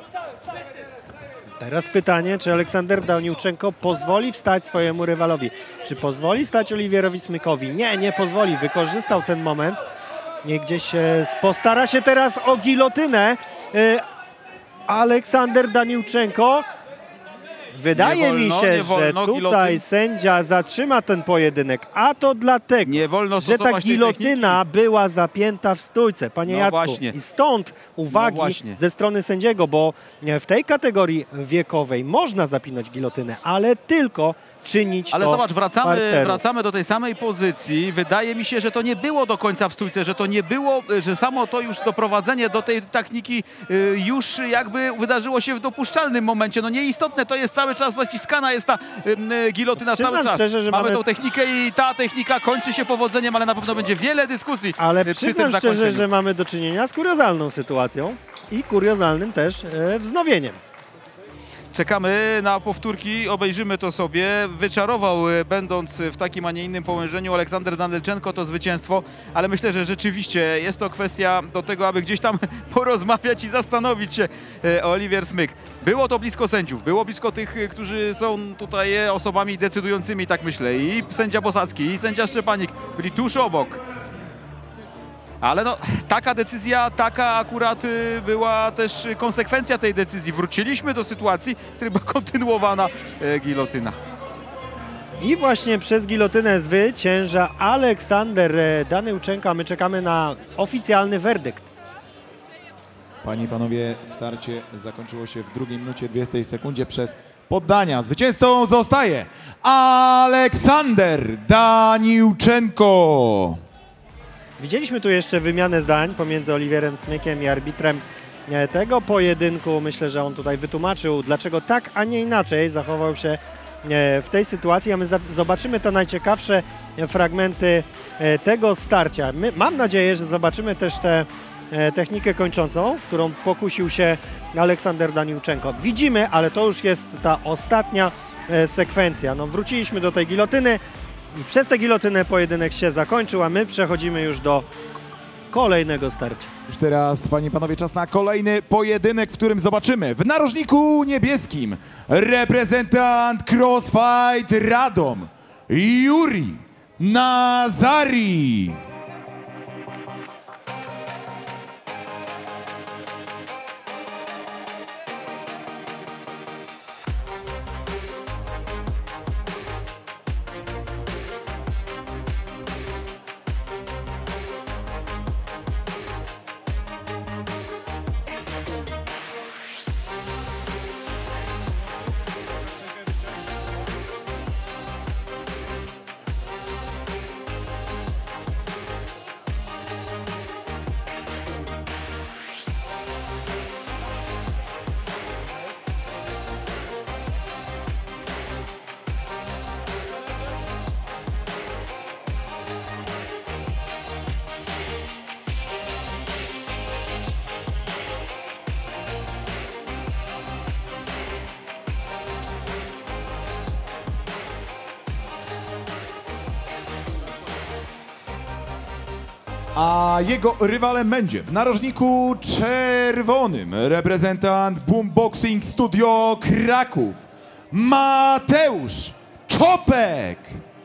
Teraz pytanie, czy Aleksander Daniłczenko pozwoli wstać swojemu rywalowi? Czy pozwoli stać Oliwierowi Smykowi? Nie, nie pozwoli. Wykorzystał ten moment. Niech gdzieś postara się teraz o gilotynę. Aleksander Daniłczenko. Wydaje mi się, że tutaj sędzia zatrzyma ten pojedynek, a to dlatego, że ta gilotyna była zapięta w stójce, panie Jacku. I stąd uwagi ze strony sędziego, bo w tej kategorii wiekowej można zapinać gilotynę, ale tylko czynić to. Ale zobacz, wracamy do tej samej pozycji. Wydaje mi się, że to nie było do końca w stójce, że to nie było, że samo to już doprowadzenie do tej techniki już jakby wydarzyło się w dopuszczalnym momencie. No nieistotne, to jest cały czas zaciskana, jest ta gilotyna cały czas. Szczerze, że mamy tą technikę i ta technika kończy się powodzeniem, ale na pewno będzie wiele dyskusji. Ale przyznam szczerze, że mamy do czynienia z kuriozalną sytuacją i kuriozalnym też wznowieniem. Czekamy na powtórki, obejrzymy to sobie. Wyczarował, będąc w takim, a nie innym połączeniu, Aleksander Daniłczenko to zwycięstwo, ale myślę, że rzeczywiście jest to kwestia do tego, aby gdzieś tam porozmawiać i zastanowić się. Oliver Smyk. Było to blisko sędziów, było blisko tych, którzy są tutaj osobami decydującymi, tak myślę. I sędzia Bosacki, i sędzia Szczepanik byli tuż obok. Ale no, taka decyzja, taka akurat była też konsekwencja tej decyzji. Wróciliśmy do sytuacji, w której była kontynuowana gilotyna. I właśnie przez gilotynę zwycięża Aleksander Daniłczenko, a my czekamy na oficjalny werdykt. Panie i panowie, starcie zakończyło się w 2 minucie 20 sekundzie przez poddania. Zwycięzcą zostaje Aleksander Daniłczenko. Widzieliśmy tu jeszcze wymianę zdań pomiędzy Oliwierem Smykiem i arbitrem tego pojedynku. Myślę, że on tutaj wytłumaczył, dlaczego tak, a nie inaczej zachował się w tej sytuacji, a my zobaczymy te najciekawsze fragmenty tego starcia. Mam nadzieję, że zobaczymy też tę technikę kończącą, którą pokusił się Aleksander Daniłczenko. Widzimy, ale to już jest ta ostatnia sekwencja. No, wróciliśmy do tej gilotyny. I przez tę gilotynę pojedynek się zakończył, a my przechodzimy już do kolejnego starcia. Już teraz, panie i panowie, czas na kolejny pojedynek, w którym zobaczymy w narożniku niebieskim reprezentant Crossfight Radom Juri Nazari. A jego rywalem będzie w narożniku czerwonym reprezentant Boomboxing Studio Kraków, Mateusz Czopek.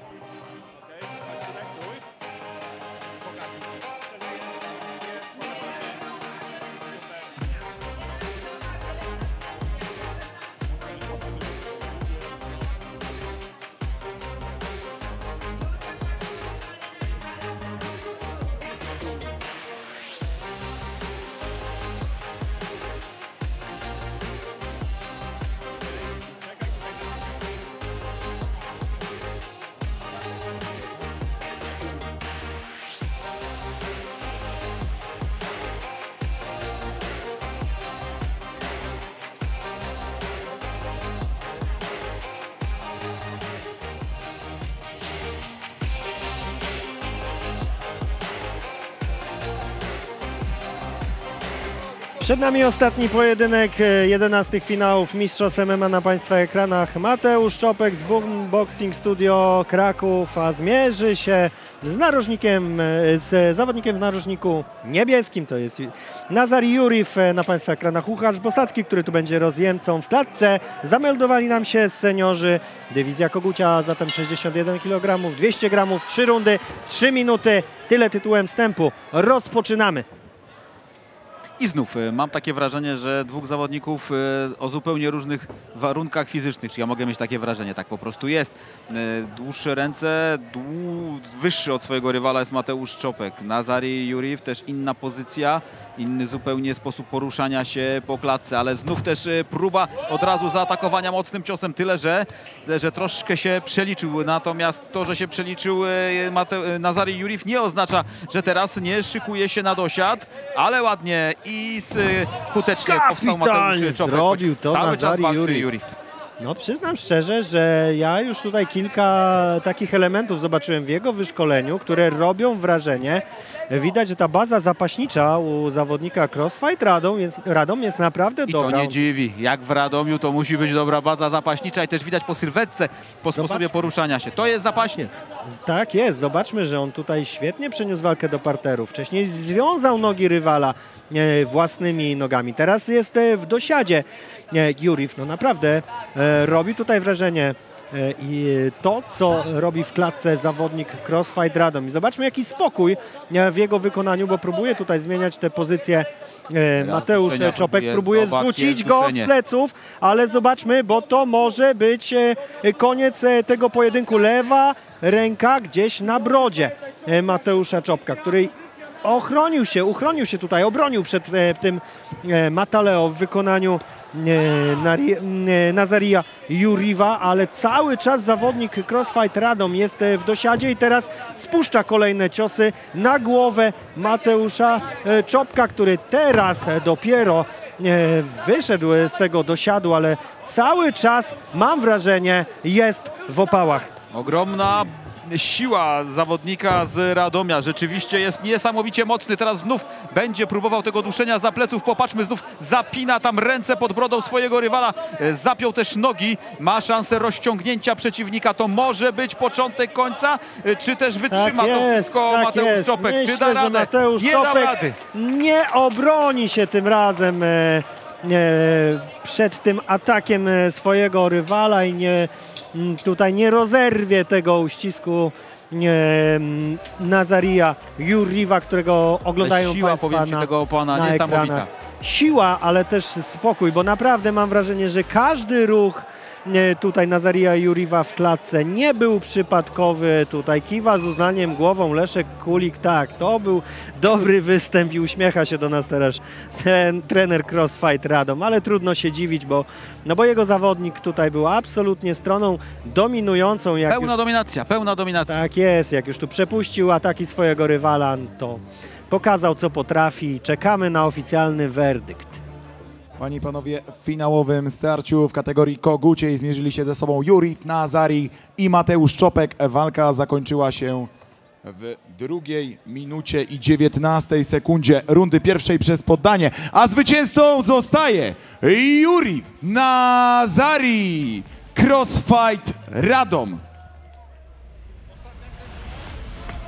Przed nami ostatni pojedynek 11 finałów Mistrzostw MMA na Państwa ekranach. Mateusz Czopek z Boomboxing Studio Kraków, a zmierzy się z zawodnikiem w narożniku niebieskim. To jest Nazari Juriew na Państwa ekranach. Łukasz Bosacki, który tu będzie rozjemcą w klatce. Zameldowali nam się seniorzy. Dywizja kogucia, zatem 61 kg, 200 gramów, 3 rundy, 3 minuty. Tyle tytułem wstępu. Rozpoczynamy. I znów mam takie wrażenie, że dwóch zawodników o zupełnie różnych warunkach fizycznych. Czy ja mogę mieć takie wrażenie? Tak po prostu jest. Dłuższe ręce, wyższy od swojego rywala jest Mateusz Czopek. Nazari Juriew też inna pozycja, inny zupełnie sposób poruszania się po klatce, ale znów też próba od razu zaatakowania mocnym ciosem. Tyle, że troszkę się przeliczył. Natomiast to, że się przeliczył Nazari Juriew, nie oznacza, że teraz nie szykuje się na dosiad, ale ładnie i skutecznie powstał Mateusz Czopek. Zrobił to Cały czas Nazari walczy Juriew. Juriew. No przyznam szczerze, że ja już tutaj kilka takich elementów zobaczyłem w jego wyszkoleniu, które robią wrażenie. Widać, że ta baza zapaśnicza u zawodnika Crossfight Radom jest naprawdę I dobra. to nie dziwi. Jak w Radomiu, to musi być dobra baza zapaśnicza i też widać po sylwetce, po sposobie poruszania się. To jest zapaśnik. Tak jest. Zobaczmy, że on tutaj świetnie przeniósł walkę do parteru. Wcześniej związał nogi rywala własnymi nogami. Teraz jest w dosiadzie. Juriew no naprawdę robi tutaj wrażenie i to, co robi w klatce zawodnik Crossfight Radom. I zobaczmy, jaki spokój w jego wykonaniu, bo próbuje tutaj zmieniać te pozycje. Mateusz Czopek próbuje zrzucić go z pleców, ale zobaczmy, bo to może być koniec tego pojedynku. Lewa ręka gdzieś na brodzie Mateusza Czopka, który uchronił się tutaj, obronił przed tym Mataleo w wykonaniu Nazarija Juriewa, ale cały czas zawodnik Crossfight Radom jest w dosiadzie i teraz spuszcza kolejne ciosy na głowę Mateusza Czopka, który teraz dopiero wyszedł z tego dosiadu, ale cały czas, mam wrażenie, jest w opałach. Ogromna siła zawodnika z Radomia. Rzeczywiście jest niesamowicie mocny. Teraz znów będzie próbował tego duszenia za pleców. Popatrzmy, znów zapina tam ręce pod brodą swojego rywala. Zapiął też nogi. Ma szansę rozciągnięcia przeciwnika. To może być początek końca, czy też wytrzyma to wszystko Mateusz Czopek. Myślę, czy da radę? Mateusz nie Czopek da rady. Nie obroni się tym razem przed tym atakiem swojego rywala i tutaj nie rozerwie tego uścisku Nazarija Juriewa, którego oglądają siła, Państwa powiem ci, tego pana na niesamowita. ekranach. Siła, ale też spokój, bo naprawdę mam wrażenie, że każdy ruch tutaj Nazarija Juriewa w klatce nie był przypadkowy. Tutaj kiwa z uznaniem głową Leszek Kulik. Tak, to był dobry występ i uśmiecha się do nas teraz ten trener Crossfight Radom, ale trudno się dziwić, bo jego zawodnik tutaj był absolutnie stroną dominującą. Pełna dominacja. Tak jest, jak już tu przepuścił ataki swojego rywala, to pokazał, co potrafi. Czekamy na oficjalny werdykt. Panie i panowie, w finałowym starciu w kategorii koguciej zmierzyli się ze sobą Juriew, Nazari i Mateusz Czopek. Walka zakończyła się w 2 minucie i 19 sekundzie rundy pierwszej przez poddanie, a zwycięzcą zostaje Juriew Nazari, Crossfight Radom.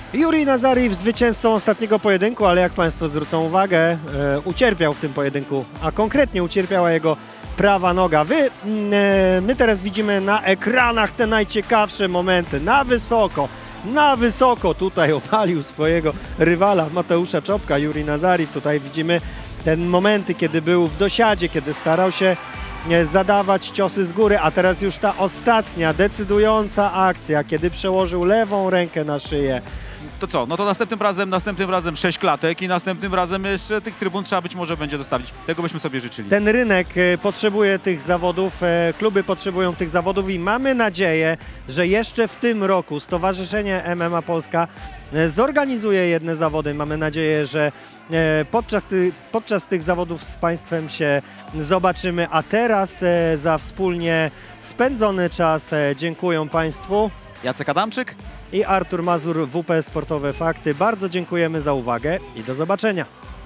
Jurij Nazaryw zwycięzcą ostatniego pojedynku, ale jak Państwo zwrócą uwagę, ucierpiał w tym pojedynku, a konkretnie ucierpiała jego prawa noga. My teraz widzimy na ekranach te najciekawsze momenty, na wysoko tutaj opalił swojego rywala Mateusza Czopka, Jurij Nazaryw. Tutaj widzimy te momenty, kiedy był w dosiadzie, kiedy starał się zadawać ciosy z góry, a teraz już ta ostatnia, decydująca akcja, kiedy przełożył lewą rękę na szyję. To co? No to następnym razem 6 klatek i następnym razem jeszcze tych trybun trzeba być może będzie dostawić. Tego byśmy sobie życzyli. Ten rynek potrzebuje tych zawodów, kluby potrzebują tych zawodów i mamy nadzieję, że jeszcze w tym roku Stowarzyszenie MMA Polska zorganizuje jedne zawody. Mamy nadzieję, że podczas tych zawodów z Państwem się zobaczymy, a teraz za wspólnie spędzony czas dziękuję Państwu. Jacek Adamczyk I Artur Mazur, WP Sportowe Fakty. Bardzo dziękujemy za uwagę i do zobaczenia.